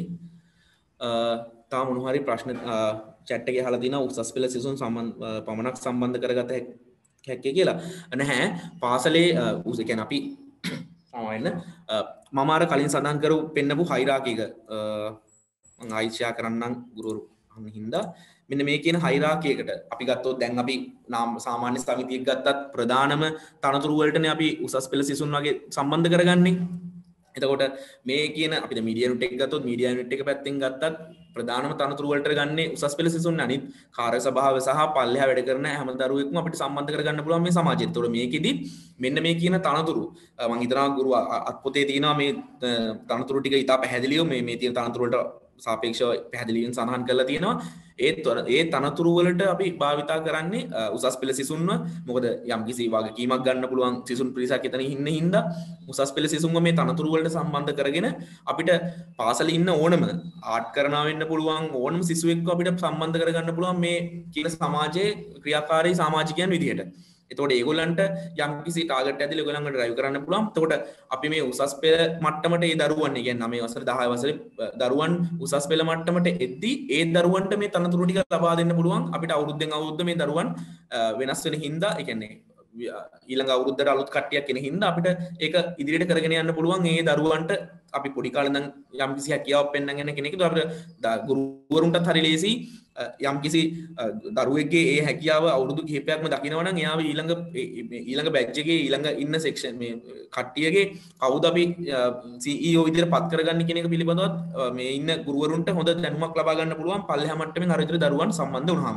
තාම මොන හරි ප්‍රශ්න chat එකේ අහලා දිනා උසස් පෙළ සිසුන් පමණක් සම්බන්ධ කරගත හැකියි කියලා. නැහැ පාසලේ ඒ කියන්නේ අපි සාමාන්‍යයෙන් මම අර කලින් සඳහන් කරපු පෙන්නපු හයිරාකි එක මම ආයිෂා කරන්නම් ගුරුවරු අහන්න හින්දා මෙන්න මේ කියන හයිරාකි එකට අපි ගත්තොත් දැන් අපි සාමාන්‍ය සමිතියක් ගත්තත් ප්‍රධානම තනතුරු වලටනේ අපි උසස් පෙළ සිසුන් වගේ සම්බන්ධ කරගන්නේ. එතකොට මේ කියන අපිට මීඩියා යුනිට් එක ගත්තොත් මීඩියා යුනිට් එක පැත්තෙන් ගත්තත් ප්‍රධානම තනතුරු වලට ගන්නේ උසස් පෙළ සිසුන් අනිත් කාර්ය සභාව සහ පල්ලෙහා වැඩ කරන හැම දරුවෙක්ම අපිට සම්බන්ධ කරගන්න පුළුවන් මේ සමාජයට. එතකොට මේකෙදි මෙන්න මේ කියන තනතුරු මම හිතනවා ගුරු අත්පොතේ තියෙනවා මේ තනතුරු ටික ඉතා පැහැදිලිව මේ තියෙන තනතුරු වලට සාපේක්ෂව පැහැදිලිවෙන් සඳහන් කරලා තියෙනවා. ඒ තනතුරු වලට අපි භාවිතා කරන්නේ උසස් පෙළ සිසුන්ව. මොකද යම්කිසි වගකීමක් ගන්න පුළුවන් සිසුන් පිරිසක් එතන ඉන්න හින්දා උසස් පෙළ සිසුන්ව මේ තනතුරු වලට සම්බන්ධ කරගෙන අපිට පාසලේ ඉන්න ඕනම ආර්ට් කරනවා වෙන්න පුළුවන් ඕනම සිසුවෙක්ව අපිට සම්බන්ධ කරගන්න පුළුවන් මේ කියන සමාජයේ ක්‍රියාකාරී සමාජිකයන් විදිහට. එතකොට ඒගොල්ලන්ට යම්කිසි ටාගට් ඇතිලා ඒගොල්ලන්ට ඩ්‍රයිව් කරන්න පුළුවන්. එතකොට අපි මේ උසස් පෙළ මට්ටමට ඒ දරුවන් කියන්නේ 9 වසර 10 වසරේ දරුවන් උසස් පෙළ මට්ටමට එද්දී ඒ දරුවන්ට මේ තනතුරු ටික ලබා දෙන්න පුළුවන්. අපිට අවුරුද්දෙන් අවුරුද්ද මේ දරුවන් වෙනස් වෙන හින්දා ඒ කියන්නේ ඊළඟ අවුරුද්දට අලුත් කට්ටියක් එන හින්දා අපිට ඒක ඉදිරියට කරගෙන යන්න පුළුවන්. ඒ දරුවන්ට අපි පොඩි කාලේ ඉඳන් යම්කිසි හැකියාවක් පෙන්නගෙන කෙනෙක්ට අපිට ගුරුවරුන්ටත් හරි ලේසි යම්කිසි දරුවෙක්ගේ ඒ හැකියාව අවුරුදු කිහිපයක්ම දකිනවා නම් එයාව ඊළඟ බැච් එකේ ඊළඟ ඉන්න සෙක්ෂන් මේ කට්ටියගේ කවුද අපි CEO විදිහට පත් කරගන්නේ කියන එක පිළිබඳවත් මේ ඉන්න ගුරුවරුන්ට හොඳ දැනුමක් ලබා ගන්න පුළුවන් පල්ලෙහා මට්ටමින් අර විතර දරුවන් සම්බන්ධ වුණාම.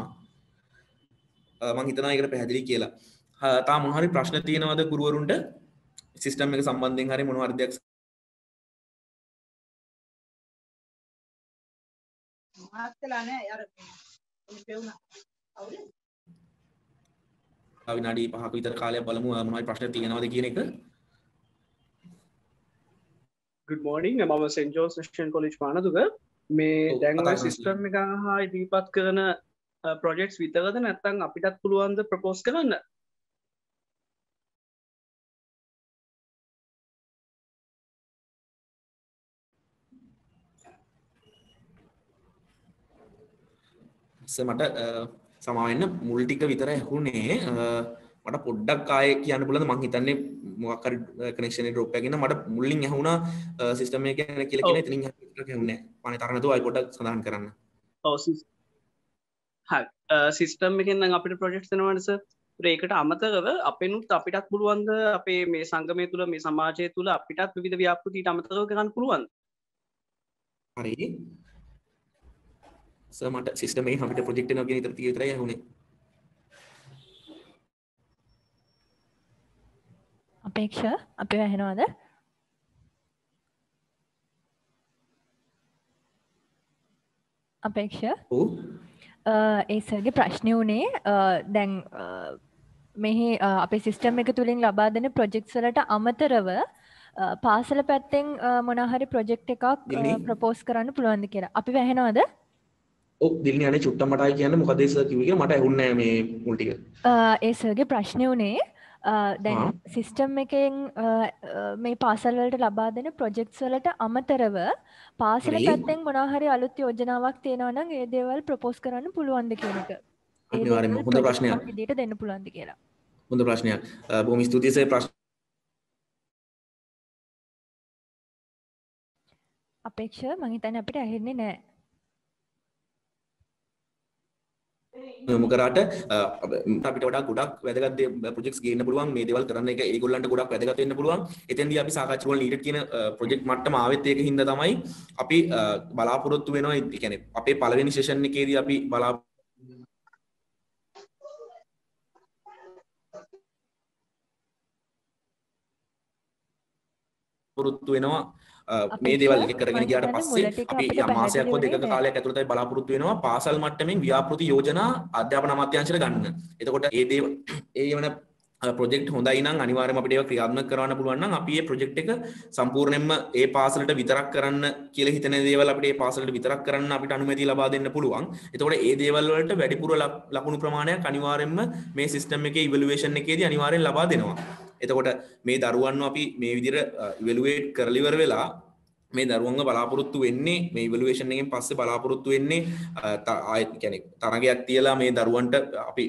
මම හිතනවා ඒකට පැහැදිලි කියලා. තා මොන හරි ප්‍රශ්න තියෙනවද ගුරුවරුන්ට සිස්ටම් එක සම්බන්ධයෙන් හරි මොන හරි දෙයක් විනාඩි 5ක විතර කාලයක් බලමු මොනවයි ප්‍රශ්න තියෙනවද කියන එක. good morning මම සෙන්ට් ජෝන්ස් ක්‍රිස්ටියන් කොලෙජ් පානදුක මේ දැන් ඔය සිස්ටම් එක හා ඉදිරිපත් කරන ප්‍රොජෙක්ට්ස් විතරද නැත්නම් අපිටත් පුළුවන් ද ප්‍රොපෝස් කරන්න? මට සමාවෙන්න මුල් ටික විතර ඇහුනේ මට පොඩ්ඩක් ආයේ කියන්න පුළුවන්ද මං හිතන්නේ මොකක් හරි කනෙක්ෂන් එක ඩ්‍රොප් එකකින් මට මුලින් ඇහුණා සිස්ටම් එක ගැන කියලා කියන එතනින් හිතට ඇහුන්නේ නැහැ. තරණ නැතුව ආයි පොඩ්ඩක් සඳහන් කරන්න. ඔව් හරි සිස්ටම් එකෙන් නම් අපිට ප්‍රොජෙක්ට්ස් දෙනවනේ සර්. ඒකට අමතරව අපෙනුත් අපිටත් පුළුවන්ද අපේ මේ සංගමය තුල මේ සමාජය තුල අපිටත් විවිධ ව්‍යාපෘති අමතරව කරන්න පුළුවන්ද? හරි සර් මට සිස්ටම් එකෙන් අපිට ප්‍රොජෙක්ට් එකක් ගෙන ඉතර විතරයි ඇහුනේ. අපේක්ෂා අපේ ඇහෙනවද? අපේක්ෂා ඔව් ඒ සර්ගේ ප්‍රශ්නය වුණේ දැන් මෙහි අපේ සිස්ටම් එක තුළින් ලබා දෙන ප්‍රොජෙක්ට්ස් වලට අමතරව පාසල පැත්තෙන් මොනහරි ප්‍රොජෙක්ට් එකක් ප්‍රපෝස් කරන්න පුළුවන්ද කියලා. අපි වැහෙනවද? ඔව් දිල්නි අනේ චුට්ටක් මට ආයි කියන්න මොකද ඒ සර් කිව්වේ කියලා මට ඇහුන්නේ නැහැ මේ මුල් ටික. ඒ සර්ගේ ප්‍රශ්නය වුණේ දැන් සිස්ටම් එකෙන් මේ පාසල් වලට ලබා දෙන ප්‍රොජෙක්ට්ස් වලට අමතරව පාසල පැත්තෙන් මොනහරි අලුත් යෝජනාවක් තියෙනවා නම් ඒ දේවල් ප්‍රපෝස් කරන්න පුළුවන්ද කියන එක. අනිවාර්යෙන්ම හොඳ ප්‍රශ්නයක්. විදියට දෙන්න පුළුවන්ද කියලා. හොඳ ප්‍රශ්නයක්. බොහොම ස්තුතියි සර් ප්‍රශ්න අපේක්ෂා මං හිතන්නේ අපිට ඇහෙන්නේ නැහැ. යොමු කරාට අපිට වඩා ගොඩක් වැදගත් ප්‍රොජෙක්ට්ස් ගේන්න පුළුවන් මේ දේවල් කරන්න එක ඒගොල්ලන්ට ගොඩක් වැදගත් වෙන්න පුළුවන්. එතෙන්දී අපි සාකච්ඡා වල නීඩඩ් කියන ප්‍රොජෙක්ට් මට්ටම ආවෙත් ඒක හින්දා තමයි අපි බලාපොරොත්තු වෙනවා. ඒ කියන්නේ අපේ පළවෙනි සෙෂන් එකේදී අපි බලාපොරොත්තු වෙනවා මේ දේවල් එක කරගෙන ගියාට පස්සේ අපි මාසයක් හෝ දෙකක කාලයක් ඇතුළතයි බලාපොරොත්තු වෙනවා පාසල් මට්ටමින් ව්‍යාපෘති යෝජනා අධ්‍යාපන අමාත්‍යාංශයට ගන්න. එතකොට ඒ දේවල් ඒ වෙන ප්‍රොජෙක්ට් හොඳයි නම් අනිවාර්යයෙන්ම අපිට ඒක ක්‍රියාත්මක කරවන්න පුළුවන් නම් අපි මේ ප්‍රොජෙක්ට් එක සම්පූර්ණයෙන්ම ඒ පාසලට විතරක් කරන්න කියලා හිතන දේවල් අපිට ඒ පාසලට විතරක් කරන්න අපිට අනුමැතිය ලබා දෙන්න පුළුවන්. එතකොට ඒ දේවල් වලට වැඩිපුර ලකුණු ප්‍රමාණයක් අනිවාර්යයෙන්ම මේ සිස්ටම් එකේ ඉවැලුවේෂන් එකේදී අනිවාර්යෙන් ලබා දෙනවා. එතකොට මේ දරුවන්ව අපි මේ විදිහට ඉවැලුවේට් කරලා ඉවර වෙලා මේ දරුවන්ව බලාපොරොත්තු වෙන්නේ මේ ඉවැලුවේෂන් එකෙන් පස්සේ බලාපොරොත්තු වෙන්නේ ආයෙත් කියන්නේ තරගයක් තියලා මේ දරුවන්ට අපි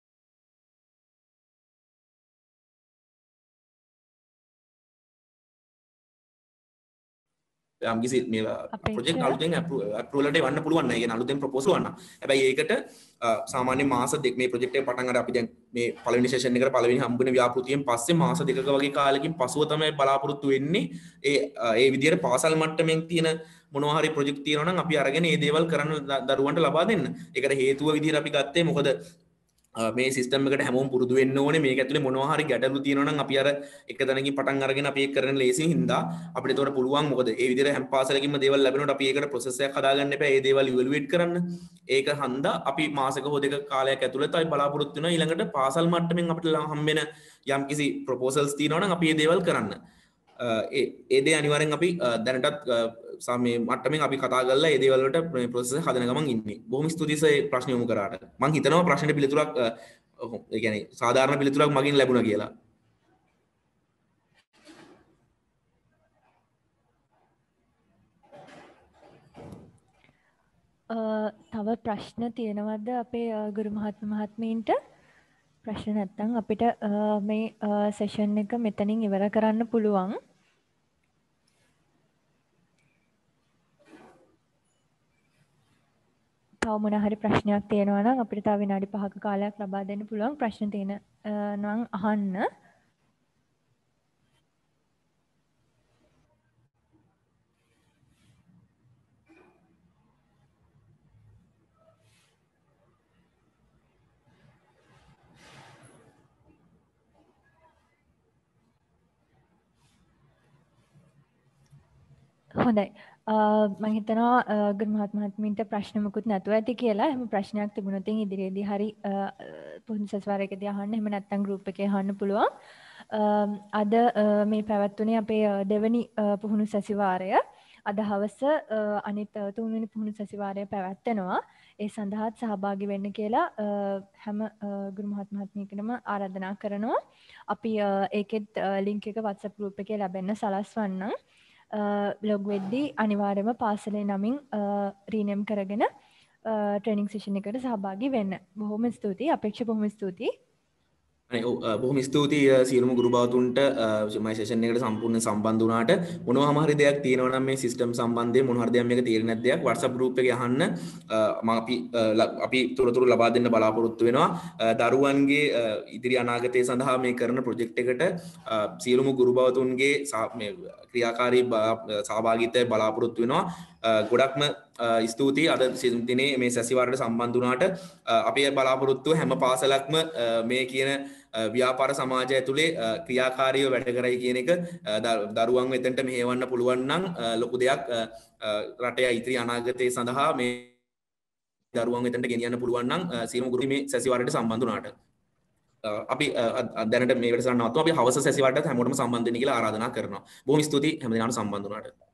යම්කිසි මේ ප්‍රොජෙක්ට් අලුතෙන් අප්‍රූවල් වලට එවන්න පුළුවන් නෑ. ඒ කියන්නේ අලුතෙන් ප්‍රොපෝසල් වන්න. හැබැයි ඒකට සාමාන්‍ය මාස දෙක මේ ප්‍රොජෙක්ට් එක පටන් ගන්න අපි දැන් මේ පළවෙනි සෙෂන් එකට පළවෙනි හම්බුන ව්‍යාපෘතියෙන් පස්සේ මාස දෙකක වගේ කාලෙකින් පසුව තමයි බලාපොරොත්තු වෙන්නේ ඒ විදිහට පාසල් මට්ටමින් තියෙන මොනවා හරි ප්‍රොජෙක්ට් තියෙනවා නම් අපි අරගෙන මේ දේවල් කරන්න දරුවන්ට ලබා දෙන්න. ඒකට හේතුව විදිහට අපි ගත්තේ මොකද මේ සිස්ටම් එකට හැමෝම පුරුදු වෙන්න ඕනේ. මේක ඇතුලේ මොනවා හරි ගැටලු තියෙනවා නම් අපි අර එක තැනකින් පටන් අරගෙන අපි ඒක කරන ලේසින් හින්දා අපිට ඒතකොට පුළුවන් මොකද ඒ විදිහට හැම පාසලකින්ම දේවල් ලැබෙනකොට අපි ඒකට ප්‍රොසෙස් එකක් හදාගන්න එපා. ඒ දේවල් ඉවැලුවේට් කරන්න. ඒක හන්දා අපි මාසෙක හෝ දෙකක කාලයක් ඇතුළත අපි බලාපොරොත්තු වෙනවා ඊළඟට පාසල් මට්ටමින් අපිට හම්බෙන යම්කිසි ප්‍රොපෝසල්ස් තියෙනවා නම් අපි මේ දේවල් කරන්න. ඒ දේ අනිවාර්යෙන් අපි දැනටත් මේ මට්ටමින් අපි කතා කරලා ඒ දේවල් වලට ප්‍රොසෙස් එක හදන ගමන් ඉන්නේ. බොහොම ස්තුතියි සර් ප්‍රශ්න යොමු කරාට. මම හිතනවා ප්‍රශ්නෙට පිළිතුරක් ඒ කියන්නේ සාධාරණ පිළිතුරක් මගින් ලැබුණා කියලා. තව ප්‍රශ්න තියෙනවද අපේ ගුරු මහත්මීන්ට? ප්‍රශ්න නැත්නම් අපිට මේ සෙෂන් එක මෙතනින් ඉවර කරන්න පුළුවන්. තව මොන හරි ප්‍රශ්නයක් තියෙනවා නම් අපිට තව විනාඩි 5ක කාලයක් ලබා දෙන්න පුළුවන්. ප්‍රශ්න තියෙන නම් අහන්න. හොඳයි. මම හිතනවා ගුරු මහත්මීන්ට ප්‍රශ්න මුකුත් නැතුව ඇති කියලා. එහෙම ප්‍රශ්නයක් තිබුණොත් ඉදිරියේදී හරි පුහුණු සැසිවාරයකදී අහන්න. එහෙම නැත්නම් ගෲප් එකේ අහන්න පුළුවන්. අද මේ පැවැත්වුණේ අපේ දෙවැනි පුහුණු සැසිවාරය. අද හවස අනිත් තුන්වෙනි පුහුණු සැසිවාරය පැවැත්වෙනවා. ඒ සඳහාත් සහභාගී වෙන්න කියලා හැම ගුරු මහත්මීන්ටම ආරාධනා කරනවා. අපි ඒකෙත් ලින්ක් එක WhatsApp group එකේ ලැබෙන්න සලස්වන්නම්. ලොග් වෙද්දී අනිවාර්යයෙන්ම පාසලේ නමින් රීනේම් කරගෙන ට්‍රේනින් සෙෂන් එකට සහභාගී වෙන්න. බොහොම ස්තුතියි. අපේක්ෂා බොහොම ස්තුතියි. බොහොම ස්තුතියි සියලුම ගුරු භාවතුන්ට මේ සෙෂන් එකට සම්පූර්ණ සම්බන්ධ වුණාට මොනවාම හරි දෙයක් තියෙනවා නම් මේ සිස්ටම් සම්බන්ධයෙන් මොන හරි දෙයක් මේක තේරෙන්නේ නැති දෙයක් WhatsApp group එකේ අහන්න. අපි තොරතුරු ලබා දෙන්න බලාපොරොත්තු වෙනවා. දරුවන්ගේ ඉදිරි අනාගතය සඳහා මේ කරන ප්‍රොජෙක්ට් එකට සියලුම ගුරු භාවතුන්ගේ මේ ක්‍රියාකාරී සහභාගීත්වය බලාපොරොත්තු වෙනවා. ගොඩක්ම ස්තුතියි අද දිනේ මේ සැසිවාරයට සම්බන්ධ වුණාට අපේ බලාපොරොත්තුව හැම පාසලක්ම මේ කියන ව්‍යාපාර සමාජය ඇතුලේ ක්‍රියාකාරීව වැඩ කරයි කියන එක දරුවන් වෙතට මෙහෙවන්න පුළුවන් නම් ලොකු දෙයක් රටේ ඉතිරි අනාගතය සඳහා මේ දරුවන් වෙතට ගෙනියන්න පුළුවන් නම් සියලුම ගුරු මේ සැසිවාරයට සම්බන්ධ වුණාට අපි දැනට මේ වැඩසටහන නවත්වමු. අපි හවස සැසිවාරයට හැමෝටම සම්බන්ධ වෙන්න කියලා ආරාධනා කරනවා. බොහොම ස්තුතියි හැම දිනකටම සම්බන්ධ වුණාට.